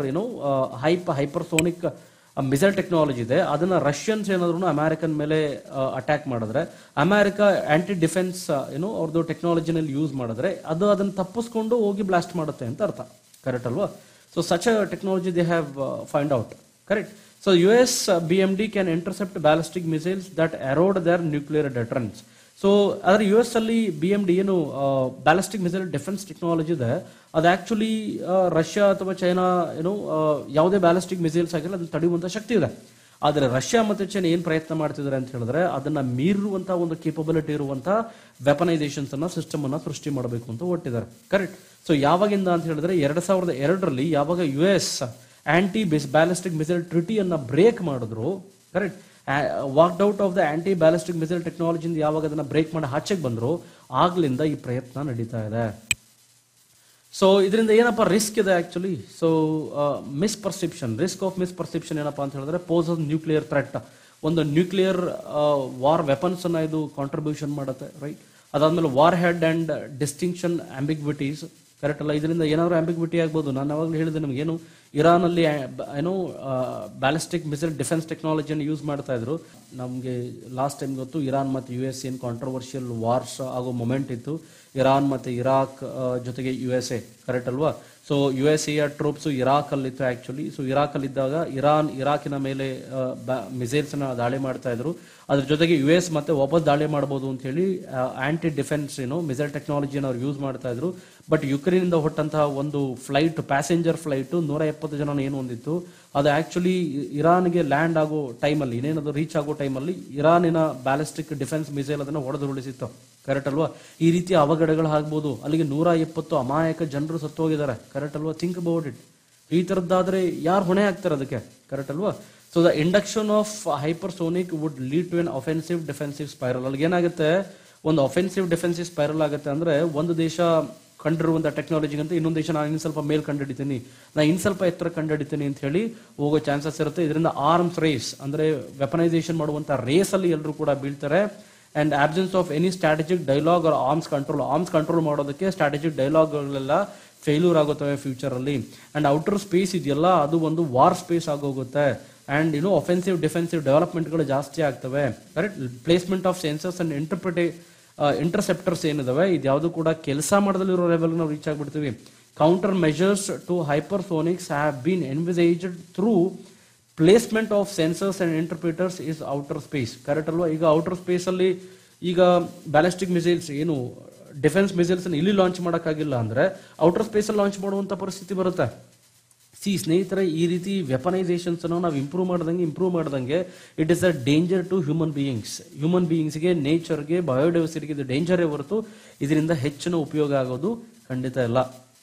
hypersonic missile technology ಇದೆ. ಅದನ್ನ ರಷ್ಯನ್ಸ್ ಏನಾದ್ರು ಅಮೆರಿಕನ್ ಮೇಲೆ ಅಟ್ಯಾಕ್ ಮಾಡಿದ್ರೆ ಅಮೆರಿಕ ಆಂಟಿ ಡಿಫೆನ್ಸ್ ಅವ್ರದ್ದು ಟೆಕ್ನಾಲಜಿನಲ್ಲಿ ಯೂಸ್ ಮಾಡಿದ್ರೆ ಅದನ್ನ ತಪ್ಪಿಸ್ಕೊಂಡು ಹೋಗಿ ಬ್ಲಾಸ್ಟ್ ಮಾಡುತ್ತೆ ಅಂತ ಅರ್ಥ, ಕರೆಕ್ಟ್ ಅಲ್ವಾ? So such a technology they have find out, correct. So US BMD can intercept ballistic missiles that erode their nuclear deterrence. So ಅದರ US ಅಲ್ಲಿ BMD ಏನು ಬ್ಯಾಲಿಸ್ಟಿಕ್ ಮಿಸೈಲ್ ಡಿಫೆನ್ಸ್ ಟೆಕ್ನಾಲಜಿ ಇದೆ, ಅದು ಆಕ್ಚುಲಿ ರಷ್ಯಾ ಅಥವಾ China ಯಾವುದೇ ballistic missiles ಆಗಿಲ್ಲ ಅದನ್ನ ತಡೆಯುವಂತ ಶಕ್ತಿ ಇದೆ. ಆದರೆ ರಷ್ಯಾ ಮತ್ತೆ ಚೈನಾ ಏನ್ ಪ್ರಯತ್ನ ಮಾಡ್ತಿದ್ದಾರೆ ಅಂತ ಹೇಳಿದ್ರೆ ಅದನ್ನ ಮೀರುವಂತಹ ಒಂದು ಕೇಪಬಿಲಿಟಿ ಇರುವಂತ ವೆಪನೈಸೇಷನ್ಸ್ ಅನ್ನ ಸಿಸ್ಟಮ್ ಅನ್ನ ಸೃಷ್ಟಿ ಮಾಡಬೇಕು ಅಂತ ಹೊರಟಿದ್ದಾರೆ, ಕರೆಕ್ಟ್. ಸೊ ಯಾವಾಗಿಂದ ಅಂತ ಹೇಳಿದ್ರೆ 2002ರಲ್ಲಿ ಯಾವಾಗ US anti ballistic missile treaty ಅನ್ನ ಬ್ರೇಕ್ ಮಾಡಿದ್ರು, correct. Walked out of the anti ballistic missile ಟೆಕ್ನಾಲಜಿಯಿಂದ ಯಾವಾಗ ಅದನ್ನ ಬ್ರೇಕ್ ಮಾಡಿ ಆಚೆಗೆ ಬಂದ್ರು ಆಗ್ಲಿಂದ ಈ ಪ್ರಯತ್ನ ನಡೀತಾ ಇದೆ. ಸೊ ಇದರಿಂದ ಏನಪ್ಪಾ ರಿಸ್ಕ್ ಇದೆ actually? So risk of misperception ಏನಪ್ಪಾ ಅಂತ ಹೇಳಿದ್ರೆ ಪೋಸಸ್ ನ್ಯೂಕ್ಲಿಯರ್ ಥ್ರೆಟ್. ಒಂದು ನ್ಯೂಕ್ಲಿಯರ್ ವಾರ್ ವೆಪನ್ಸ್ ಅನ್ನ ಇದು ಕಾಂಟ್ರಿಬ್ಯೂಷನ್ ಮಾಡುತ್ತೆ, ರೈಟ್. ಅದಾದ್ಮೇಲೆ warhead and distinction ambiguities, correct ಅಲ್ಲ. ಇದರಿಂದ ಏನಾದ್ರು ಆಂಬಿಗ್ವಿಟಿ ಆಗ್ಬೋದು. ನಾನು ಯಾವಾಗಲೂ ಹೇಳಿದೆ ನಮಗೇನು ಇರಾನ್ ಅಲ್ಲಿ ಬ್ಯಾಲಿಸ್ಟಿಕ್ ಮಿಸೈಲ್ ಡಿಫೆನ್ಸ್ ಟೆಕ್ನಾಲಜಿಯನ್ನು ಯೂಸ್ ಮಾಡ್ತಾ ಇದ್ರು. ನಮಗೆ ಲಾಸ್ಟ್ ಟೈಮ್ ಗೊತ್ತು ಇರಾನ್ ಮತ್ತು US ಏನು ಕಾಂಟ್ರವರ್ಷಿಯಲ್ ವಾರ್ಸ್ ಆಗೋ ಮೊಮೆಂಟ್ ಇತ್ತು, ಇರಾನ್ ಮತ್ತು ಇರಾಕ್ ಜೊತೆಗೆ USA, ಕರೆಕ್ಟ್ ಅಲ್ವಾ? ಸೊ USA ಟ್ರೂಪ್ಸ್ ಇರಾಕ್ ಅಲ್ಲಿತ್ತು ಆಕ್ಚುಲಿ. ಸೊ ಇರಾಕ್ ಅಲ್ಲಿದ್ದಾಗ ಇರಾಕಿನ ಮೇಲೆ ಮಿಸೈಲ್ಸ್ ನ ದಾಳಿ ಮಾಡ್ತಾ ಇದ್ರು. ಅದ್ರ ಜೊತೆಗೆ US ಮತ್ತೆ ವಾಪಸ್ ದಾಳಿ ಮಾಡಬಹುದು ಅಂತ ಹೇಳಿ ಆಂಟಿ ಡಿಫೆನ್ಸ್ ಮಿಸೈಲ್ ಟೆಕ್ನಾಲಜಿಯನ್ನು ಅವ್ರು ಯೂಸ್ ಮಾಡ್ತಾ ಇದ್ರು. ಬಟ್ ಯುಕ್ರೇನ್ ಇಂದ ಹೊಟ್ಟಂತಹ ಒಂದು ಫ್ಲೈಟ್, ಪ್ಯಾಸೆಂಜರ್ ಫ್ಲೈಟ್ 170 ಜನ ಏನು ಹೊಂದಿತ್ತು, ಅದು ಆಕ್ಚುಲಿ ಇರಾನ್ಗೆ ಲ್ಯಾಂಡ್ ಆಗೋ ಟೈಮಲ್ಲಿ ಇನ್ನೇನದು ರೀಚ್ ಆಗೋ ಟೈಮಲ್ಲಿ ಇರಾನಿನ ಬ್ಯಾಲಿಸ್ಟಿಕ್ ಡಿಫೆನ್ಸ್ ಮಿಸೈಲ್ ಅದನ್ನ ಹೊಡೆದುರುಳಿಸಿತ್ತು, ಕರೆಕ್ಟ್ ಅಲ್ವಾ? ಈ ರೀತಿಯ ಅವಘಡಗಳು ಆಗ್ಬೋದು. ಅಲ್ಲಿಗೆ 120 ಅಮಾಯಕ ಜನರು ಸತ್ತು ಹೋಗಿದ್ದಾರೆ, ಕರೆಕ್ಟ್ ಅಲ್ವಾ? Think about it. ಈ ತರದ್ದಾದ್ರೆ ಯಾರು ಹೊಣೆ ಆಗ್ತಾರೆ ಅದಕ್ಕೆ, ಕರೆಕ್ಟ್ ಅಲ್ವಾ? So the induction of hypersonic would lead to an offensive defensive spiral. ಅಲ್ಲಿಗೆ ಏನಾಗುತ್ತೆ, ಒಂದು ಅಫೆನ್ಸಿವ್ ಡಿಫೆನ್ಸಿವ್ ಸ್ಪೈರಲ್ ಆಗುತ್ತೆ. ಅಂದ್ರೆ ಒಂದು ದೇಶ ಕಂಡಿರುವಂತಹ ಟೆಕ್ನಾಲಜಿಗಂತ ಇನ್ನೊಂದು ದೇಶ ನಾನು ಇನ್ನು ಸ್ವಲ್ಪ ಮೇಲ್ ಕಂಡುಹಿಡಿತೀನಿ, ನಾನು ಇನ್ನು ಸ್ವಲ್ಪ ಎತ್ತರ ಕಂಡುಹಿಡಿತೀನಿ ಅಂತ ಹೇಳಿ ಹೋಗೋ ಚಾನ್ಸಸ್ ಇರುತ್ತೆ. ಇದರಿಂದ ಆರ್ಮ್ಸ್ ರೇಸ್ ಅಂದ್ರೆ ವೆಪನೈಸೇಷನ್ ಮಾಡುವಂತ ರೇಸ್ ಅಲ್ಲಿ ಎಲ್ಲರೂ ಕೂಡ ಬೀಳ್ತಾರೆ. And absence of any strategic dialogue or arms control ಮಾಡೋದಕ್ಕೆ ಸ್ಟ್ರಾಟಜಿಕ್ ಡೈಲಾಗ್ಗಳೆಲ್ಲ ಫೇಲ್ಯೂರ್ ಆಗುತ್ತವೆ ಫ್ಯೂಚರ್ ಅಲ್ಲಿ. ಅಂಡ್ ಔಟರ್ ಸ್ಪೇಸ್ ಇದೆಯಲ್ಲ ಅದು ಒಂದು ವಾರ್ ಸ್ಪೇಸ್ ಆಗೋಗುತ್ತೆ. ಅಂಡ್ ಅಫೆನ್ಸಿವ್ ಡಿಫೆನ್ಸಿವ್ ಡೆವಲಪ್ಮೆಂಟ್ಗಳು ಜಾಸ್ತಿ ಆಗ್ತವೆ, correct. Placement of sensors and interceptors ಏನಿದಾವೆ ಇದ್ಯಾವುದು ಕೂಡ ಕೆಲಸ ಮಾಡದಲ್ಲಿರೋ ಲೆವೆಲ್ ನಾವು ರೀಚ್ ಆಗ್ಬಿಡ್ತೀವಿ. Countermeasures to hypersonics have been envisaged through placement of sensors and interpreters is outer space, correct ಅಲ್ವಾ? ಈಗ ಔಟರ್ ಸ್ಪೇಸ್ ಅಲ್ಲಿ ಈಗ ಬ್ಯಾಲಿಸ್ಟಿಕ್ ಮಿಸೈಲ್ಸ್ ಏನು ಡಿಫೆನ್ಸ್ ಮಿಸೈಲ್ಸ್ ಇಲ್ಲಿ ಲಾಂಚ್ ಮಾಡೋಕ್ಕಾಗಿಲ್ಲ ಅಂದ್ರೆ ಔಟರ್ ಸ್ಪೇಸ್ ಅಲ್ಲಿ ಲಾಂಚ್ ಮಾಡುವಂತ ಪರಿಸ್ಥಿತಿ ಬರುತ್ತೆ. ಸ್ನೇಹಿತರೆ, ಈ ರೀತಿ ವೆಪನೈಸೇಷನ್ಸ್ ನಾವು ಇಂಪ್ರೂವ್ ಮಾಡ್ದಂಗೆ it is a danger to human ಬೀಯಿಂಗ್ಸ್ಗೆ, ನೇಚರ್ಗೆ, ಬಯೋಡೈವರ್ಸಿಟಿಗೆ ಇದು ಡೇಂಜರೇ ಹೊರತು ಇದರಿಂದ ಹೆಚ್ಚಿನ ಉಪಯೋಗ ಆಗೋದು ಖಂಡಿತ ಇಲ್ಲ.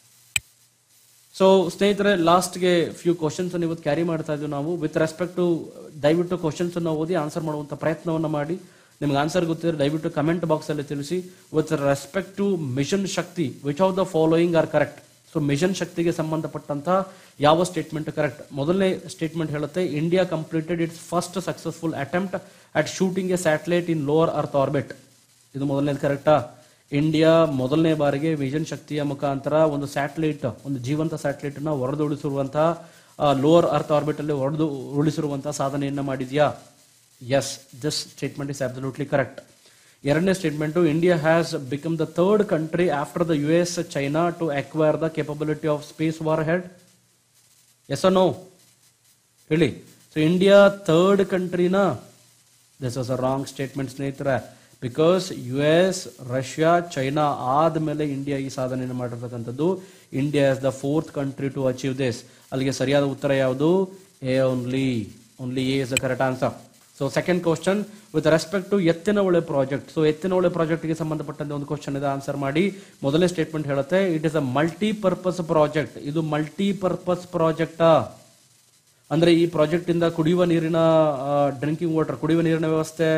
ಸೊ ಸ್ನೇಹಿತರೆ, ಲಾಸ್ಟ್ಗೆ ಫ್ಯೂ ಕ್ವಶನ್ಸ್ ಅನ್ನು ಇವತ್ತು ಕ್ಯಾರಿ ಮಾಡ್ತಾ ಇದ್ವಿ ನಾವು. ವಿತ್ ರೆಸ್ಪೆಕ್ಟ್ ಟು ದಯವಿಟ್ಟು ಕ್ವಶನ್ಸ್ ಅನ್ನು ಓದಿ ಆನ್ಸರ್ ಮಾಡುವಂತ ಪ್ರಯತ್ನವನ್ನ ಮಾಡಿ. ನಿಮ್ಗೆ ಆನ್ಸರ್ ಗೊತ್ತಿದ್ರೆ ದಯವಿಟ್ಟು ಕಮೆಂಟ್ ಬಾಕ್ಸ್ ಅಲ್ಲಿ ತಿಳಿಸಿ. With respect to mission Shakti, which of the following are correct? So mission ಶಕ್ತಿಗೆ ಸಂಬಂಧಪಟ್ಟಂತಹ ಯಾವ ಸ್ಟೇಟ್ಮೆಂಟ್ ಕರೆಕ್ಟ್? ಮೊದಲನೇ ಸ್ಟೇಟ್ಮೆಂಟ್ ಹೇಳುತ್ತೆ India completed its first successful attempt at shooting a satellite in lower earth orbit. ಇದು ಮೊದಲನೇದು ಕರೆಕ್ಟಾ? ಇಂಡಿಯಾ ಮೊದಲನೇ ಬಾರಿಗೆ ಮಿಷನ್ ಶಕ್ತಿಯ ಮುಖಾಂತರ ಒಂದು ಸ್ಯಾಟಲೈಟ್, ಒಂದು ಜೀವಂತ ಸ್ಯಾಟಲೈಟ್ ಅನ್ನ ಹೊರದುಳಿಸಿರುವಂತಹ ಲೋವರ್ ಅರ್ತ್ ಆರ್ಬಿಟ್ ಅಲ್ಲಿ ಉಳಿಸಿರುವಂತಹ ಸಾಧನೆಯನ್ನ ಮಾಡಿದ್ಯಾ? Yes, this statement is absolutely correct. ಎರಡನೇ statement, India has become the third country after the US, China to acquire the capability of space warhead. Yes or no ಹೇಳಿ. So India third ಕಂಟ್ರಿನಾ? This was a wrong statement ಸ್ನೇಹಿತರೆ. Because US, Russia, China ಆದ್ಮೇಲೆ India ಈ ಸಾಧನೆಯನ್ನು ಮಾಡಿರ್ತಕ್ಕಂಥದ್ದು. India is the fourth country to achieve this. ಅಲ್ಲಿಗೆ ಸರಿಯಾದ ಉತ್ತರ ಯಾವುದು? A only A is the correct answer. So second question, with respect to Ettinahole project. So Ettinahole ಪ್ರಾಜೆಕ್ಟ್ಗೆ ಸಂಬಂಧಪಟ್ಟಂತೆ ಒಂದು ಕ್ವಶನ್ ಇದೆ, ಆನ್ಸರ್ ಮಾಡಿ. ಮೊದಲನೇ ಸ್ಟೇಟ್ಮೆಂಟ್ ಹೇಳುತ್ತೆ it is a multipurpose project. ಇದು ಮಲ್ಟಿಪರ್ಪಸ್ ಪ್ರಾಜೆಕ್ಟಾ? ಅಂದ್ರೆ ಈ ಪ್ರಾಜೆಕ್ಟ್ ಇಂದ ಕುಡಿಯುವ ನೀರಿನ ಡ್ರಿಂಕಿಂಗ್ ವಾಟರ್, ಕುಡಿಯುವ ನೀರಿನ ವ್ಯವಸ್ಥೆ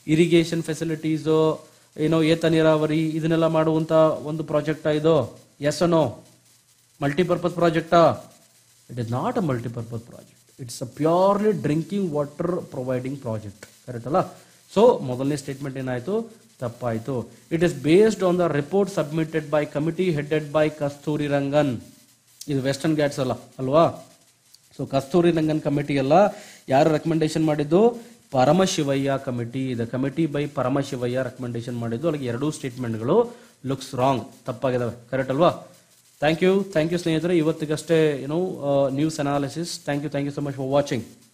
ಇರಿಗೇಷನ್ ಫೆಸಿಲಿಟೀಸ್, ಏತ ನೀರಾವರಿ ಇದನ್ನೆಲ್ಲ ಮಾಡುವಂತ ಒಂದು ಪ್ರಾಜೆಕ್ಟ್ ಇದು? Yes no? ಮಲ್ಟಿಪರ್ಪಸ್ ಪ್ರಾಜೆಕ್ಟಾ? It is not a multipurpose project. It's a purely drinking water providing project. Correct ಅಲ್ಲ? ಸೊ ಮೊದಲನೇ ಸ್ಟೇಟ್ಮೆಂಟ್ ಏನಾಯ್ತು? ತಪ್ಪಾಯ್ತು. It is based on the report submitted by committee headed by Kasturi Rangan. ಇದು ವೆಸ್ಟರ್ನ್ ಘಾಟ್ಸ್ ಅಲ್ಲ ಅಲ್ವಾ? So Kasturi Rangan committee ಅಲ್ಲ. ಯಾರು ರೆಕಮೆಂಡೇಶನ್ ಮಾಡಿದ್ದು? Paramashivaiah committee. The committee by Paramashivaiah recommendation ಮಾಡಿದ್ದು. ಅಲ್ಲಿಗೆ ಎರಡೂ ಸ್ಟೇಟ್ಮೆಂಟ್ಗಳು ಲುಕ್ಸ್ ರಾಂಗ್, ತಪ್ಪಾಗಿದಾವೆ. ಕರೆಕ್ಟ್ ಅಲ್ವಾ? ಥ್ಯಾಂಕ್ ಯು ಸ್ನೇಹಿತರೆ. ಇವತ್ತಿಗಷ್ಟೇ news analysis. Thank you so much for watching.